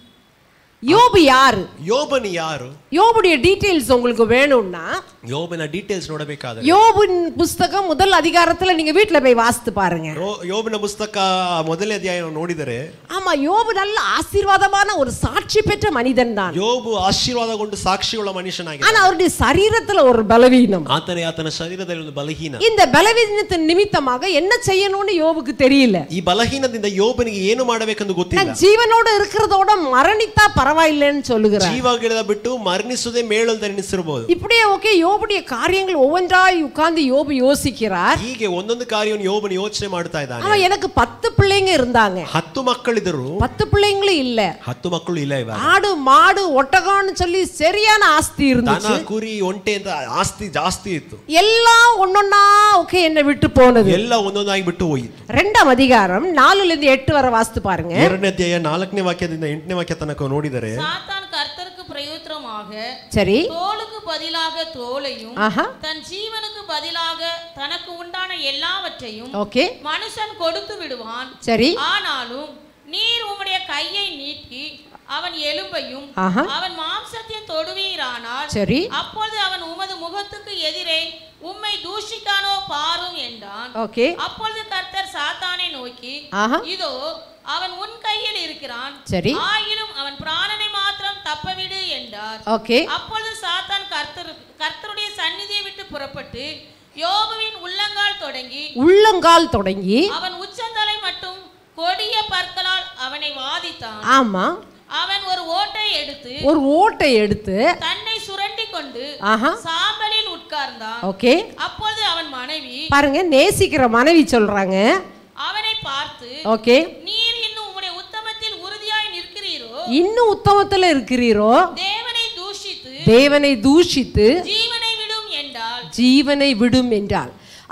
Speaker 1: யோபு யாரு?
Speaker 2: யோபன் யாரு?
Speaker 1: யோபுடைய டீடைல்ஸ் உங்களுக்கு வேணும்னா,
Speaker 2: யோபிನ ಡೀಟೇಲ್ಸ್ ನೋಡಬೇಕಾದರೆ
Speaker 1: யோபின் புஸ்தகம் முதல் அதிகாரத்துல நீங்க வீட்ல போய் வாசித்து பாருங்க.
Speaker 2: யோபிನ ಪುಸ್ತಕ ಮೊದಲನೇ ಅಧ್ಯಾಯ ನೋಡಿದರೆ,
Speaker 1: ஆமா, யோபு நல்ல ஆசீர்வாதமான ஒரு சாட்சி பெற்ற மனிதன் தான்.
Speaker 2: யோபு ಆಶೀರ್ವಾದಗೊಂಡು ಸಾಕ್ಷಿಯುಳ್ಳ ಮನುಷ್ಯನಾಗಿದ್ದಾನೆ.
Speaker 1: ஆனா அவருடைய சரீரத்துல ஒரு பலவீனம்.
Speaker 2: ಆತನೇ ಆತನ ಶರೀರದಲ್ಲಿ ಒಂದು ಬಲಹೀನ.
Speaker 1: இந்த பலவீனத்தின் நிமித்தமாக என்ன செய்யணும்னு யோபுக்கு தெரியல.
Speaker 2: ಈ ಬಲಹೀನದಿಂದ யோபನಿಗೆ ಏನು ಮಾಡಬೇಕೆಂದು ಗೊತ್ತಿಲ್ಲ.
Speaker 1: நான் ஜீவனோட இருக்கிறதோட மரணித்தா பரவாயில்லைன்னு சொல்லுகிறார்.
Speaker 2: ಜೀವಗಿಡದ ಬಿಟ್ಟು ಮರಣಿಸುವುದೇ ಮೇಲು ಅಂತ ಎನಿಸಿರಬಹುದು.
Speaker 1: இப்படியே ஓகே, யோபுடைய காரியங்கள் ஒவ்வொன்றாய் உட்கார்ந்து யோபு யோசிக்கிறார்.
Speaker 2: ಹೀಗೆ ಒಂದೊಂದು ಕಾರ್ಯವನ್ನು யோபன் ಯೋಚನೆ ಮಾಡ್ತಾ ಇದ್ದಾನೆ.
Speaker 1: அவன் எனக்கு பத்து பிள்ளைங்க இருந்தாங்க,
Speaker 2: ಹತ್ತು ಮಕ್ಕಳಿದ್ರು,
Speaker 1: பத்து பிள்ளைங்களும் இல்ல,
Speaker 2: ಹತ್ತು ಮಕ್ಕಳು ಇಲ್ಲ. ಇವಾಗ
Speaker 1: ஆடு மாடு ஒட்டகம்னு சொல்லி சரியான ஆஸ்தி இருந்துச்சு.
Speaker 2: ದನ ಕುರಿ ಒಂಟೆ ಅಂತ ಆಸ್ತಿ ಜಾಸ್ತಿ ಇತ್ತು.
Speaker 1: எல்லாம் ஒன்னொன்னா ஓகே என்ன விட்டு போனது.
Speaker 2: ಎಲ್ಲ ಒಂದೊಂದಾಗಿ ಬಿಟ್ಟು ಹೋಯಿತು.
Speaker 1: ரெண்டாம் அதிகாரம் நாலுல இருந்து எட்டு வரை வாசித்து பாருங்க.
Speaker 2: ಎರಡನೇ ಅಧ್ಯಾಯ ನಾಲ್ಕನೇ ವಾಕ್ಯದಿಂದ ಎಂಟನೇ ವಾಕ್ಯ ತನಕ ನೋಡಿದರೆ,
Speaker 3: சாத்தான் கர்த்தருக்கு பிரயோஜனமாக
Speaker 1: சரி,
Speaker 3: தோலுக்கு பதிலாக தோலையும்,
Speaker 1: ஆஹா,
Speaker 3: தன் ஜீவனுக்கு பதிலாக தனக்கு உண்டான எல்லாவற்றையும்
Speaker 1: ஓகே,
Speaker 3: மனுஷன் கொடுத்து விடுவான்.
Speaker 1: சரி,
Speaker 3: ஆனாலும் நீர் உம்முடைய கையை நீட்டி அவன் எலும்பையும்
Speaker 1: ஆஹா,
Speaker 3: அவன் மாம்சத்தையும் தொடுவீரானால்,
Speaker 1: சரி,
Speaker 3: அப்பொழுது அவன் உமது முகத்துக்கு எதிரே உம்மை தூஷித்தானோ பாரும் என்றான்.
Speaker 1: ஓகே,
Speaker 3: அப்பொழுது கர்த்தர் சாத்தானை நோக்கி,
Speaker 1: ஆஹா,
Speaker 3: இதோ அவன் உன் கையில் இருக்கிறான்,
Speaker 1: சரி,
Speaker 3: ஆயினும் அவன் பிராணனை மாத்திரம் தப்பவிடு என்றார்.
Speaker 1: ஓகே.
Speaker 3: அப்பொழுது சாத்தான் கர்த்தர் கர்த்தருடைய சந்நிதியை விட்டு புறப்பட்டு யோபுவின் உள்ளங்கால் தொடங்கி
Speaker 1: உள்ளங்கால் தொடங்கி
Speaker 3: அவன் உச்சந்தலை மட்டும் கொடிய பற்களால் அவனை வாதித்தான்.
Speaker 1: ஆமா,
Speaker 3: அவன் ஒரு ஓட்டை எடுத்து
Speaker 1: ஒரு ஓட்டை எடுத்து
Speaker 3: தன்னை சுரண்டி கொண்டு
Speaker 1: ஆஹா,
Speaker 3: சாம்பலில் உட்கார்ந்தான்.
Speaker 1: ஓகே.
Speaker 3: அப்பொழுது அவன் மனைவி
Speaker 1: பாருங்க, நேசிக்கிற மனைவி சொல்றாங்க,
Speaker 3: அவனை பார்த்து,
Speaker 1: ஓகே,
Speaker 3: நீர் இன்னும் உம்முடைய உத்தமத்தில் உறுதியாய் நிற்கிறீரோ,
Speaker 1: இன்னும் உத்தமத்துல இருக்கிறீரோ,
Speaker 3: தேவனை தூஷித்து
Speaker 1: தேவனை தூஷித்து
Speaker 3: ஜீவனை விடும் என்றால்.
Speaker 1: ஜீவனை விடும் என்றால்,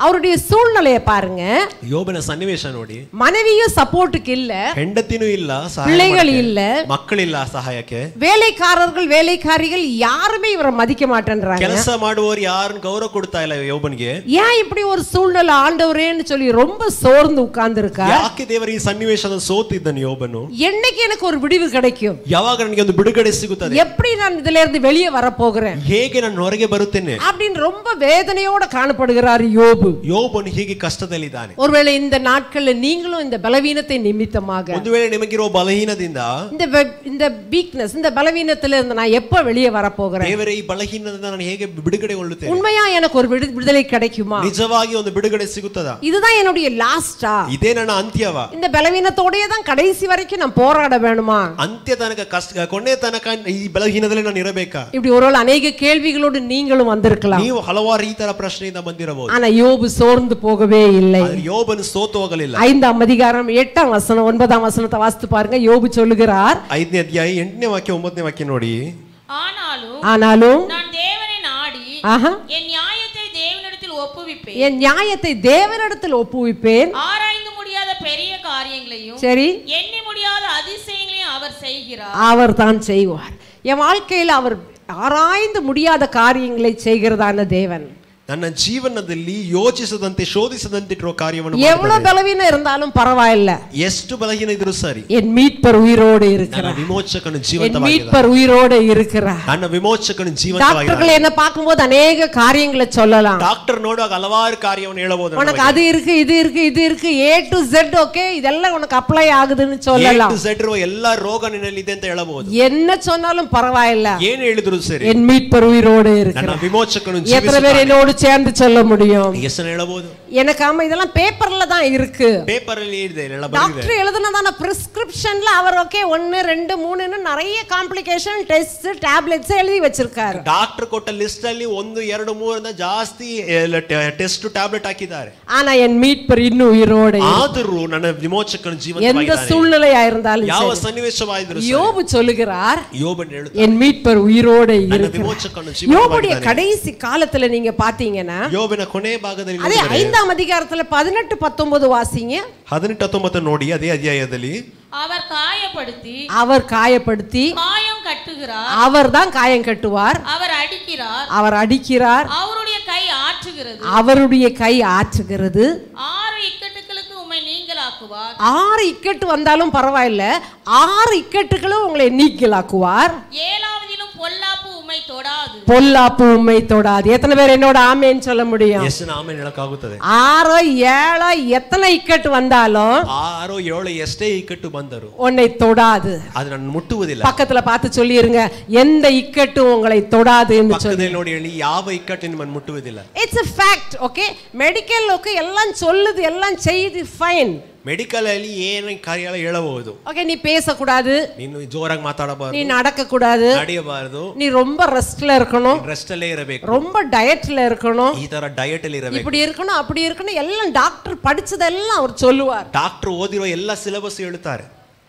Speaker 1: அவருடைய சூழ்நிலையை பாருங்க.
Speaker 2: ಯೋಬನ ಸನ್ನಿವೇಶ ನೋಡಿ.
Speaker 1: மனைவியும் சப்போர்ட்டுக்கு இல்ல,
Speaker 2: ಹೆಂಡತಿನೂ ಇಲ್ಲ,
Speaker 1: பிள்ளைகள் இல்ல,
Speaker 2: ಮಕ್ಕಳಿಲ್ಲ ಸಹಾಯಕ್ಕೆ,
Speaker 1: வேலைக்காரர்கள் வேலைக்காரிகள் யாருமே இவரை மதிக்க மாட்டேன்றாங்க.
Speaker 2: ಕೆಲಸ ಮಾಡುವವರು ಯಾರನ್ನು ಗೌರವ ಕೊಡ್ತಾ ಇಲ್ಲ ಯೋಬನಿಗೆ.
Speaker 1: ஏன் இப்படி ஒரு சூழ்நிலை ஆண்டவரேன்னு சொல்லி ரொம்ப சோர்ந்து உட்கார்ந்து இருக்கா?
Speaker 2: ಯಾಕೆ ದೇವರು ಈ ಸನ್ನಿವೇಶದ ಸೋತಿದ್ದನು ಯೋಬನು?
Speaker 1: என்னைக்கு எனக்கு ஒரு விடிவு கிடைக்கும்?
Speaker 2: ಯಾವಾಗ ನನಗೆ ಒಂದು ಬಿಡುಗಡೆ ಸಿಗುತ್ತದೆ?
Speaker 1: எப்படி நான் இதில இருந்து வெளியே வர போகிறேன்?
Speaker 2: ಹೇಗೆ ನಾನು ಹೊರಗೆ ಬರುತ್ತೇನೆ?
Speaker 1: அப்படின்னு ரொம்ப வேதனையோட காணப்படுகிறார் யோபு.
Speaker 2: ಯೋಬನು ಹೀಗೆ ಕಷ್ಟದಲ್ಲಿದ್ದಾನೆ.
Speaker 1: ஒருவேளை இந்த நாட்கள்ல நீங்களும் இந்த பலவீனத்தை நிமித்தமாக,
Speaker 2: ಒಂದು ವೇಳೆ ನಿಮಗಿರುವ ಬಲಹೀನದಿಂದ,
Speaker 1: இந்த இந்த வீக்னஸ், இந்த பலவீனத்துல இருந்து நான் எப்ப வெளியே வர போகிறேன்?
Speaker 2: ದೇವರೇ ಈ ಬಲಹೀನದಿಂದ ನಾನು ಹೇಗೆ ಬಿಡುಗಡೆಗೊಳ್ಳುತ್ತೇನೆ?
Speaker 1: உண்மையா எனக்கு ஒரு விடுதலை கிடைக்குமா?
Speaker 2: ನಿಜವಾಗಿ ಒಂದು ಬಿಡುಗಡೆ ಸಿಗುತ್ತದಾ?
Speaker 1: இதுதான் என்னுடைய லாஸ்டா?
Speaker 2: ಇದೇ ನನ್ನ ಅಂತ್ಯವಾ?
Speaker 1: இந்த பலவீனத்தோடயே தான் கடைசி வரைக்கும் நான் போராட வேணுமா?
Speaker 2: ಅಂತ್ಯ ತನಕ ಕಷ್ಟ ಕೊನೆ ತನಕ ಈ ಬಲಹೀನದಲ್ಲಿ ನಾನು ಇರಬೇಕಾ?
Speaker 1: இப்படி ஒருவேளை அநேக கேள்விகளோடு நீங்களும் வந்திருக்கலாம்.
Speaker 2: ನೀವು ಹಲವಾರು ಈ ತರ ಪ್ರಶ್ನೆಯಿಂದ ಬಂದಿರಬಹುದು.
Speaker 1: ஆனா யோபு சோர்ந்து போகவே இல்லை.
Speaker 2: யோபನು ಸೋತು ಹೋಗಲಿಲ್ಲ.
Speaker 1: ஐந்தாம் அதிகாரம் எட்டாம் வசனம் ஒன்பதாம் வசனத்தை வாசித்து பாருங்க. யோபு சொல்லுகிறார்,
Speaker 2: ಐದನೇ ಅಧ್ಯಾಯ ಎಂಟನೇ ವಾಕ್ಯ ಒಂಬತ್ತನೇ ವಾಕ್ಯ ನೋಡಿ.
Speaker 3: ஆனாலும்
Speaker 1: ஆனாலும்
Speaker 3: நான் தேவனை நாடி என் நியாயத்தை தேவனிடத்தில் ஒப்புவிப்பேன்,
Speaker 1: என் நியாயத்தை தேவனிடத்தில் ஒப்புவிப்பேன்,
Speaker 3: ஆராய்ந்து முடியாத பெரிய காரியங்களையும்
Speaker 1: சரி
Speaker 3: எண்ணி முடியாத அதிசயங்களையும் அவர் செய்கிறார்,
Speaker 1: அவர் தான் செய்வார். என் வாழ்க்கையில் அவர் ஆராய்ந்து முடியாத காரியங்களை செய்கிறதான தேவன்.
Speaker 2: ನನ್ನ ಜೀವನದಲ್ಲಿ ಯೋಚಿಸದಂತೆ ಶೋಧಿಸದಂತೆ ಇರುವ ಕಾರ್ಯವನ್ನು
Speaker 1: எவ்வளவு பலவீனம் இருந்தாலும் பரவாயில்லை,
Speaker 2: ಎಷ್ಟು ಬಲಹೀನ ಇದ್ರೂ ಸರಿ,
Speaker 1: என் மீட்பர் உயிரோடு இருக்கிறார்.
Speaker 2: ನನ್ನ ವಿಮೋಚಕನು
Speaker 1: என்
Speaker 2: ಜೀವಂತವಾಗಿದ್ದಾನೆ.
Speaker 1: மீட்பர் உயிரோடு இருக்கிறார்.
Speaker 2: ನನ್ನ ವಿಮೋಚಕನು ಜೀವಂತವಾಗಿದ್ದಾನೆ.
Speaker 1: டாக்டர்கள் என்ன பார்க்கும்போது அநேக காரியங்களை சொல்லலாம்.
Speaker 2: ಡಾಕ್ಟರ್ ನೋಡುವಾಗ ಹಲವಾರು ಕಾರ್ಯವನ್ನು ಹೇಳಬಹುದು.
Speaker 1: உனக்கு அது இருக்கு, இது இருக்கு, இது இருக்கு, ஏ டு ஜெட், ஓகே, இதெல்லாம் உனக்கு அப்ளை ஆகுதுன்னு சொல்லலாம்.
Speaker 2: ஏ டு ஜெட் ಇರುವ ಎಲ್ಲಾ ರೋಗ ನಿನ್ನಲ್ಲಿ ಇದೆ ಅಂತ ಹೇಳಬಹುದು.
Speaker 1: என்ன சொன்னாலும் பரவாயில்லை,
Speaker 2: ಏನು ಹೇಳಿದ್ರು ಸರಿ,
Speaker 1: என் மீட்பர் உயிரோடு இருக்கிறார்.
Speaker 2: ನನ್ನ ವಿಮೋಚಕನು
Speaker 1: எத்தனை
Speaker 2: ಜೀವಿಸುತ್ತಾನೆ.
Speaker 1: பேர் என்னோடு சேர்ந்து சொல்ல முடியும்?
Speaker 2: ಎಷ್ಟನ ಹೇಳಬಹುದು?
Speaker 1: எனக்கு ஆமா இதெல்லாம் பேப்பர்ல தான் இருக்கு.
Speaker 2: பேப்பர் ಅಲ್ಲಿ ಇದೆ, ಎಲ್ಲ ಬರೆದಿದೆ.
Speaker 1: டாக்டர் எழுதுனதான பிரிஸ்கிரிப்ஷன்ல அவர் ஓகே ஒன்று ரெண்டு மூணுன்னு நிறைய காம்ப்ளிகேஷன் டெஸ்ட் டாப்லெட்ஸ் எழுதி வச்சிருக்காரு.
Speaker 2: ಡಾಕ್ಟರ್ ಕೊಟ್ಟ ಲಿಸ್ಟ್ ಅಲ್ಲಿ ಒಂದು ಎರಡು ಮೂರು ಅಂತ ಜಾಸ್ತಿ ಟೆಸ್ಟ್ ಟ್ಯಾಬ್ಲೆಟ್ ಹಾಕಿದ್ದಾರೆ.
Speaker 1: ஆனா என் மீட்பர் இன்னும் உயிரோடு இருக்கிறார்.
Speaker 2: ಆದರೂ ನನ್ನ ವಿಮೋಚಕನು ಜೀವಂತವಾಗಿದ್ದಾನೆ.
Speaker 1: எந்த சூழ்நிலையா இருந்தாலும்
Speaker 2: ಯಾವ
Speaker 1: சரி.
Speaker 2: ಸನ್ನಿವೇಶವಾದರೂ
Speaker 1: யோபு சொல்லுகிறார்,
Speaker 2: யோபன் ಹೇಳುತ್ತಾನೆ,
Speaker 1: என் மீட்பர் உயிரோடு
Speaker 2: ನನ್ನ
Speaker 1: இருக்கிறார்.
Speaker 2: ವಿಮೋಚಕನು
Speaker 1: யோபுடைய
Speaker 2: ಜೀವಂತವಾಗಿದ್ದಾನೆ.
Speaker 1: கடைசி காலத்துல நீங்க பாத்தீங்கன்னா,
Speaker 2: ಯೋಬನ ಕೊನೆ ಭಾಗದಲ್ಲಿ
Speaker 1: அதே ஐந்தாம் அதிகாரத்துல பதினெட்டு பத்தொன்பது வாசிங்க.
Speaker 2: ಹದಿನೆಂಟು ಹತ್ತೊಂಬತ್ತು ನೋಡಿ. ಅದೇ ಅಧ್ಯಾಯದಲ್ಲಿ
Speaker 3: அவர் காயப்படுத்தி
Speaker 1: அவர் காயப்படுத்தி
Speaker 3: காயம் கட்டுகிறார்,
Speaker 1: அவர் தான் காயம் கட்டுவார்,
Speaker 3: அவர் அடிக்கிறார்,
Speaker 1: அவர் அடிக்கிறார்,
Speaker 3: அவருடைய கை ஆற்றுகிறது,
Speaker 1: அவருடைய கை ஆற்றுகிறது,
Speaker 3: ஆறு இக்கட்டுகளுக்கு உம்மை நீங்களாக்குவார்,
Speaker 1: ஆறு இக்கட்டு வந்தாலும் பரவாயில்ல, ஆறு இக்கட்டுகளும் உங்களை நீக்கலாக்குவார்,
Speaker 3: ஏழாவதிலும் பொல்லாப்பு உம்மை தொடாது,
Speaker 1: பொல்லாப்பு உம்மை தொடாது. எத்தனை பேர் என்னோட ஆமேன்னு சொல்ல முடியும்?
Speaker 2: ಎಷ್ಟು ಆಮೇಲೆ ಹೇಳಕ್ಕಾಗುತ್ತದೆ?
Speaker 1: ஆறோ ஏழோ எத்தனை இக்கட்டு வந்தாலும்
Speaker 2: ಆರೋ ಏಳು ಎಷ್ಟೇ ಇಕ್ಕಟ್ಟು ಬಂದರು
Speaker 1: உன்னை தொடாது.
Speaker 2: ಅದು ನನ್ನ ಮುಟ್ಟುವುದಿಲ್ಲ.
Speaker 1: பக்கத்துல பார்த்து சொல்லிருங்க, எந்த இக்கட்டும் உங்களை தொடாது என்று சொல்லி.
Speaker 2: ಪಕ್ಕದಲ್ಲಿ ನೋಡಿ ಹೇಳಿ, ಯಾವ ಇಕ್ಕಟ್ಟು ನಿಮ್ಮನ್ನು ಮುಟ್ಟುವುದಿಲ್ಲ.
Speaker 1: It's a fact, okay. Medical okay, எல்லாம் சொல்லுது, எல்லாம் செய்யுது, ஃபைன்.
Speaker 2: ಮೆಡಿಕಲ್ ಅಲ್ಲಿ ಏನು ಕಾರ್ಯ ಹೇಳಬಹುದು.
Speaker 1: ஓகே, நீ பேசக்கூடாது,
Speaker 2: ನೀನು ಜೋರಾಗಿ ಮಾತಾಡಬಾರದು,
Speaker 1: நீ நடக்க கூடாது,
Speaker 2: ನಡೆಯಬಾರದು,
Speaker 1: நீ ரொம்ப ரெஸ்ட்ல இருக்கணும்,
Speaker 2: ರೆಸ್ಟ್ ಅಲ್ಲೇ ಇರಬೇಕು,
Speaker 1: ரொம்ப டயட்ல இருக்கணும்,
Speaker 2: ಈ ತರ ಡಯಟ್ ಅಲ್ಲಿ ಇರಬೇಕು,
Speaker 1: இப்படி இருக்கணும், அப்படி இருக்கணும், எல்லாம் டாக்டர் படிச்சதெல்லாம் அவர் சொல்லுவார்.
Speaker 2: ಡಾಕ್ಟರ್ ಓದಿರೋ ಎಲ್ಲ ಸಿಲೆಬಸ್ ಹೇಳ್ತಾರೆ.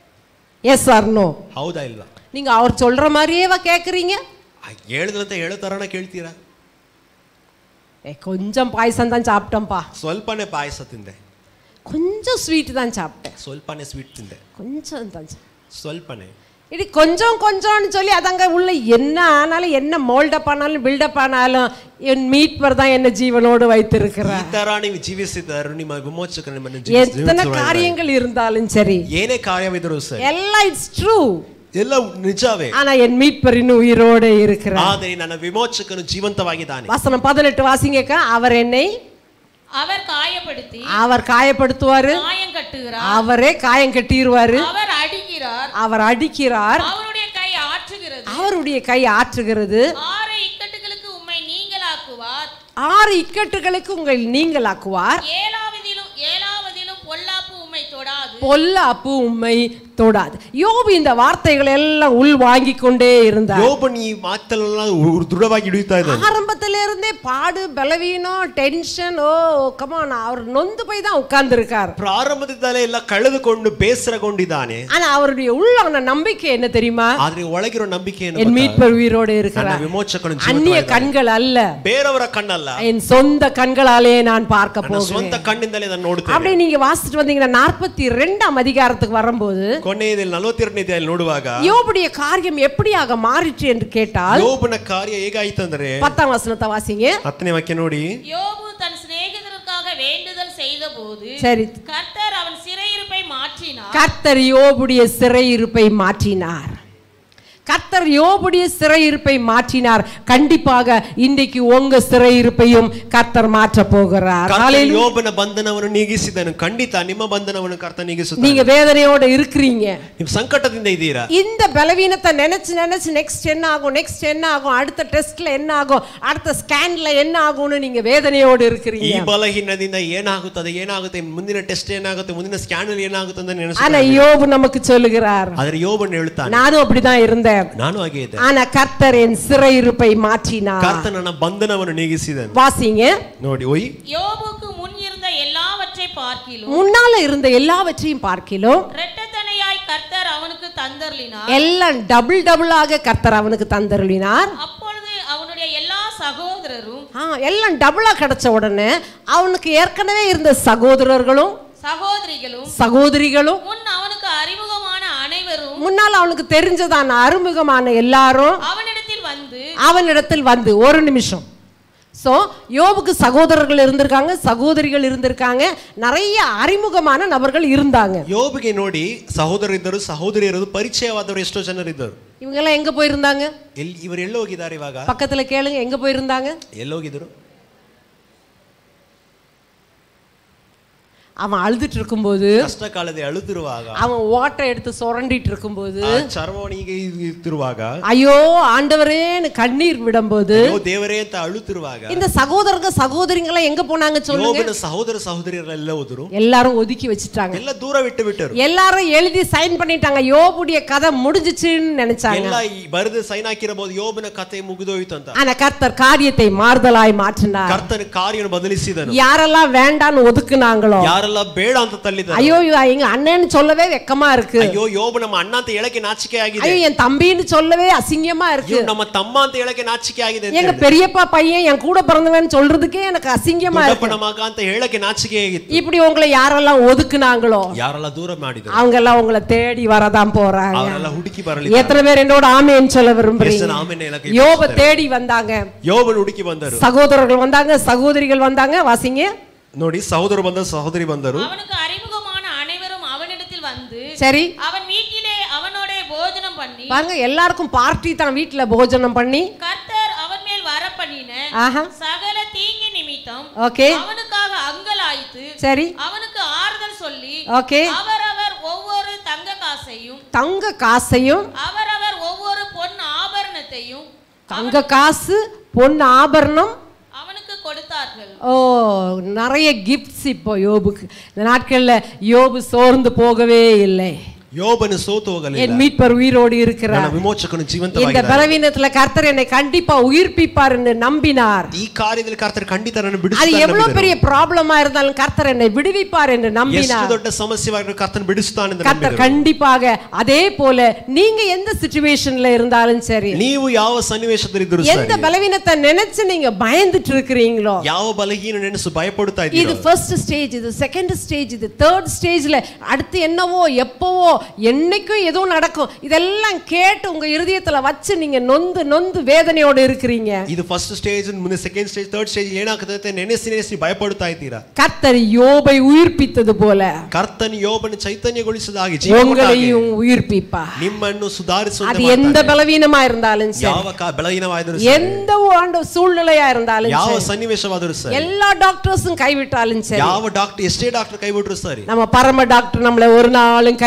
Speaker 1: Yes or no?
Speaker 2: ಹೌದಾ ಇಲ್ವಾ?
Speaker 1: நீங்க அவர் சொல்ற மாதிரியேவா கேக்குறீங்க?
Speaker 2: ಹೇಳಿದ್ರಂತ ಹೇಳೋ ತರನ ಕೇಳ್ತೀರಾ?
Speaker 1: ஏ கொஞ்சம் பாயசம் தான் சாப்பிட்டோம்ப்பா,
Speaker 2: ಸ್ವಲ್ಪನೇ ಪಾಯಸ ತಿಂದೆ,
Speaker 1: கொஞ்சம் ஸ்வீட் தான் சாப்பிட்டேன்,
Speaker 2: ಸ್ವಲ್ಪನೇ ಸ್ವೀಟ್ ತಿಂದೆ,
Speaker 1: கொஞ்சம் தான்.
Speaker 2: ಸ್ವಲ್ಪನೇ
Speaker 1: இது கொஞ்சம் கொஞ்சம்னு சொல்லி அதங்க உள்ள என்ன ஆனாலும், என்ன மோல்டப் ஆனாலும், பில்டப் ஆனாலும், என் மீட்பர் தான் என்ன ஜீவனோடு வைத்திருக்கிறார்.
Speaker 2: ಈ ತರ ನೀವು ಜೀವಿಸಿದರು, ನಿಮ್ಮ ವಿಮೋಚಕರು ನಿಮ್ಮನ್ನು
Speaker 1: எத்தனை காரியங்கள் இருந்தாலும் சரி,
Speaker 2: ಏನೇ ಕಾರ್ಯವಿದ್ರೂ ಸರಿ,
Speaker 1: எல்லாம் இட்ஸ் ட்ரூ,
Speaker 2: ಎಲ್ಲ ನಿಜವೇ.
Speaker 1: ஆனா என் மீட்பர் இன்னும் உயிரோடு இருக்கிறார்.
Speaker 2: ಆದರೆ ನನ್ನ ವಿಮೋಚಕನು ಜೀವಂತವಾಗಿದ್ದಾನೆ.
Speaker 1: வசனம் பதினெட்டு வாசிங்கக்கா. அவர் என்னை
Speaker 3: அவர் காயப்படுத்தி
Speaker 1: அவர் காயப்படுத்துவாரு,
Speaker 3: காயம் கட்டுகிறார்,
Speaker 1: அவரே காயம் கட்டிடுவாரு,
Speaker 3: அவர் அடிக்கிறார்,
Speaker 1: அவர் அடிக்கிறார்,
Speaker 3: அவருடைய கை ஆற்றுகிறது,
Speaker 1: அவருடைய கை ஆற்றுகிறது,
Speaker 3: ஆறு இக்கட்டுகளுக்கு உம்மை நீங்களாக்குவார்,
Speaker 1: ஆறு இக்கட்டுகளுக்கு உங்கள் நீங்களாக்குவார்,
Speaker 3: ஏழாவதிலும் ஏழாவதிலும் பொல்லாப்பு உம்மை தொடாது,
Speaker 1: பொல்லாப்பு உம்மை தொடாது. யோபு இந்த வார்த்தைகளை எல்லாம் உள் வாங்கி கொண்டே இருந்தார்.
Speaker 2: ಯೋಬನ ಈ ಮಾತಲ್ಲೆಲ್ಲ ದೃಢವಾಗಿ ಹಿಡಿಯುತ್ತಾ ಇದ್ದಾನೆ.
Speaker 1: ஆரம்பத்தில இருந்தே பாடு, பலவீனம், டென்ஷன், ஓ கமான், அவர் நொந்து போய் தான் உட்கார்ந்து இருக்கார்.
Speaker 2: ಪ್ರಾರಂಭದಿಂದಲೇ ಎಲ್ಲ ಕಳೆದುಕೊಂಡು ಬೇಸರಗೊಂಡಿದ್ದಾನೆ.
Speaker 1: ஆனா அவருடைய உள்ளான நம்பிக்கை என்ன தெரியுமா?
Speaker 2: ಆದ್ರೆ ಒಳಗಿರೋ ನಂಬಿಕೆ ಏನು?
Speaker 1: என் மீட்பர் உயிரோடு இருக்கிறார்.
Speaker 2: ವಿಮೋಚಕನು
Speaker 1: அந்நிய கண்கள் அல்ல,
Speaker 2: ಬೇರೆಯವರ ಕಣ್ಣಲ್ಲ,
Speaker 1: என் சொந்த கண்களாலே நான் பார்க்க போகிறேன்.
Speaker 2: ಸ್ವಂತ ಕಣ್ಣಿಂದಲೇ ನಾನು ನೋಡುತ್ತೇನೆ.
Speaker 1: அப்படியே நீங்க வாசிட்டு வந்தீங்கன்னா நாற்பத்தி இரண்டாம் அதிகாரத்துக்கு வரும்போது
Speaker 2: ಕೊನೆಯಲ್ಲಿ ನಲವತ್ತೆರಡನೇ ಅಧ್ಯಾಯದಲ್ಲಿ ನೋಡುವಾಗ
Speaker 1: யோபுடைய காரியம் எப்படியாக மாறிச்சு என்று கேட்டால்
Speaker 2: ಯೋಬನ ಕಾರ್ಯ ಹೇಗಾಯಿತು ಅಂದ್ರೆ
Speaker 1: பத்தாம் வசனத்தை வாசிங்க.
Speaker 2: ಹತ್ತನೇ ವಾಕ್ಯ ನೋಡಿ.
Speaker 3: யோபு தன் சிநேகிதருக்காக வேண்டுதல் செய்தபோது
Speaker 1: சரி,
Speaker 3: கர்த்தர் அவன் சிறையிருப்பை மாற்றினார்.
Speaker 1: கர்த்தர் யோபுடைய சிறையிருப்பை மாற்றினார். கர்த்தர் யோபுடைய சிறையிருப்பை மாற்றினார். கண்டிப்பாக இன்றைக்கு உங்க சிறையிருப்பையும் கர்த்தர் மாற்ற போகிறார்.
Speaker 2: யோபನ ಬಂಧನವನ್ನು ನೀಗಿಸಿದನು. ಖಂಡಿತ ನಿಮ್ಮ ಬಂಧನವನ್ನು ಕರ್ತನ ನೀಗಿಸುತ್ತಾನೆ.
Speaker 1: நீங்க வேதனையோட இருக்கிறீங்க,
Speaker 2: ನೀವು ಸಂಕಟದಿಂದ ಇದ್ದೀರಾ.
Speaker 1: இந்த பலவீனத்தை நினைச்சு நினைச்சு நெக்ஸ்ட் என்ன ஆகும், நெக்ஸ்ட் என்ன ஆகும், அடுத்த டெஸ்ட்ல என்ன ஆகும், அடுத்த ஸ்கேன்ல என்ன ஆகும்னு நீங்க வேதனையோடு இருக்கிறீங்க.
Speaker 2: ಈ ಬಲಹೀನದಿಂದ ಏನಾಗುತ್ತದೆ ಏನಾಗುತ್ತೆ, ಮುಂದಿನ ಟೆಸ್ಟ್ ಏನಾಗುತ್ತೆ, ಮುಂದಿನ ಸ್ಕ್ಯಾನ್ ಅಲ್ಲಿ ಏನಾಗುತ್ತೆ ಅಂತ ನೆನೆಸುತ್ತಾರೆ.
Speaker 1: ஆனா யோபு நமக்கு சொல்லுகிறார்,
Speaker 2: ಆದರೆ ಯೋಬನು ಹೇಳುತ್ತಾನೆ,
Speaker 1: நானும் அப்படிதான் இருந்தேன்,
Speaker 2: ನಾನು ಹಾಗೆ ಇದ್ದೆ,
Speaker 1: ஆனா கர்த்தர் என் சிறையிருப்பை மாற்றினார்.
Speaker 2: ಕರ್ತನ ನನ್ನ ಬಂಧನವನ್ನು ನೀಗಿಸಿದನು.
Speaker 1: வாசிங்க
Speaker 2: ನೋಡಿ. ಓಯ್
Speaker 3: யோபுக்கு முன் இருந்த எல்லாவற்றை பார்க்கிலும்,
Speaker 1: முன்னால இருந்த எல்லாவற்றையும் பார்க்கிலும்
Speaker 3: இரட்டத்தனையாய் கர்த்தர் அவனுக்கு தந்தருளினார்.
Speaker 1: எல்லாம் டபுள் டபுளாக கர்த்தர் அவனுக்கு தந்தருளினார்.
Speaker 3: அப்பொழுது அவனுடைய எல்லா சகோதரரும்
Speaker 1: எல்லாம் டபுளா கிடைச்ச உடனே அவனுக்கு ஏற்கனவே இருந்த சகோதரர்களும்
Speaker 3: சகோதரிகளும்
Speaker 1: சகோதரிகளும்
Speaker 3: முன் அவனுக்கு அறிமுகமான அனைவரும்
Speaker 1: முன்னால் அவனுக்கு தெரிஞ்சதான அறிமுகமான எல்லாரும்
Speaker 3: அவனிடத்தில் வந்து
Speaker 1: அவனிடத்தில் வந்து ஒரு நிமிஷம். சோ யோபுக்கு சகோதரர்கள் இருந்திருக்காங்க, சகோதரிகள் இருந்திருக்காங்க, நிறைய அறிமுகமான நபர்கள் இருந்தாங்க.
Speaker 2: ಯೋಬಿಗೆ ನೋಡಿ ಸಹೋದರರಿದ್ದರು, ಸಹೋದರಿಯರು, ಪರಿಚಯವಾದವರು ಎಷ್ಟೋ ಜನರಿದ್ದರು.
Speaker 1: இவங்க எல்லாம் எங்க போயிருந்தாங்க?
Speaker 2: ಎಲ್ಲಿ ಇವರು ಎಲ್ಲಿ ಹೋಗಿದ್ದಾರೆ ಇವಾಗ?
Speaker 1: பக்கத்துல கேளுங்க, எங்க போயிருந்தாங்க?
Speaker 2: ಎಲ್ಲಿ ಹೋಗಿದ್ರು?
Speaker 1: அவன் அழுதுட்டு இருக்கும்போது,
Speaker 2: ಕಷ್ಟ ಕಾಲದಲ್ಲಿ ಅಳುತ್ತಿರುವಾಗ,
Speaker 1: அவன் ஓட்டை எடுத்து சுரண்டிட்டு இருக்கும்போது,
Speaker 2: ಚರ್ಮವಣಿಗೆ ಇರುವಾಗ,
Speaker 1: ஐயோ ஆண்டவரேன்னு கண்ணீர் விடும்போது,
Speaker 2: ಅಯ್ಯೋ ದೇವರೇ ಅಂತ ಅಳುತ್ತಿರುವಾಗ,
Speaker 1: இந்த சகோதரங்க சகோதரிங்க எங்க போனாங்க சொல்லுங்க?
Speaker 2: ಯೋಬನ ಸಹೋದರ ಸಹೋದರಿಯರೆಲ್ಲ ಹೋದರು.
Speaker 1: எல்லாரும் ஒதுக்கி வச்சிட்டாங்க,
Speaker 2: ಎಲ್ಲ ದೂರ ಬಿಟ್ಟು ಬಿಟ್ಟರು.
Speaker 1: எல்லாரும் எழுதி சைன் பண்ணிட்டாங்க, யோபுடைய கதை முடிஞ்சிச்சுன்னு நினைச்சாங்க.
Speaker 2: ಎಲ್ಲ ಬರೆದು ಸೈನ್ ಹಾಕಿರಬಹುದು, ಯೋಬನ ಕಥೆ ಮುಗಿದೋಯ್ತು ಅಂತ.
Speaker 1: ஆனா கர்த்தர் காரியத்தை மாறுதலாய் மாற்றினார்.
Speaker 2: ಕರ್ತನ ಕಾರ್ಯವನ್ನು ಬದಲಿಸಿದನು.
Speaker 1: யாரெல்லாம் வேண்டான்னு ஒதுக்குனாங்களோ,
Speaker 2: ಯಾರೆಲ್ಲ ಬೇಡ ಅಂತ ತಳ್ಳಿದರು,
Speaker 1: ஐயோ எங்க அண்ணன்னு சொல்லவே வெக்கமா இருக்கு,
Speaker 2: ಅಯ್ಯೋ ಯೋಬ ನಮ್ಮ ಅಣ್ಣ ಅಂತ ಹೇಳಕ್ಕೆ ನಾಚಿಕೆ ಆಗಿದೆ,
Speaker 1: ஐயோ என் தம்பின்னு சொல்லவே அசிங்கமா இருக்கு,
Speaker 2: ನಮ್ಮ ತಮ್ಮ ಅಂತ ಹೇಳಕ್ಕೆ ನಾಚಿಕೆ ಆಗಿದೆ,
Speaker 1: எங்க பெரியப்பா பையன் என் கூட பிறந்தவன் சொல்றதுக்கே எனக்கு அசிங்கமா இருக்கு,
Speaker 2: ದೊಡ್ಡಪ್ಪನ ಮಗ ಅಂತ ಹೇಳಕ್ಕೆ ನಾಚಿಕೆ ಆಗಿತ್ತು.
Speaker 1: இப்படி உங்களை யாரெல்லாம் ஒதுக்குனாங்களோ
Speaker 2: ಯಾರೆಲ್ಲ ದೂರ ಮಾಡಿದ್ರು,
Speaker 1: அவங்க எல்லாம் உங்களை தேடி வரதான் போறாங்க.
Speaker 2: ಅವರೆಲ್ಲ ಹುಡುಕಿ ಬರಲಿ.
Speaker 1: எத்தனை பேர் என்னோட ஆமென் சொல்ல விரும்புறீங்க?
Speaker 2: ಆಮೆನ್ ಹೇಳಕ್ಕೆ
Speaker 1: யோப தேடி வந்தாங்க,
Speaker 2: ಯೋಬನ ಹುಡುಕಿ ಬಂದರು,
Speaker 1: சகோதரர்கள் வந்தாங்க, சகோதரிகள் வந்தாங்க. வாசிங்க
Speaker 2: ನೋಡಿ. ಸಹೋದರ ಬಂದರು, ಸಹೋದರಿ ಬಂದರು.
Speaker 3: அவனுக்கு அறிமுகமான அனைவரும் அவனிடத்தில் வந்து
Speaker 1: சரி,
Speaker 3: அவன் வீட்டிலே அவனோட போஜனம் பண்ணி,
Speaker 1: பாருங்க எல்லாருக்கும் பார்ட்டி தான், வீட்டுல போஜனம் பண்ணி,
Speaker 3: கர்த்தர் அவன் மேல் வர பண்ணின
Speaker 1: ஆஹா,
Speaker 3: சகல தீங்கி நிமித்தம்
Speaker 1: ஓகே,
Speaker 3: அவனுக்காக அங்கலாய்த்து
Speaker 1: சரி,
Speaker 3: அவனுக்கு ஆறுதல் சொல்லி,
Speaker 1: ஓகே,
Speaker 3: அவரவர் ஒவ்வொரு தங்க காசையும்
Speaker 1: தங்க காசையும்
Speaker 3: அவரவர் ஒவ்வொரு பொன் ஆபரணத்தையும்
Speaker 1: தங்க காசு பொன் ஆபரணம்
Speaker 3: அவனுக்கு கொடுத்தார்கள்.
Speaker 1: ஓ நிறைய கிஃப்ட்ஸ் இப்போ யோபுக்கு. இந்த நாட்கள்ல யோபு சோர்ந்து போகவே இல்லை.
Speaker 2: ಯೋಬನು ಸೋತು ಹೋಗಲಿಲ್ಲ.
Speaker 1: என் மீட்பர் உயிரோடு இருக்கிறார்.
Speaker 2: ನನ್ನ ವಿಮೋಚಕನು
Speaker 1: இந்த
Speaker 2: ಜೀವಂತವಾಗಿದ್ದಾನೆ.
Speaker 1: பலவீனத்துல கர்த்தர் என்னை கண்டிப்பா உயிர்ப்பிப்பார் என்று நம்பினார்.
Speaker 2: ಈ ಕಾರ್ಯದಲ್ಲಿ ಕರ್ತರು ಖಂಡಿತ ನನ್ನನ್ನು
Speaker 1: அது
Speaker 2: ಬಿಡಿಸುತ್ತಾನೆ.
Speaker 1: எவ்வளவு பெரிய ப்ராப்ளமா இருந்தாலும் கர்த்தர் என்னை விடுவிப்பார் என்று
Speaker 2: ಎಷ್ಟು
Speaker 1: நம்பினார்.
Speaker 2: ದೊಡ್ಡ ಸಮಸ್ಯೆವಾಗಿದ್ರೂ ಕರ್ತನು ಬಿಡಿಸುತ್ತಾನೆ ಎಂದು
Speaker 1: கர்த்தர்
Speaker 2: ನಂಬಿದರು.
Speaker 1: கண்டிப்பாக அதே போல நீங்க எந்த சிச்சுவேஷன்ல இருந்தாலும் சரி,
Speaker 2: ನೀವು ಯಾವ ಸನ್ನಿವೇಶದಲ್ಲಿದ್ದರೂ
Speaker 1: எந்த
Speaker 2: ಸರಿ,
Speaker 1: பலவீனத்தை நினைச்சு நீங்க பயந்துட்டு இருக்கிறீங்களோ,
Speaker 2: ಯಾವ ಬಲಹೀನ ನೆನೆಸು ಭಯಪಡುತ್ತಾ
Speaker 1: இது
Speaker 2: ಇದ್ದೀರೋ,
Speaker 1: ஃபர்ஸ்ட் ஸ்டேஜ், இது செகண்ட் ஸ்டேஜ், இது தேர்ட் ஸ்டேஜ்ல அடுத்து என்னவோ எப்பவோ என்னைக்கும் ஏதோ நடக்கும், இதெல்லாம் கேட்டு உங்க இருதயத்துல வச்சு நீங்க நொந்து நொந்து வேதனையோடு இருக்கிறீங்க.
Speaker 2: ಇದು ಫಸ್ಟ್ ಸ್ಟೇಜ್, ಮುಂದೆ ಸೆಕೆಂಡ್ ಸ್ಟೇಜ್, ಥರ್ಡ್ ಸ್ಟೇಜ್ ಏನಾಗುತ್ತದೆ ನೆನೆಸಿ ನೆನೆಸಿ ಭಯಪಡುತ್ತಾ ಇದ್ದೀರಾ.
Speaker 1: கர்த்தர் யோபை உயிர்ப்பித்தது போல
Speaker 2: ಕರ್ತನು ಯೋಬನ ಚೈತನ್ಯಗೊಳಿಸಿದ ಹಾಗೆ
Speaker 1: உங்களையும் உயிர்ப்பிப்பார்.
Speaker 2: ನಿಮ್ಮನ್ನು ಸುಧಾರಿಸುವಂತೆ
Speaker 1: அது எந்த பலவீனமா இருந்தாலும் சரி,
Speaker 2: ಯಾವ ಬಲಹೀನವಾದರೂ
Speaker 1: எந்த ஆண்டு சூழ்நிலையா இருந்தாலும்
Speaker 2: ಯಾವ
Speaker 1: சரி,
Speaker 2: ಸನ್ನಿವೇಶವಾದರೂ ಸರಿ,
Speaker 1: எல்லா டாக்டர்ஸும் கைவிட்டாலும் சரி,
Speaker 2: ಯಾವ ಡಾಕ್ಟರ್ ಎಷ್ಟೇ ಡಾಕ್ಟರ್ ಕೈ ಬಿಟ್ರು ಸರಿ,
Speaker 1: நம்ம பரம டாக்டர் நம்மளை ஒரு நாளும் கைவிடவே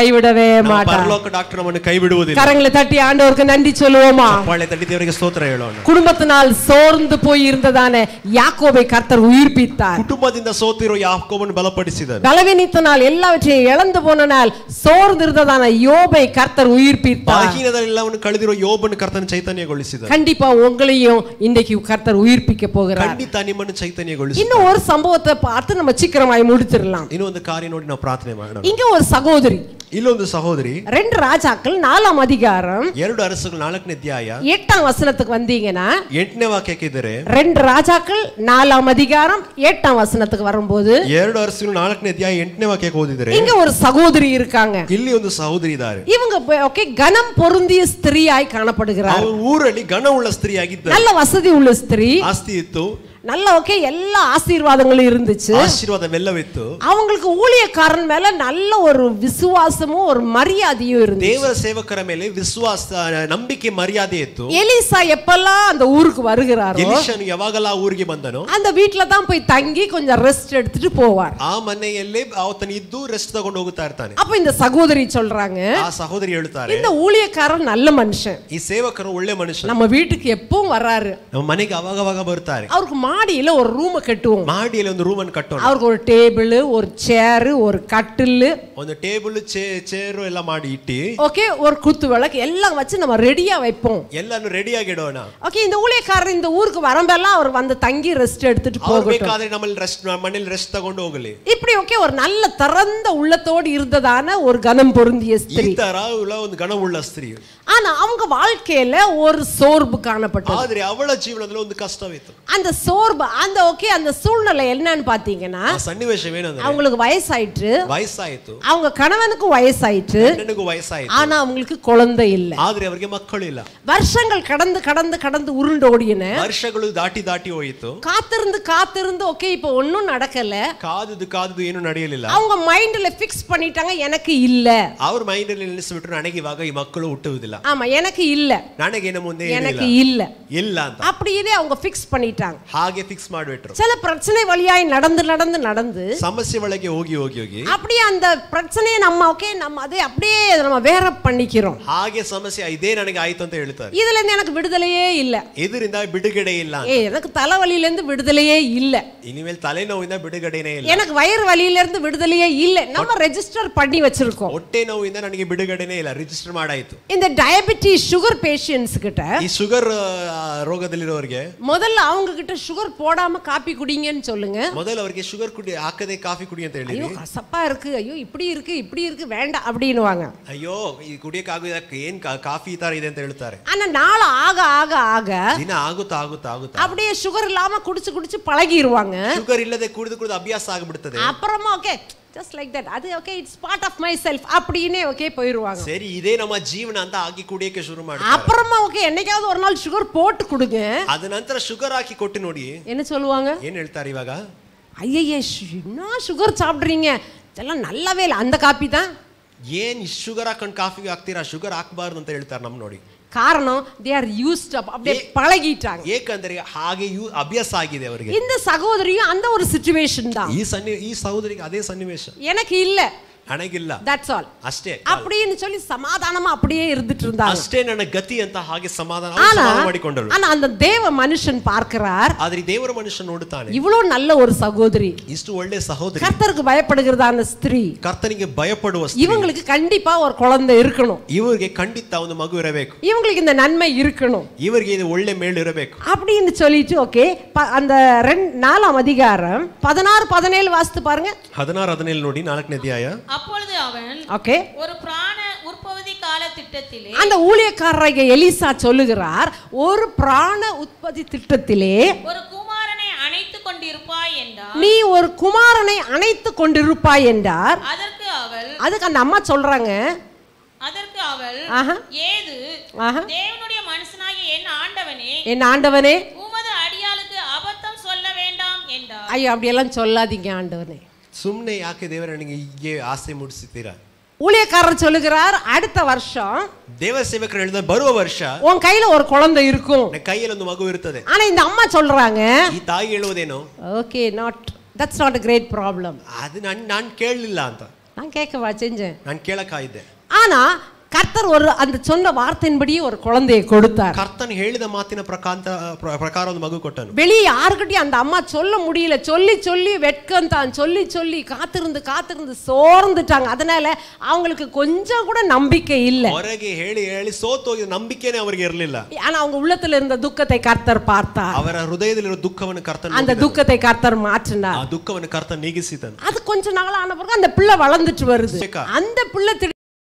Speaker 1: கைவிடவே
Speaker 2: ನಮ್ಮ
Speaker 1: மாட்டார்.
Speaker 2: ಪರಲೋಕ ಡಾಕ್ಟರ್ ನಮ್ಮನ್ನು ಕೈ ಬಿಡುವುದಿಲ್ಲ.
Speaker 1: கரங்களை தட்டி ஆண்டவருக்கு நன்றி சொல்லுவோமா?
Speaker 2: ಚಪ್ಪಾಳೆ ತಟ್ಟಿ ದೇವರಿಗೆ ಸ್ತೋತ್ರ ಹೇಳೋಣ.
Speaker 1: குடும்பத்தினால் சோர்ந்து போய் இருந்ததானே யாக்கோபை கர்த்தர் உயிர்ப்பித்தார்.
Speaker 2: ಕುಟುಂಬದಿಂದ ಸೋತಿರೋ ಯಾಕೋಬನ್ನು ಬಲಪಡಿಸಿದನು.
Speaker 1: பலவீனத்தினால் எல்லாவற்றையும் இழந்து போனனால் சோர்ந்து இருந்ததான யோபை கர்த்தர் உயிர்ப்பித்தார்.
Speaker 2: ಬಲಹೀನದಲ್ಲಿ ಎಲ್ಲವನ್ನು ಕಳೆದಿರೋ ಯೋಬನ್ನು ಕರ್ತನ ಚೈತನ್ಯಗೊಳಿಸಿದನು.
Speaker 1: கண்டிப்பா உங்களையும் இன்னைக்கு கர்த்தர் உயிர்ப்பிக்க போகிறார்.
Speaker 2: ಖಂಡಿತ ನಿಮ್ಮನ್ನು ಚೈತನ್ಯಗೊಳಿಸಿ.
Speaker 1: இன்னும் ஒரு சம்பவத்தை பார்த்து நம்ம சீக்கிரமாய் முடிச்சிடலாம்.
Speaker 2: ಇನ್ನೊಂದು ಒಂದು ಕಾರ್ಯ ನೋಡಿ ನಾವು ಪ್ರಾರ್ಥನೆ ಮಾಡೋಣ.
Speaker 1: இங்க ஒரு சகோதரி,
Speaker 2: ಇಲ್ಲೊಂದು ಸಹೋದರಿ,
Speaker 1: ரெண்டு ராஜாக்கள் நாலாம் அதிகாரம்
Speaker 2: ಎರಡು ಅರಸುಗಳು ನಾಲ್ಕನೇ ಅಧ್ಯಾಯ
Speaker 1: எட்டாம் வசனத்துக்கு வந்தீங்கன்னா
Speaker 2: ಎಂಟನೇ ವಾಕ್ಯಕ್ಕೆ ಇದ್ದರೆ,
Speaker 1: ரெண்டு ராஜாக்கள் நாலாம் அதிகாரம் எட்டாம் வசனத்துக்கு வரும்போது
Speaker 2: ಎರಡು ಅರಸುಗಳು ನಾಲ್ಕನೇ ಅಧ್ಯಾಯ ಎಂಟನೇ ವಾಕ್ಯಕ್ಕೆ ಓದಿದರೆ,
Speaker 1: இங்க ஒரு சகோதரி இருக்காங்க.
Speaker 2: ಇಲ್ಲಿ ಒಂದು ಸಹೋದರಿ ಇದ್ದಾರೆ.
Speaker 1: இவங்க ஓகே கனம் பொருந்திய ஸ்திரீயாய் காணப்படுகிறார்.
Speaker 2: ಅವರು ಊರಲ್ಲಿ ಗಣವುಳ್ಳ ಸ್ತ್ರೀಯಾಗಿದ್ದಾರೆ.
Speaker 1: நல்ல வசதி உள்ள ஸ்திரீ,
Speaker 2: ಆಸ್ತಿ ಇತ್ತು,
Speaker 1: நல்ல ஓகே எல்லா ஆசீர்வாதங்களும் இருந்துச்சு.
Speaker 2: ಆಶೀರ್ವಾದವೆಲ್ಲವಿತ್ತು.
Speaker 1: அவங்களுக்கு ஊழியக்காரன் மேல நல்ல ஒரு விசுவாசமும் ஒரு மரியாதையும் இருந்துச்சு.
Speaker 2: ದೇವರ ಸೇವಕರ ಮೇಲೆ ವಿಶ್ವಾಸ, ನಂಬಿಕೆ, ಮರ್ಯಾದೆ ಇತ್ತು.
Speaker 1: எலிசா எப்பெல்லாம் அந்த ஊருக்கு வருகிறாரோ,
Speaker 2: ಎಲಿಷನು ಯಾವಾಗಲ್ಲ ಆ ಊರಿಗೆ ಬಂದನೋ
Speaker 1: அந்த வீட்ல தான் போய் தங்கி கொஞ்சம் ரெஸ்ட் எடுத்துட்டு போவார்.
Speaker 2: ಆ ಮನೆಯಲ್ಲೇ ಆತನ ಇದ್ದು ರೆಸ್ಟ್ ತಗೊಂಡು ಹೋಗುತ್ತಾ ಇರ್ತಾನೆ.
Speaker 1: அப்ப இந்த சகோதரி சொல்றாங்க,
Speaker 2: ಆ ಸಹೋದರಿ ಹೇಳ್ತಾರೆ,
Speaker 1: இந்த ஊழியக்காரன் நல்ல மனுஷன்,
Speaker 2: ಈ ಸೇವಕರು ಒಳ್ಳೆ ಮನುಷ್ಯ,
Speaker 1: நம்ம வீட்டுக்கு எப்பவும் வர்றாரு,
Speaker 2: ನಮ್ಮ ಮನೆಗೆ ಅವಾಗ ಅವಾಗ ಬರ್ತಾರೆ.
Speaker 1: அவருக்கு மாடியில ஒரு ரூம் கட்டுவோம்,
Speaker 2: ಮಾಡಿಯಲ್ಲಿ ಒಂದು ರೂಮ್ ಅನ್ನು ಕಟ್ಟೋಣ,
Speaker 1: அவருக்கு ஒரு டேபிள், ஒரு சேர், ஒரு கட்டில்,
Speaker 2: ಒಂದು ಟೇಬಲ್, ಚೇರು ಎಲ್ಲ ಮಾಡಿ ಇಟ್ಟಿ,
Speaker 1: ஓகே ஒரு குத்து விளக்கு எல்லாம் வச்சு நம்ம ரெடியா வைப்போம்.
Speaker 2: ಎಲ್ಲಾನು ರೆಡಿಯಾಗಿ ಇಡೋಣ.
Speaker 1: ஓகே இந்த ஊழியக்காரர் இந்த ஊருக்கு வரம்பெல்லாம் அவர் வந்து தங்கி ரெஸ்ட் எடுத்துட்டு போகட்டும்,
Speaker 2: ಬೇಕಾದ್ರೆ ನಮ್ಮಲ್ಲಿ ರೆಸ್ಟ್, ಮನೆಯಲ್ಲಿ ರೆಸ್ಟ್ ತಗೊಂಡು ಹೋಗಲಿ.
Speaker 1: இப்படி ஓகே ஒரு நல்ல திறந்த உள்ளத்தோடு இருந்ததான ஒரு கனம் பொருந்திய ஸ்திரீ.
Speaker 2: ಈ ತರ ಒಂದು ಗಣವುಳ್ಳ ಸ್ತ್ರೀ.
Speaker 1: ஆனா அவங்க வாழ்க்கையில ஒரு சோர்வு காணப்பட்டது.
Speaker 2: ಆದ್ರೆ ಅವಳ ಜೀವನದಲ್ಲಿ ಒಂದು ಕಷ್ಟವಿತ್ತು.
Speaker 1: அந்த சோர்வு, அந்த ஓகே அந்த சூழ்நிலை என்னன்னு பாத்தீங்கன்னா,
Speaker 2: ಆ ಸನ್ನಿವೇಶ ಏನಂದ್ರೆ,
Speaker 1: அவங்களுக்கு வயசாயிட்டு,
Speaker 2: ವಯಸ್ಸಾಯಿತು,
Speaker 1: அவங்க கணவனுக்கு வயசாயிட்டு,
Speaker 2: ನನಗೂ ವಯಸ್ಸಾಯಿತು,
Speaker 1: ஆனா அவங்களுக்கு குழந்தை இல்ல.
Speaker 2: ಆದ್ರೆ ಅವರಿಗೆ ಮಕ್ಕಳು ಇಲ್ಲ.
Speaker 1: வருஷங்கள் கடந்து கடந்து கடந்து உருண்டு ஓடின,
Speaker 2: ವರ್ಷಗಳು ದಾಟಿ ದಾಟಿ ಹೋಯಿತು.
Speaker 1: காத்திருந்து காத்திருந்து ஓகே இப்ப ஒன்னும் நடக்கல,
Speaker 2: ಕಾದುದು ಕಾದುದು ಏನು ನಡೆಯಲಿಲ್ಲ.
Speaker 1: அவங்க மைண்ட்ல ஃபிக்ஸ் பண்ணிட்டாங்க எனக்கு இல்ல.
Speaker 2: ಅವ್ರ ಮೈಂಡ್ ಅಲ್ಲಿ ನಿಲ್ಲಿಸಿಬಿಟ್ರು, ನನಗೆ ಇವಾಗ ಈ ಮಕ್ಕಳು ಹುಟ್ಟುವುದಿಲ್ಲ,
Speaker 1: ஆமா எனக்கு இல்ல,
Speaker 2: ನನಗೇನು ಮುಂದೆ
Speaker 1: எனக்கு இல்ல
Speaker 2: ಇಲ್ಲ ಅಂತ
Speaker 1: அப்படியே அவங்க ஃபிக்ஸ் பண்ணிட்டாங்க.
Speaker 2: ಹಾಗೆ ಫಿಕ್ಸ್ ಮಾಡಿಬಿಟ್ರು.
Speaker 1: சில பிரச்சனை வழியாய் நடந்து நடந்து நடந்து
Speaker 2: ಸಮಸ್ಯೆ ಒಳಗೆ ಹೋಗಿ ಹೋಗಿ ಹೋಗಿ
Speaker 1: அப்படியே அந்த பிரச்சனையை நம்ம ஓகே நம்ம அதை அப்படியே நம்ம வேற பண்ணிக்கிறோம்.
Speaker 2: ಹಾಗೆ ಸಮಸ್ಯೆ ಇದೇ ನನಗೆ ಆಯ್ತು ಅಂತ ಹೇಳ್ತಾರೆ.
Speaker 1: இதுல இருந்து எனக்கு விடுதலையே இல்ல,
Speaker 2: ಇದರಿಂದ ಬಿಡುಗಡೆ ಇಲ್ಲ,
Speaker 1: ஏ எனக்கு தலைவலியில இருந்து விடுதலையே இல்ல,
Speaker 2: ಇನಿಮೇಲೆ ತಲೆನೋವಿಂದ ಬಿಡುಗಡೆನೇ ಇಲ್ಲ,
Speaker 1: எனக்கு வயிறு வலியில இருந்து விடுதலையே இல்ல. நம்ம ரெஜிஸ்டர் பண்ணி வச்சிருக்கோம்.
Speaker 2: ಹೊಟ್ಟೆ ನೋವಿಂದ ನನಗೆ ಬಿಡುಗಡೆನೇ ಇಲ್ಲ, ರಿಜಿಸ್ಟರ್ ಮಾಡಾಯ್ತು.
Speaker 1: இந்த டயபிட்டிஸ் சுகர் பேஷண்ட்ஸ் கிட்ட,
Speaker 2: ಈ ಶುಗರ್ ರೋಗದಲ್ಲಿರೋರಿಗೆ
Speaker 1: முதல்ல அவங்க கிட்ட சுகர் போடாம காபி குடிங்கன்னு சொல்லுங்க.
Speaker 2: ಮೊದಲು ಅವರಿಗೆ ಶುಗರ್ ಕುಡಿ ಹಾಕದೆ ಕಾಫಿ ಕುಡಿ ಅಂತ ಹೇಳಿ,
Speaker 1: ஐயோ கசப்பா இருக்கு, ஐயோ இப்படி இருக்கு இப்படி இருக்கு வேண்டாம் அப்படின்னுவாங்க.
Speaker 2: ಅಯ್ಯೋ ಈ ಕುಡಿಯಕ್ಕೆ ಆಗೋದಕ್ಕೆ ಏನ್ ಕಾಫಿ ಈ ತರ ಇದೆ ಅಂತ ಹೇಳ್ತಾರೆ.
Speaker 1: ஆனா நாள் ஆக ஆக ஆக
Speaker 2: ದಿನ ಆಗುತ್ತಾ ಆಗುತ್ತಾ ಆಗುತ್ತಾ
Speaker 1: அப்படியே சுகர் இல்லாம குடிச்சு குடிச்சு பழகிடுவாங்க.
Speaker 2: ಶುಗರ್ ಇಲ್ಲದೆ ಕುಡಿದು ಕುಡಿದು ಅಭ್ಯಾಸ ಆಗಿಬಿಡುತ್ತದೆ.
Speaker 1: அப்புறமா ஓகே just like that, அது okay it's part of myself அப்படினே ஓகே போயிடுவாங்க.
Speaker 2: ಸರಿ ಇದೇ ನಮ್ಮ ಜೀವನ ಅಂತ ಆಗಿ ಕುಡಿಯಕ್ಕೆ ಶುರು ಮಾಡ್ತಾರೆ.
Speaker 1: அப்புறமா ஓகே என்னைக்காவது ஒரு நாள் சுகர் போட்டு கொடுங்க,
Speaker 2: ಅದ ನಂತರ ಶುಗರ್ ಹಾಕಿ ಕೊಟ್ಟು ನೋಡಿ
Speaker 1: என்ன சொல்லுவாங்க,
Speaker 2: ಏನ್ ಹೇಳ್ತಾರೆ ಇವಾಗ,
Speaker 1: ஐயையே என்ன சுகர் சாப்பிடுறீங்க, இதெல்லாம் நல்லாவே இல்லை, அந்த காப்பி தான்.
Speaker 2: ಏನ್ ಶುಗರ್ ಹಾಕೊಂಡು ಕಾಫಿಗೆ ಹಾಕ್ತೀರಾ, ಶುಗರ್ ಹಾಕಬಾರ್ದು ಅಂತ ಹೇಳ್ತಾರೆ ನಮ್ ನೋಡಿ.
Speaker 1: காரணம் they are used up, அப்படியே பழகிட்டாங்க.
Speaker 2: ಏಕೆಂದರೆ ಹಾಗೆ ಅಭ್ಯಾಸ ಆಗಿದೆ ಅವರಿಗೆ.
Speaker 1: இந்த சகோதரியும் அந்த ஒரு ಸಿಚುವೇಶನ್ தான்.
Speaker 2: ಈ ಸನ್ನಿ ಈ ಸಹೋದರಿಗೆ ಅದೇ ಸನ್ನಿವೇಶ,
Speaker 1: எனக்கு இல்ல,
Speaker 2: ನನಗಿಲ್ಲ,
Speaker 1: that's all
Speaker 2: ಅಷ್ಟೇ
Speaker 1: அப்படின்னு சொல்லி சமாதானமா அப்படியே இருந்துட்டு இருந்தாங்க.
Speaker 2: ಅಷ್ಟೇ ನನ್ನ ಗತಿ ಅಂತ ಹಾಗೆ ಸಮಾಧಾನ
Speaker 1: ஆனா
Speaker 2: ಸಮಾಧಾನ ಮಾಡಿಕೊಂಡಳು.
Speaker 1: ஆனா அந்த தேவ ಮನುಷ್ಯன் பார்க்கிறார்,
Speaker 2: ಆದ್ರೆ ದೇವರ ಮನುಷ್ಯ ನೋಡುತ್ತಾನೆ,
Speaker 1: இவ்வளவு நல்ல ஒரு சகோதரி,
Speaker 2: ಇಷ್ಟು ಒಳ್ಳೆ ಸಹೋದರಿ,
Speaker 1: கர்த்தருக்கு பயப்படுகிறதான ஸ்திரீ,
Speaker 2: ಕರ್ತನಿಗೆ ಭಯಪಡುವ ಸ್ತ್ರೀ,
Speaker 1: இவங்களுக்கு கண்டிப்பா ஒரு குழந்தை இருக்கணும்,
Speaker 2: ಇವರಿಗೆ ಖಂಡಿತ ಒಂದು ಮಗು ಇರಬೇಕು,
Speaker 1: இவங்களுக்கு இந்த நன்மை இருக்கணும்,
Speaker 2: ಇವರಿಗೆ ಇದು ಒಳ್ಳೆ ಮೇಳು ಇರಬೇಕು
Speaker 1: அப்படின்னு சொல்லிட்டு ஓகே அந்த நாலாம் அதிகாரம் பதினாறு பதினேழு வாசித்து பாருங்க.
Speaker 2: ಹದಿನಾರು ಹದಿನೇಳು ನೋಡಿ, ನಾಲ್ಕನೇ ಅಧ್ಯಾಯ.
Speaker 3: அப்பொழுது அவன்
Speaker 1: ஓகே
Speaker 3: ஒரு பிராண உற்பத்தி கால திட்டத்திலே,
Speaker 1: அந்த ஊழியக்காரராகிய எலிசா சொல்லுகிறார், ஒரு பிராண உற்பத்தி திட்டத்திலே
Speaker 3: ஒரு குமாரனை அணைத்து கொண்டிருப்பாய் என்றார்.
Speaker 1: நீ ஒரு குமாரனை அணைத்து கொண்டிருப்பாய் என்றார்.
Speaker 3: அதற்கு அவள்,
Speaker 1: அதுக்கு அந்த அம்மா சொல்றாங்க,
Speaker 3: அதற்கு அவள்,
Speaker 1: ஆஹா
Speaker 3: ஏது
Speaker 1: ஆஹா
Speaker 3: தேவனுடைய மனுஷனாகிய என் ஆண்டவனே,
Speaker 1: என் ஆண்டவனே,
Speaker 3: உமது அடியாளுக்கு அபத்தம் சொல்ல வேண்டாம் என்றார்.
Speaker 1: ஐயோ அப்படியெல்லாம் சொல்லாதீங்க ஆண்டவனே.
Speaker 2: ಸುಮ್ಮನೆ ಯಾಕೆ ದೇವರ ನನಗೆ ಹೀಗೆ ಆಸೆ ಮೂಡಿಸುತ್ತೀರಾ?
Speaker 1: ஊழியக்காரர் சொல்லுகிறார், அடுத்த வருஷம்
Speaker 2: ದೇವ ಸೇವಕರು ಹೇಳಿದ ಬರುವ ವರ್ಷ
Speaker 1: உன் கையில ஒரு குழந்தை இருக்கும்.
Speaker 2: ಕೈಯಲ್ಲಿ ಒಂದು ಮಗು ಇರುತ್ತದೆ.
Speaker 1: ஆனா இந்த அம்மா சொல்றாங்க,
Speaker 2: ಈ ತಾಯಿ ಹೇಳುವುದೇನು,
Speaker 1: okay not that's not a great problem.
Speaker 2: ಅದು ನಾನು ನಾನು ಕೇಳಲಿಲ್ಲ ಅಂತ
Speaker 1: நான் கேட்கவா செஞ்சேன்,
Speaker 2: ನಾನು ಕೇಳಕ್ಕಾಯಿದ್ದೆ.
Speaker 1: ஆனா கர்த்தர் ஒரு அந்த சொன்ன வார்த்தையின்படியே ஒரு குழந்தையை கொடுத்தார்.
Speaker 2: ಕರ್ತನು ಹೇಳಿದ ಮಾತಿನ ಪ್ರಕಾಂತ ಪ್ರಕಾರ ಒಂದು ಮಗು ಕೊಟ್ಟನು.
Speaker 1: வெளியே யாருக்கிட்டையும் அந்த அம்மா சொல்ல முடியல. சொல்லி சொல்லி வெட்கம் தான், சொல்லி சொல்லி காத்திருந்து காத்திருந்து சோர்ந்துட்டாங்க. அதனால அவங்களுக்கு கொஞ்சம் கூட நம்பிக்கை இல்லை.
Speaker 2: ಹೊರಗೆ ಹೇಳಿ ಹೇಳಿ ಸೋತು ಹೋಗಿದ ನಂಬಿಕೆನೇ ಅವರಿಗೆ ಇರಲಿಲ್ಲ.
Speaker 1: ஆனா அவங்க உள்ளத்துல இருந்த துக்கத்தை கர்த்தர் பார்த்தார்.
Speaker 2: ಅವರ ಹೃದಯದಲ್ಲಿರುವ ದುಃಖವನ್ನು ಕರ್ತನು
Speaker 1: அந்த துக்கத்தை கர்த்தர் மாற்றினார்.
Speaker 2: ಆ ದುಃಖವನ್ನು ಕರ್ತನು ನೀಗಿಸಿದನು.
Speaker 1: அது கொஞ்ச நாள் ஆன பிறகு அந்த பிள்ளை வளர்ந்துட்டு வருது. அந்த பிள்ளை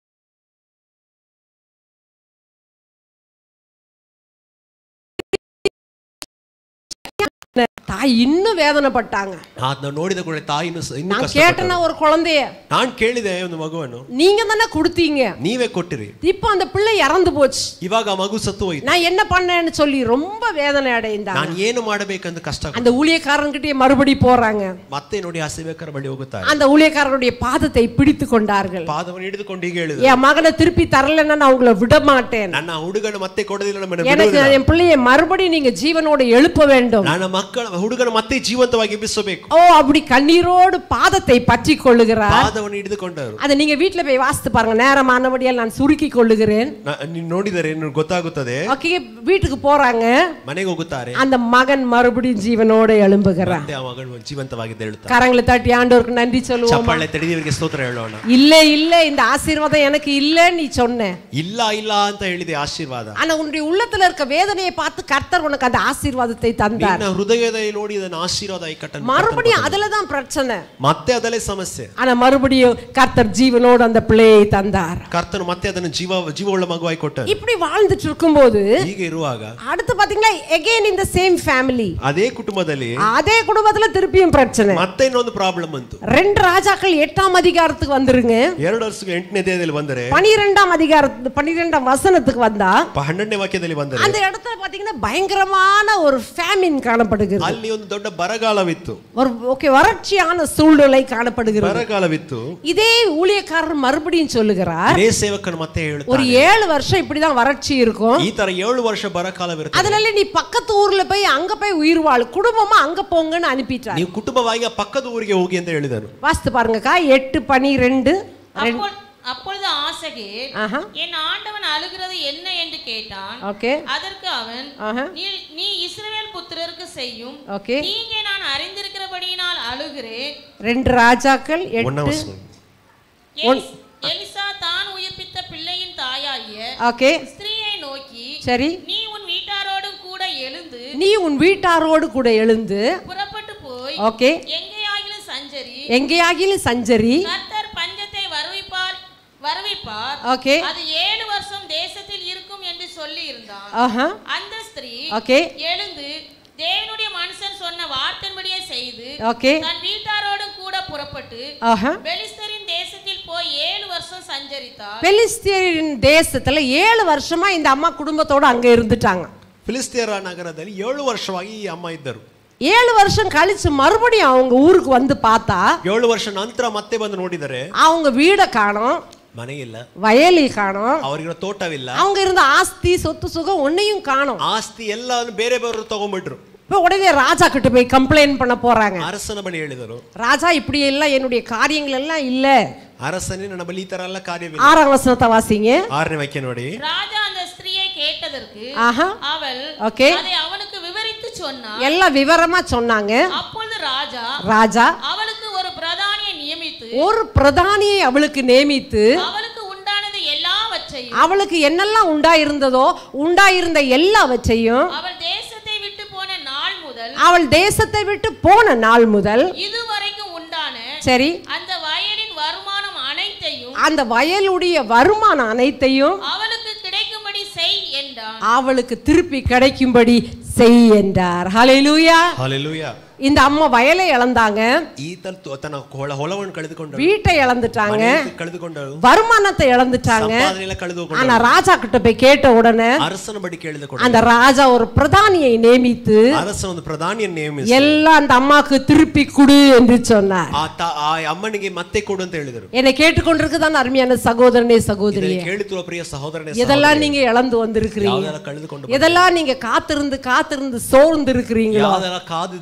Speaker 1: தாய் இன்னும் வேதனைப்பட்டாங்க.
Speaker 2: ಅದನ್ನ ನೋಡಿದ ಕೂಡ ತಾಯಿ ಇನ್ನೂ ಇನ್ನೂ
Speaker 1: நான் கேட்டேன்னா ஒரு குழந்தைய
Speaker 2: நான் ಕೇಳಿದೆ ಒಂದು ಮಗುವನ್ನು
Speaker 1: நீங்க தானே கொடுத்தீங்க,
Speaker 2: ನೀವೇ ಕೊಟ್ಟಿರಿ,
Speaker 1: இப்போ அந்த பிள்ளை இறந்து போச்சு,
Speaker 2: ಇವಾಗ ಆ ಮಗು ಸತ್ತು ಹೋಯಿತು,
Speaker 1: நான் என்ன பண்ணேன்னு சொல்லி ரொம்ப வேதனை அடைந்தாங்க.
Speaker 2: ನಾನು ಏನು ಮಾಡಬೇಕಂತ ಕಷ್ಟ.
Speaker 1: அந்த ஊழியக்காரன்கிட்டே மறுபடி போறாங்க.
Speaker 2: ಮತ್ತೆ ನೋಡಿ ಆ ಸೇವಕರ ಬಳಿ ಹೋಗುತ್ತಾರೆ.
Speaker 1: அந்த ஊழியக்காரருடைய பாதத்தை பிடித்து கொண்டார்கள்.
Speaker 2: ಪಾದವನ್ನು ಹಿಡಿದುಕೊಂಡು ಹೀಗೆ ಹೇಳಿದರು,
Speaker 1: என் மகனை திருப்பி தரலன்னா நான் உங்களை விட மாட்டேன்.
Speaker 2: ನನ್ನ ಹುಡುಗನ ಮತ್ತೆ ಕೊಡಲಿಲ್ಲ, ನಮ್ಮನ್ನ
Speaker 1: எனக்கு என் பிள்ளையை மறுபடியும் நீங்க ஜீவனோட எழுப்ப வேண்டும்.
Speaker 2: ನನ್ನ ಮಕ್ಕಳ ಹುಡುಗನ ಮತ್ತೆ ಜೀವಂತವಾಗಿ ಎಬ್ಬಿಸಬೇಕು.
Speaker 1: ஓ அப்படி கண்ணீரோடு பாதத்தை பற்றி கொள்ளுகிறார்.
Speaker 2: ಪಾದವನ್ನು ಹಿಡಿದುಕೊಂಡರು.
Speaker 1: அதை நீங்க வீட்ல போய் வாசித்து பாருங்க. நேரமானபடியால் நான் சுருக்கி கொள்ளுகிறேன்.
Speaker 2: ನೀವು ನೋಡಿದರೆ ಗೊತ್ತಾಗುತ್ತದೆ.
Speaker 1: ஓகே, வீட்டுக்கு போறாங்க,
Speaker 2: ಮನೆಗೆ ಹೋಗುತ್ತಾರೆ.
Speaker 1: அந்த மகன் மறுபடியும் ஜீவனோட எழும்புகிறான்.
Speaker 2: ಮತ್ತೆ ಆ ಮಗನು ಜೀವಂತವಾಗಿ ಎದ್ದೇಳುತ್ತಾನೆ.
Speaker 1: கரங்களை தட்டி ஆண்டவருக்கு நன்றி சொல்லுவோம்.
Speaker 2: ಚಪ್ಪಾಳೆ ತಡೆದವರಿಗೆ ಸ್ತೋತ್ರ ಹೇಳೋಣ.
Speaker 1: இல்ல இல்ல இந்த ஆசீர்வாதம் எனக்கு இல்ல நீ சொன்ன.
Speaker 2: ಇಲ್ಲ ಇಲ್ಲ ಅಂತ ಹೇಳಿದೆ ಆಶೀರ್ವಾದ.
Speaker 1: ஆனா உன்னுடைய உள்ளத்துல இருக்க வேதனையை பார்த்து கர்த்தர் உனக்கு அந்த ஆசீர்வாதத்தை தந்தார்.
Speaker 2: ನಿನ್ನ ಹೃದಯದಲ್ಲಿ ನೋಡಿ ಇದನ್ನ ಆಶೀರ್ವಾದ ಕಟ್ಟನು.
Speaker 1: மறுபடியும் அதுல தான் பிரச்சனை.
Speaker 2: ಮತ್ತೆ ಅದಲ್ಲೇ ಸಮಸ್ಯೆ.
Speaker 1: ஆனா மறுபடியும் கர்த்தர் ஜீவனோடு அந்த பிள்ளையை தந்தார்.
Speaker 2: ಕರ್ತನು ಮತ್ತೆ ಅದನ್ನು ಜೀವ ಜೀವವುಳ್ಳ ಮಗುವಾಗಿ ಕೊಟ್ಟನು.
Speaker 1: இப்படி வாழ்ந்துட்டு இருக்கும்போது
Speaker 2: ಹೀಗೆ ಇರುವಾಗ
Speaker 1: அடுத்து பாத்தீங்கன்னா again in the same family,
Speaker 2: ಅದೇ ಕುಟುಂಬದಲ್ಲಿ
Speaker 1: அதே குடும்பத்துல திருப்பியும் பிரச்சனை.
Speaker 2: ಮತ್ತೆ ಇನ್ನೊಂದು ಪ್ರಾಬ್ಲಮ್ ಬಂತು.
Speaker 1: ரெண்டு ராஜாக்கள் எட்டாம் அதிகாரத்துக்கு வந்துருங்க.
Speaker 2: ಎರಡು ವರ್ಷಕ್ಕೆ ಎಂಟನೇ ಅಧ್ಯಾಯದಲ್ಲಿ ಬಂದರೆ
Speaker 1: பன்னிரெண்டாம் அதிகாரத்து பன்னிரெண்டாம் வசனத்துக்கு வந்தா
Speaker 2: ಹನ್ನೆರಡನೇ ವಾಕ್ಯದಲ್ಲಿ ಬಂದರೆ
Speaker 1: அந்த இடத்துல பாத்தீங்கன்னா பயங்கரமான ஒரு ஃபேமின் காணப்படுகிறது.
Speaker 2: ಅಲ್ಲಿ ಒಂದು ದೊಡ್ಡ ಬರಗಾಲವಿತ್ತು.
Speaker 1: ஒரு ஓகே வறட்சியான சூழ்நிலை காணப்படுகிறது.
Speaker 2: ಬರಗಾಲವಿತ್ತು.
Speaker 1: இதே ஊழியக்காரர் மறுபடியும் சொல்லுகிறார்,
Speaker 2: ಇದೇ ಸೇವಕನು ಮತ್ತೆ ಹೇಳುತ್ತಾನೆ,
Speaker 1: ஒரு ஏழு வருஷம் இப்படிதான் வறட்சி இருக்கும்.
Speaker 2: ಈ ತರ ಏಳು ವರ್ಷ ಬರಗಾಲವಿರುತ್ತೆ.
Speaker 1: அதனால நீ பக்கத்து ஊர்ல போய் அங்க போய் உயிர் வாழ், குடும்பமா அங்க போங்கன்னு அனுப்பிட்டார்.
Speaker 2: ನೀವು ಕುಟುಂಬವಾಗಿ ಪಕ್ಕದ ಊರಿಗೆ ಹೋಗಿ ಅಂತ ಹೇಳಿದರು.
Speaker 1: வாசித்து பாருங்கக்கா எட்டு பனிரெண்டு.
Speaker 3: அப்பொழுது ஆசகேல் என் ஆண்டவன் அழுகிறது என்ன என்று கேட்டான். அதற்கு அவன், நீ இஸ்ரவேல் புத்திரருக்கு செய்யும் தீங்கை நான் அறிந்திருக்கிறபடியினால் அழுகிறேன்.
Speaker 1: ரெண்டு ராஜாக்கள் எட்டு.
Speaker 3: எலிசா தான் உயிர்ப்பித்த பிள்ளையின் தாயாகிய ஸ்திரீயை நோக்கி, சரி நீ உன் வீட்டாரோடு கூட எழுந்து
Speaker 1: நீ உன் வீட்டாரோடு கூட எழுந்து
Speaker 3: புறப்பட்டு போய்
Speaker 1: ஓகே
Speaker 3: எங்கேயாகிலும் சஞ்சரி
Speaker 1: எங்கேயாகிலும் சஞ்சரி
Speaker 3: கர்த்தர் பஞ்சத்தை வருவிப்பார் வருவிப்பார்
Speaker 1: ஓகே
Speaker 3: அது ஏழு வருஷம் தேசத்தில் இருக்கும் என்று சொல்லி இருந்தான். அந்த ஸ்திரீ
Speaker 1: ஓகே
Speaker 3: எழுந்து தேவனுடைய மனுஷன் சொன்ன வார்த்தையின்படியே செய்து
Speaker 1: ஓகே
Speaker 3: தன் வீட்டாரோடு கூட புறப்பட்டு பெலிஸ்தரின் தேசத்தில் போய் ஏழு வருஷம் சஞ்சரித்தார்.
Speaker 1: பெலிஸ்தரின் தேசத்துல ஏழு வருஷமா இந்த அம்மா குடும்பத்தோட அங்க இருந்துட்டாங்க.
Speaker 2: ಫಿಲಿಸ್ತಿಯರ ನಗರದಲ್ಲಿ ಏಳು ವರ್ಷವಾಗಿ ಈ ಅಮ್ಮ ಇದ್ದರು.
Speaker 1: ஏழு வருஷம் கழிச்சு மறுபடியும் அவங்க ஊருக்கு வந்து பார்த்தா
Speaker 2: ಏಳು ವರ್ಷ ನಂತರ ಮತ್ತೆ ಬಂದು ನೋಡಿದರೆ
Speaker 1: அவங்க வீட காணோம்,
Speaker 2: ಮನೆ ಇಲ್ಲ,
Speaker 1: வயலில் காணோம்,
Speaker 2: ಅವರಿಗೆ ತೋಟವಿಲ್ಲ,
Speaker 1: அவங்க இருந்த ஆஸ்தி சொத்து சுகம் ஒன்னையும் காணோம்.
Speaker 2: ಆಸ್ತಿ ಎಲ್ಲವನ್ನು ಬೇರೆ ಬೇರೆ ತಗೊಂಡ್ಬಿಟ್ರು.
Speaker 1: இப்போ உடனே ராஜா கிட்ட போய் கம்ப்ளைண்ட் பண்ண போறாங்க.
Speaker 2: அரசನ ಬಳಿ ಹೇಳಿದರು,
Speaker 1: ராஜா இப்படி எல்லாம் என்னுடைய காரியங்கள் எல்லாம் இல்ல.
Speaker 2: அரசனே ನನ್ನ ಬಳಿ ಈ ತರ ಎಲ್ಲ ಕಾರ್ಯವಿಲ್ಲ.
Speaker 1: ஆறாம் வசனத்தை வாசிங்க.
Speaker 2: ஆறನೇ ವಾಕ್ಯ ನೋಡಿ.
Speaker 3: ராஜா அந்த ஸ்திரீயை கேட்டதற்கு அவள்
Speaker 1: ஓகே
Speaker 3: அதை அவனுக்கு விவரித்து சொன்னாள்.
Speaker 1: எல்லாம் விவரமா சொன்னாங்க.
Speaker 3: அப்பொழுது ராஜா
Speaker 1: ராஜா
Speaker 3: அவளுக்கு ஒரு பிரதானியை நியமித்து
Speaker 1: ஒரு பிரதானியை அவளுக்கு நியமித்து
Speaker 3: அவளுக்கு உண்டானது எல்லாவற்றையும்
Speaker 1: அவளுக்கு என்னெல்லாம் உண்டாயிருந்ததோ உண்டாயிருந்த எல்லாவற்றையும்
Speaker 3: அவள் தேசத்தை விட்டு போன நாள் முதல்
Speaker 1: அவள் தேசத்தை விட்டு போன நாள் முதல்
Speaker 3: இதுவரைக்கும் உண்டான
Speaker 1: சரி
Speaker 3: அந்த வயலின் வருமானம் அனைத்தையும்
Speaker 1: அந்த வயலுடைய வருமானம் அனைத்தையும்
Speaker 3: அவளுக்கு கிடைக்கும்படி செய் என்றான்.
Speaker 1: அவளுக்கு திருப்பி கிடைக்கும்படி செய் என்றார். ஹல்லேலூயா
Speaker 2: ஹல்லேலூயா.
Speaker 1: இந்த அம்மா வயலை இழந்தாங்க,
Speaker 2: ತನ್ನ ಹೊಲವನ್ನು ಕಳೆದುಕೊಂಡರು,
Speaker 1: வீட்டை இழந்துட்டாங்க,
Speaker 2: ಕಳೆದುಕೊಂಡರು,
Speaker 1: வருமானத்தை இழந்துட்டாங்க. ஆனா ராஜா கிட்ட போய் கேட்ட உடனே
Speaker 2: அரசನ ಬಳಿ ಕೇಳಿದ ಕೂಡಲೇ
Speaker 1: அந்த ராஜா ஒரு பிரதானியை நியமித்து
Speaker 2: அரசன் ಒಂದು ಪ್ರಧಾನಿಯನ್ನು ನೇಮಿಸಿ
Speaker 1: எல்லாம் அந்த அம்மாக்கு திருப்பி கொடு என்று சொன்னார்.
Speaker 2: ಆ ಅಮ್ಮನಿಗೆ ಮತ್ತೆ ಕೊಡು ಅಂತ ಹೇಳಿದರು.
Speaker 1: என்னை கேட்டுக்கொண்டிருக்குதான் அருமையான சகோதரனே சகோதரியே,
Speaker 2: ಕೇಳುತ್ತಿರುವ ಪ್ರಿಯ ಸಹೋದರನೇ,
Speaker 1: இதெல்லாம் நீங்க இழந்து வந்திருக்கிறீங்க, இதெல்லாம் நீங்க காத்திருந்து காத்திருந்து சோர்ந்து இருக்கிறீங்களா,
Speaker 2: ಕಾದಿದ್ದು ಕಾದಿದ್ದು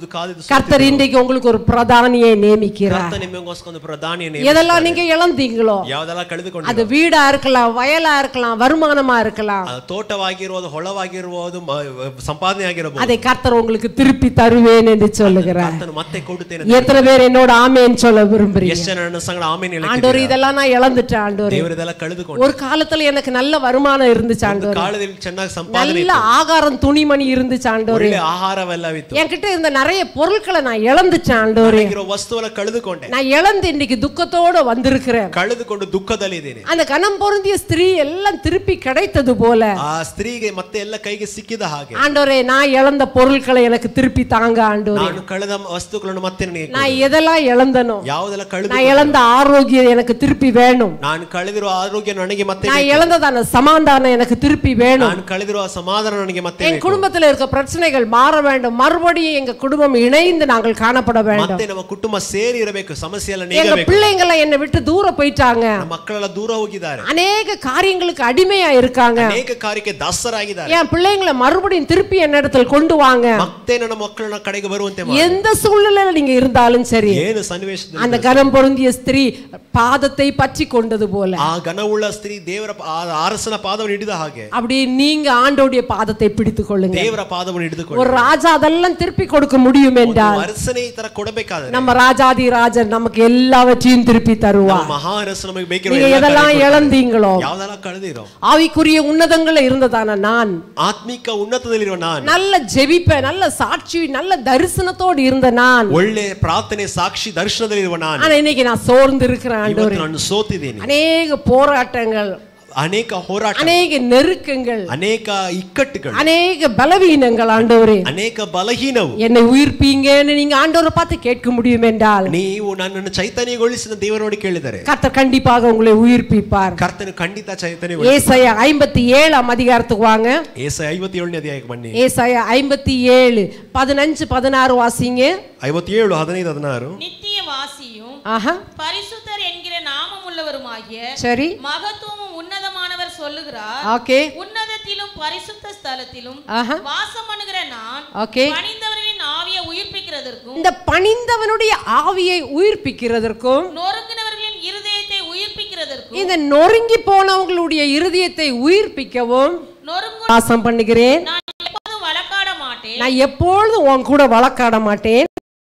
Speaker 1: கர்த்தர் இன்றைக்கு உங்களுக்கு ஒரு பிரதானியை நியமிக்கிறார்.
Speaker 2: ಕರ್ತನು ನಿಮಗೋಸ್ಕರ ಒಂದು ಪ್ರಧಾನಿಯನ್ನು
Speaker 1: எதெல்லாம் நீங்க இழந்தீங்களோ,
Speaker 2: ಯಾವುದೆಲ್ಲ ಕಳೆದುಕೊಂಡು,
Speaker 1: அது வீடா இருக்கலாம், வயலா இருக்கலாம், வருமானமா இருக்கலாம்,
Speaker 2: ತೋಟವಾಗಿರುವುದು, ಹೊಳವಾಗಿರುವುದು, ಸಂಪಾದನೆ ಆಗಿರಬಹುದು,
Speaker 1: அதை கர்த்தர் உங்களுக்கு திருப்பி தருவேன் என்று சொல்லுகிறார்.
Speaker 2: ಕರ್ತನು ಮತ್ತೆ ಕೊಡುತ್ತೇನೆ.
Speaker 1: எத்தனை பேர் என்னோட ஆமென் சொல்ல விரும்புறீங்க?
Speaker 2: ಎಷ್ಟು ಜನ ನನ್ನ ಸಂಗಡ ಆಮೆನ್ ಹೇಳುತ್ತೀರಾ?
Speaker 1: ஆண்டவரே, இதெல்லாம் நான் இழந்துட்டேன் ஆண்டவரே.
Speaker 2: ದೇವರು ಇದೆಲ್ಲ ಕಳೆದುಕೊಂಡು,
Speaker 1: ஒரு காலத்துல எனக்கு நல்ல வருமானம் இருந்துச்சு ஆண்டவரே,
Speaker 2: ಕಾಲದಲ್ಲಿ ಚೆನ್ನಾಗಿ ಸಂಪಾದನೆ,
Speaker 1: நல்ல ஆகாரம் துணிமணி இருந்துச்சு ஆண்டவரே,
Speaker 2: ಒಳ್ಳೆ ಆಹಾರವೆಲ್ಲವಿತ್ತು,
Speaker 1: என்கிட்ட இருந்த நிறைய பொருட்களை நான் இழந்துட்டேன் ஆண்டவரே.
Speaker 2: ಇರೋ ವಸ್ತುವನ್ನ ಕಳೆದುಕೊಂಡೆ,
Speaker 1: நான் இழந்து இன்னைக்கு துக்கத்தோட வந்திருக்கிறேன்.
Speaker 2: ಕಳೆದುಕೊಂಡು ದುಃಖದಲ್ಲಿ ಇದ್ದೇನೆ.
Speaker 1: அந்த கனம் பொருந்திய ஸ்திரீ எல்லாம் திருப்பி கிடைத்தது போல
Speaker 2: ಆ ಸ್ತ್ರೀಗೆ ಮತ್ತೆ ಎಲ್ಲ ಕೈಗೆ ಸಿಕ್ಕಿದ ಹಾಗೆ,
Speaker 1: ஆண்டவரே, நான் இழந்த பொருட்களை எனக்கு திருப்பி தாங்க ஆண்டவரே.
Speaker 2: ನಾನು ಕಳೆದ ವಸ್ತುಗಳನ್ನು ಮತ್ತೆ ನನಗೆ,
Speaker 1: நான் எதெல்லாம் இழந்தனோ,
Speaker 2: ಯಾವುದೆಲ್ಲ ಕಳೆದು,
Speaker 1: நான் இழந்த ஆரோக்கியம் எனக்கு திருப்பி வேணும்,
Speaker 2: ನಾನು ಕಳೆದಿರುವ ಆರೋಗ್ಯ ನನಗೆ ಮತ್ತೆ,
Speaker 1: நான் இழந்ததான சமாதானம் எனக்கு திருப்பி வேணும்,
Speaker 2: ನಾನು ಕಳೆದಿರುವ ಸಮಾಧಾನ ನನಗೆ ಮತ್ತೆ,
Speaker 1: என் குடும்பத்தில் இருக்க பிரச்சனைகள் மாற வேண்டும், மறுபடியும் எங்க குடும்பம் இணைந்து நாங்கள் காணப்பட வேண்டும்,
Speaker 2: ಮತ್ತೆ ನಮ್ಮ ಕುಟುಂಬ ಸೇರಿ ಇರಬೇಕು, ಸಮಸ್ಯೆ ಎಲ್ಲ
Speaker 1: எங்க
Speaker 2: ನೀಗಬೇಕು.
Speaker 1: பிள்ளைங்களை என்னை விட்டு தூர போயிட்டாங்க,
Speaker 2: ನಮ್ಮ ಮಕ್ಕಳೆಲ್ಲ ದೂರ ಹೋಗಿದ್ದಾರೆ,
Speaker 1: அநேக காரியங்களுக்கு அடிமையா இருக்காங்க,
Speaker 2: ಅನೇಕ ಕಾರ್ಯಕ್ಕೆ ದಾಸರಾಗಿದ್ದಾರೆ.
Speaker 1: என் பிள்ளைங்களை மறுபடியும் திருப்பி என்னிடத்தில் கொண்டு வாங்க.
Speaker 2: ಮತ್ತೆ ನನ್ನ ಮಕ್ಕಳನ್ನ ಕಡೆಗೆ ಬರುವಂತೆ ಮಾಡಿ.
Speaker 1: எந்த சூழ்நிலையில நீங்க இருந்தாலும் சரி,
Speaker 2: ಏನು ಸನ್ನಿವೇಶದಲ್ಲಿ,
Speaker 1: அந்த கனம் பொருந்திய ஸ்திரீ பாதத்தை பற்றி கொண்டது போல,
Speaker 2: ಆ ಘನವುಳ್ಳ ಸ್ತ್ರೀ ದೇವರ ಅರಸನ ಪಾದವನ್ನು ಹಿಡಿದ ಹಾಗೆ,
Speaker 1: அப்படி நீங்க ஆண்டோடைய பாதத்தை பிடித்துக் கொள்ளுங்க.
Speaker 2: ದೇವರ ಪಾದವನ್ನು ಹಿಡಿದುಕೊಳ್ಳಿ.
Speaker 1: ஒரு ராஜா அதெல்லாம் திருப்பி கொடுக்க முடியும் என்றால்,
Speaker 2: ಅರಸನೇ ಈ ತರ ಕೊಡಬೇಕಾದ್ರೆ,
Speaker 1: நம்ம ராஜாதி ராஜன் நமக்கு எல்லாவற்றையும் திருப்பி தருவார்.
Speaker 2: ಮಹಾ ಅರಸ ನಮಗೆ ಬೇಕಿರೋ
Speaker 1: நீங்க எதெல்லாம் இழந்தீங்களோ,
Speaker 2: ಯಾವ್ದೆಲ್ಲ ಕಳೆದಿರೋ,
Speaker 1: ஆவிக்குரிய உன்னதங்கள்ல இருந்ததான நான்,
Speaker 2: ಆತ್ಮಿಕ ಉನ್ನತದಲ್ಲಿರುವ ನಾನು,
Speaker 1: நல்ல ஜெபிப்ப, நல்ல சாட்சி, நல்ல தரிசனத்தோடு இருந்த நான்,
Speaker 2: ಒಳ್ಳೆ ಪ್ರಾರ್ಥನೆ, ಸಾಕ್ಷಿ, ದರ್ಶನದಲ್ಲಿರುವ ನಾನು,
Speaker 1: ஆனா இன்னைக்கு நான் சோர்ந்து இருக்கிறேன் ஆண்டவரே.
Speaker 2: ನಾನು ಸೋತಿದ್ದೇನೆ.
Speaker 1: அநேக போராட்டங்கள்,
Speaker 2: ಅನೇಕ ಹೋರಾಟ,
Speaker 1: அநேக நெருக்கங்கள்,
Speaker 2: ಅನೇಕ ಇಕ್ಕಟ್ಟುಗಳು,
Speaker 1: அநேக பலவீனங்கள் ஆண்டவரே,
Speaker 2: ಅನೇಕ ಬಲಹೀನವು.
Speaker 1: என்னை உயிர்ப்பீங்கன்னு நீங்க ஆண்டவரை பார்த்து கேட்க முடியும் என்றால்,
Speaker 2: ನೀವು ನನ್ನನ್ನು ಚೈತನ್ಯಗೊಳಿಸಿದ ದೇವರೊಂದಿ ಕೇಳಿದರೆ,
Speaker 1: கர்த்தர் கண்டிப்பாக உங்களை உயிர்ப்பிப்பார்.
Speaker 2: ಕರ್ತನು ಖಂಡಿತ ಚೈತನ್ಯ.
Speaker 1: ஏசாயா ஐம்பத்தி ஏழாம் அதிகாரத்துக்கு வாங்க.
Speaker 2: ಏಸಾಯ ಐವತ್ತೇಳನೇ ಅಧ್ಯಾಯಕ್ಕೆ ಬನ್ನಿ.
Speaker 1: ஏசாயா ஐம்பத்தி ஏழு பதினஞ்சு பதினாறு வாசிங்க.
Speaker 2: ಐವತ್ತೇಳು ಹದಿನೈದು ಹದಿನಾರು.
Speaker 3: நித்திய வாசியும்
Speaker 1: ஆஹா,
Speaker 3: பரிசுத்தர் என்கிற நாமம் உள்ளவருமாகிய
Speaker 1: சரி,
Speaker 3: மகத்துவமும் உன்னதமானவர் சொல்லுகிறார்,
Speaker 1: ஓகே,
Speaker 3: உன்னதத்திலும் பரிசுத்த ஸ்தலத்திலும்
Speaker 1: ஆஹா,
Speaker 3: வாசம் பண்ணுகிற நான்
Speaker 1: ஓகே,
Speaker 3: பணிந்தவர்களின் ஆவியை உயிர்ப்பிக்கிறதற்கும்
Speaker 1: இந்த பணிந்தவனுடைய ஆவியை உயிர்ப்பிக்கிறதற்கும்,
Speaker 3: நொறுங்கினவர்களின் இருதயத்தை உயிர்ப்பிக்கிறதற்கும்,
Speaker 1: இந்த நொறுங்கி போனவங்களுடைய இருதயத்தை உயிர்ப்பிக்கவும்
Speaker 3: நொறுங்கு
Speaker 1: வாசம் பண்ணுகிறேன்.
Speaker 3: நான் எப்போதும் வழக்காட மாட்டேன்,
Speaker 1: நான் எப்பொழுதும் உன் கூட வழக்காட மாட்டேன்,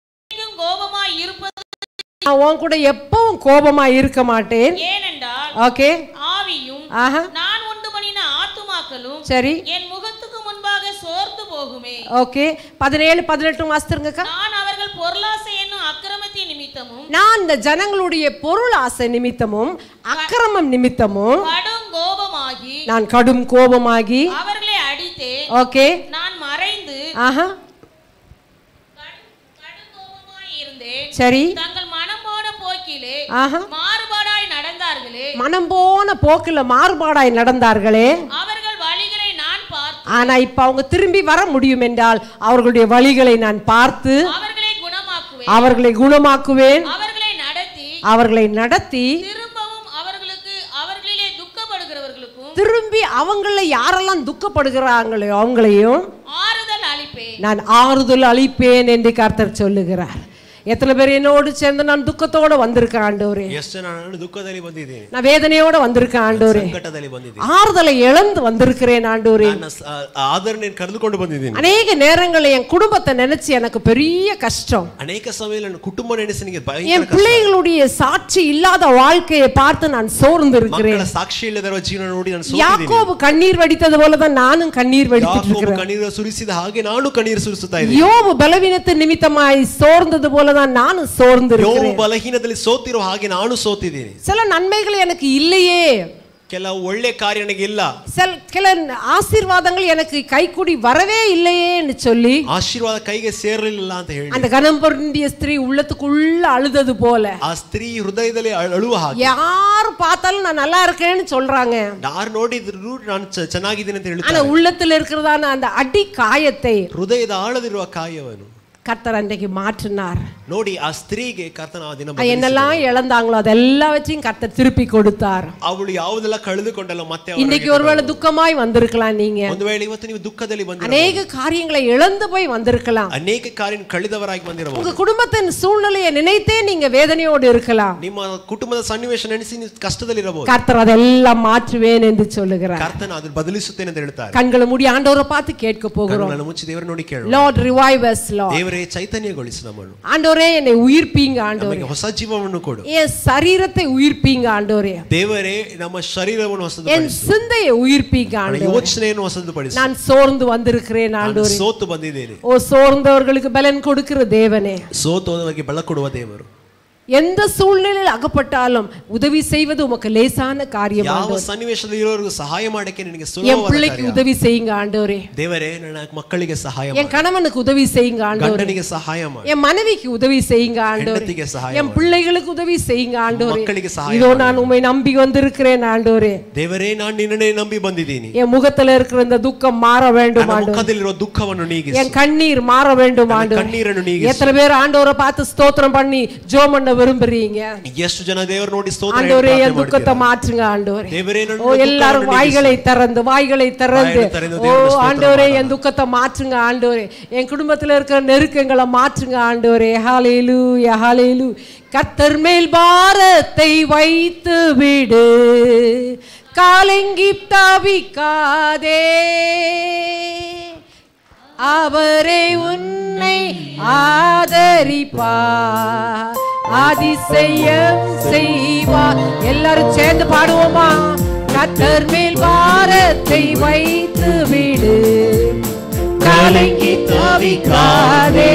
Speaker 3: கோபமாய் இருப்பது
Speaker 1: நான் உன் கூட எப்பவும் கோபமா இருக்க மாட்டேன்.
Speaker 3: ஏனென்றால்
Speaker 1: ஓகே,
Speaker 3: ஆவியும்
Speaker 1: ஆஹா,
Speaker 3: நான் உண்டு பண்ணின ஆத்துமாக்களும்
Speaker 1: சரி,
Speaker 3: என் முகத்துக்கு முன்பாக சோர்ந்து போகுமே.
Speaker 1: ஓகே, பதினேழு பதினெட்டு வாசித்துருங்கக்கா.
Speaker 3: நான் அவர்கள் பொருளாசை என்னும் அக்கிரமத்தின் நிமித்தமும்
Speaker 1: நான் இந்த ஜனங்களுடைய பொருள் ஆசை நிமித்தமும் அக்கிரமம் நிமித்தமும்
Speaker 3: கடும் கோபமாகி
Speaker 1: நான் கடும் கோபமாகி
Speaker 3: அவர்களை அடித்தேன்.
Speaker 1: ஓகே,
Speaker 3: நான் மறைந்து
Speaker 1: ஆஹா,
Speaker 3: கடும் கடும் கோபமாய் இருந்தேன்.
Speaker 1: சரி,
Speaker 3: தங்கள் மனம் போன போக்கிலே
Speaker 1: ஆஹா,
Speaker 3: மாறுபாடாய் நடந்தார்களே,
Speaker 1: மனம் போன போக்குல மாறுபாடாய் நடந்தார்களே,
Speaker 3: அவர்கள் வழிகளை நான் பார்த்து
Speaker 1: ஆனா இப்ப அவங்க திரும்பி வர முடியும் என்றால் அவர்களுடைய வழிகளை நான் பார்த்து
Speaker 3: அவர்களை குணமாக்குவேன்,
Speaker 1: அவர்களை குணமாக்குவேன்,
Speaker 3: அவர்களை நடத்தி
Speaker 1: அவர்களை நடத்தி
Speaker 3: திரும்பவும் அவர்களுக்கு அவர்களிலே துக்கப்படுகிறவர்களுக்கும்
Speaker 1: திரும்பி அவங்கள யாரெல்லாம் துக்கப்படுகிறாங்களோ அவங்களையும்
Speaker 3: ஆறுதல் அளிப்பேன்.
Speaker 1: நான் ஆறுதல் அளிப்பேன் என்று கர்த்தர் சொல்லுகிறார். எத்தனை பேர் என்னோடு சேர்ந்து நான் துக்கத்தோட வந்திருக்கேன் ஆண்டவரே,
Speaker 2: ಎಷ್ಟು ನಾನು ದುಃಖದಲ್ಲಿ ಬಂದಿದ್ದೇನೆ,
Speaker 1: நான் வேதனையோட வந்திருக்கேன் ஆண்டவரே,
Speaker 2: ಸಂಕಟದಲ್ಲಿ ಬಂದಿದ್ದೇನೆ,
Speaker 1: ஆறுதலை இழந்து வந்திருக்கிறேன் ஆண்டவரே.
Speaker 2: ನನ್ನ ಆದರಣೆ ಕರೆದುಕೊಂಡು ಬಂದಿದ್ದೇನೆ.
Speaker 1: அநேக நேரங்களில் என் குடும்பத்தை நினைச்சு எனக்கு பெரிய கஷ்டம்,
Speaker 2: ಅನೇಕ ಸಮಯದಲ್ಲಿ ನನ್ನ ಕುಟುಂಬ ನೆನೆಸನಿಗೆ
Speaker 1: என் பிள்ளைகளுடைய சாட்சி இல்லாத வாழ்க்கையை பார்த்து நான் சோர்ந்து இருக்கிறேன்.
Speaker 2: ಮಕ್ಕಳ ಸಾಕ್ಷಿ ಇಲ್ಲದಿರುವ ಜೀವನ ನೋಡಿ ನಾನು ಸೋತಿದ್ದೇನೆ.
Speaker 1: யாக்கோபு கண்ணீர் வடித்தது போலதான் நானும் கண்ணீர் வடித்துட்டு
Speaker 2: ಯಾಕೋಬು
Speaker 1: இருக்கிறேன்.
Speaker 2: ಕಣ್ಣೀರು ಸುರಿಸಿದ ಹಾಗೆ ನಾನು ಕಣ್ಣೀರು ಸುರಿಸುತ್ತಾ ಇದ್ದೇನೆ.
Speaker 1: யோபு பலவீனத்தின் நிமித்தமாய் சோர்ந்தது போலதான் நானும் சோர்ந்து
Speaker 2: ಯೋಬು
Speaker 1: இருக்கிறேன்.
Speaker 2: ಬಲಹೀನದಲ್ಲಿ ಸೋತಿರೋ ಹಾಗೆ ನಾನು ಸೋತಿದ್ದೇನೆ.
Speaker 1: சில நன்மைகள் எனக்கு இல்லையே,
Speaker 2: ಕೆಲವು ಒಳ್ಳೆ ಕಾರ್ಯ ನನಗೆ ಇಲ್ಲ,
Speaker 1: சில சில ஆசீர்வாதங்கள் எனக்கு கைக்கூடி வரவே இல்லையேன்னு சொல்லி
Speaker 2: ಆಶೀರ್ವಾದ ಕೈಗೆ ಸೇರಲಿಲ್ಲ ಅಂತ ಹೇಳಿ
Speaker 1: அந்த கனம் பொருந்திய ஸ்திரீ உள்ளத்துக்குள்ள அழுதது போல,
Speaker 2: ಆ ಸ್ತ್ರೀ ಹೃದಯದಲ್ಲಿ ಅಳುವ ಹಾಗೆ,
Speaker 1: யாரு பார்த்தாலும் நான் நல்லா இருக்கேன்னு சொல்றாங்க,
Speaker 2: ಯಾರು ನೋಡಿದ್ರು ನಾನು ಚ- ಚೆನ್ನಾಗಿದ್ದೀನಿ ಅಂತ
Speaker 1: ஆனா
Speaker 2: ಹೇಳ್ತಾರೆ.
Speaker 1: உள்ளத்துல இருக்கிறதான அந்த அடி காயத்தை
Speaker 2: ಹೃದಯದ ಆಳದಿರುವ ಕಾಯವನ್ನು
Speaker 1: கர்த்தர் அன்றைக்கு மாற்றினார்.
Speaker 2: ನೋಡಿ ಆ ಸ್ತ್ರೀಗೆ ಕರ್ತನ ಆ ದಿನ
Speaker 1: என்னெல்லாம் இழந்தாங்களோ அதெல்லாவற்றையும் கர்த்தர் திருப்பி கொடுத்தார்.
Speaker 2: ಅವಳು ಯಾವುದೆಲ್ಲ ಕಳೆದುಕೊಂಡಲ್ಲ ಮತ್ತೆ
Speaker 1: இன்னைக்கு ஒருவேளை துக்கமாய் வந்திருக்கலாம். நீங்க
Speaker 2: ಒಂದು ವೇಳೆ ಇವತ್ತು ನೀವು ದುಃಖದಲ್ಲಿ ಬಂದಿರಬಹುದು.
Speaker 1: ಅನೇಕ காரியங்களை இழந்து போய் வந்திருக்கலாம்.
Speaker 2: ಅನೇಕ ಕಾರ್ಯ ಕಳೆದವರಾಗಿ ಬಂದಿರಬಹುದು.
Speaker 1: உங்க குடும்பத்தின் சூழ்நிலையை நினைத்தே நீங்க வேதனையோடு இருக்கலாம்.
Speaker 2: ನಿಮ್ಮ ಕುಟುಂಬದ ಸನ್ನಿವೇಶ ನೆನೆಸಿ ನೀವು ಕಷ್ಟದಲ್ಲಿ ಇರಬಹುದು.
Speaker 1: கர்த்தர் அதெல்லாம் மாற்றுவேன் என்று சொல்லுகிறார்.
Speaker 2: ಕರ್ತನ ಅದನ್ನು ಬದಲಿಸುತ್ತೇನೆ ಎಂದು ಹೇಳ್ತಾರೆ.
Speaker 1: கண்களை மூடி ஆண்டவரை பார்த்து கேட்க போகிறோம்.
Speaker 2: ಕಣ್ಣುಗಳನ್ನು ಮುಚ್ಚಿ ದೇವರನ್ನು ನೋಡಿ ಕೇಳೋಣ.
Speaker 1: Lord revive us, Lord.
Speaker 2: ದೇವರೇ ಚೈತನ್ಯಗೊಳಿಸು ನಮ್ಮನ್ನು.
Speaker 1: ஆண்டவரே என்னை உயிர்ப்பீங்க ஆண்டவரே.
Speaker 2: ನಮಗೆ ಹೊಸ ಜೀವವನ್ನು ಕೊಡು.
Speaker 1: என் சரீரத்தை உயிர்ப்பீங்க ஆண்டவரே.
Speaker 2: ದೇವರೇ ನಮ್ಮ ಶರೀರವನ್ನು ಹೊಸದುಪಡಿಸು.
Speaker 1: என் சிந்தையை உயிர்ப்பீங்க ஆண்டவரே.
Speaker 2: ಯೋಚನೆಯನ್ನು ಹೊಸದುಪಡಿಸು.
Speaker 1: நான் சோர்ந்து வந்திருக்கிறேன் ஆண்டவரே.
Speaker 2: ಸೋತು ಬಂದಿದ್ದೇನೆ.
Speaker 1: ஓ சோர்ந்தவர்களுக்கு பலன் கொடுக்கிற தேவனே.
Speaker 2: ಸೋತೋದವರಿಗೆ ಬಲ ಕೊಡುವ ದೇವರು.
Speaker 1: எந்த சூழ்நிலையில் அகப்பட்டாலும் உதவி செய்வது உமக்கு லேசான காரியம் ஆண்டவரே.
Speaker 2: ಯಾವ ಸನ್ನಿವೇಶದಲ್ಲಿ ಇರೋರಿಗೆ ಸಹಾಯ ಮಾಡಕ್ಕೆ ನಿನಗೆ ಸುಲಭವಾದ
Speaker 1: ಕಾರ್ಯ. என் பிள்ளைக்கு உதவி செய்யுங்க ஆண்டவரே.
Speaker 2: ದೇವರೇ ನನ್ನ ಮಕ್ಕಳಿಗೆ ಸಹಾಯ ಮಾಡು.
Speaker 1: என் கணவனுக்கு உதவி செய்யுங்க ஆண்டவரே.
Speaker 2: ಗಂಡನಿಗೆ ಸಹಾಯ ಮಾಡು.
Speaker 1: என் மனைவிக்கு உதவி செய்யுங்க ஆண்டவரே.
Speaker 2: ಹೆಂಡತಿಗೆ ಸಹಾಯ
Speaker 1: என் பிள்ளைகளுக்கு உதவி செய்யுங்க ஆண்டவரே.
Speaker 2: ಮಕ್ಕಳಿಗೆ ಸಹಾಯ
Speaker 1: இதோ நான் உம்மை நம்பி வந்திருக்கிறேன் ஆண்டவரே.
Speaker 2: ದೇವರೇ ನಾನು ನಿನ್ನನ್ನೇ ನಂಬಿ ಬಂದಿದ್ದೀನಿ.
Speaker 1: என் முகத்துல இருக்கிற இந்த துக்கம் மாற வேண்டும் ஆண்டவரே.
Speaker 2: ಮುಖದಲ್ಲಿರೋ ದುಃಖವನ್ನು ನೀಗಿಸು.
Speaker 1: என் கண்ணீர் மாற வேண்டும் ஆண்டவரே.
Speaker 2: ಕಣ್ಣೀರನ್ನು ನೀಗಿಸು.
Speaker 1: எத்தனை பேர் ஆண்டவரை பார்த்து ஸ்தோத்திரம் பண்ணி ஜெபம் பண்ண விரும்புறீங்க?
Speaker 2: ಎಷ್ಟು ಜನ ದೇವರು ನೋಡಿ ಸ್ತೋತ್ರ
Speaker 1: ஆண்டவரே என் துக்கத்தை மாற்றுங்க ஆண்டவரே.
Speaker 2: ದೇವರೇ ನನ್ನ
Speaker 1: ஓ எல்லாரும் வாய்களை திறந்து வாய்களை திறந்து ஓ ஆண்டவரே என் துக்கத்தை மாற்றுங்க ஆண்டவரே. என் குடும்பத்துல இருக்கிற நெருக்கங்களை மாற்றுங்க ஆண்டவரே. ஹalleluya ஹalleluya. கர்த்தர் மேல் பாரத்தை வைத்து விடு, கலங்கி தவிக்காதே, அவரே உன்னை ஆதரிப்பார், அதிசயம் செய்வார். எல்லாரும் சேர்ந்து பாடுவோமா? கர்த்தர் மேல் பாரத்தை வைத்து விடு, கலங்கி தவிக்காதே,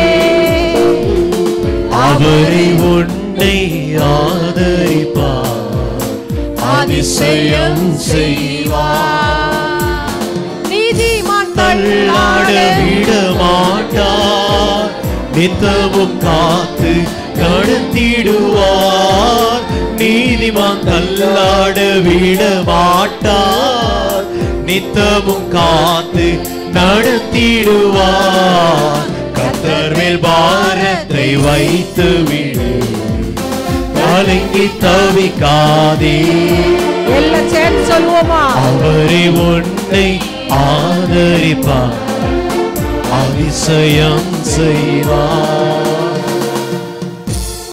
Speaker 2: அவரை உன்னை ஆதரிப்பார், அதிசயம் செய்வார்.
Speaker 1: நீதிமான்
Speaker 2: தள்ளாட விட மாட்டார், நித்தமும் காத்து நடத்திடுவார். நீதிமான் தள்ளாட விட மாட்டார், நித்தமும் காத்து நடத்திடுவார். கர்த்தர் மேல் பாரத்தை வைத்து விடு, கலங்கி தவிக்காதே.
Speaker 1: எல்லாம் சேர்ந்து சொல்லுவோமா?
Speaker 2: அவரை உன்னை ஆதரிப்பார், அதிசயம் செய்வார்.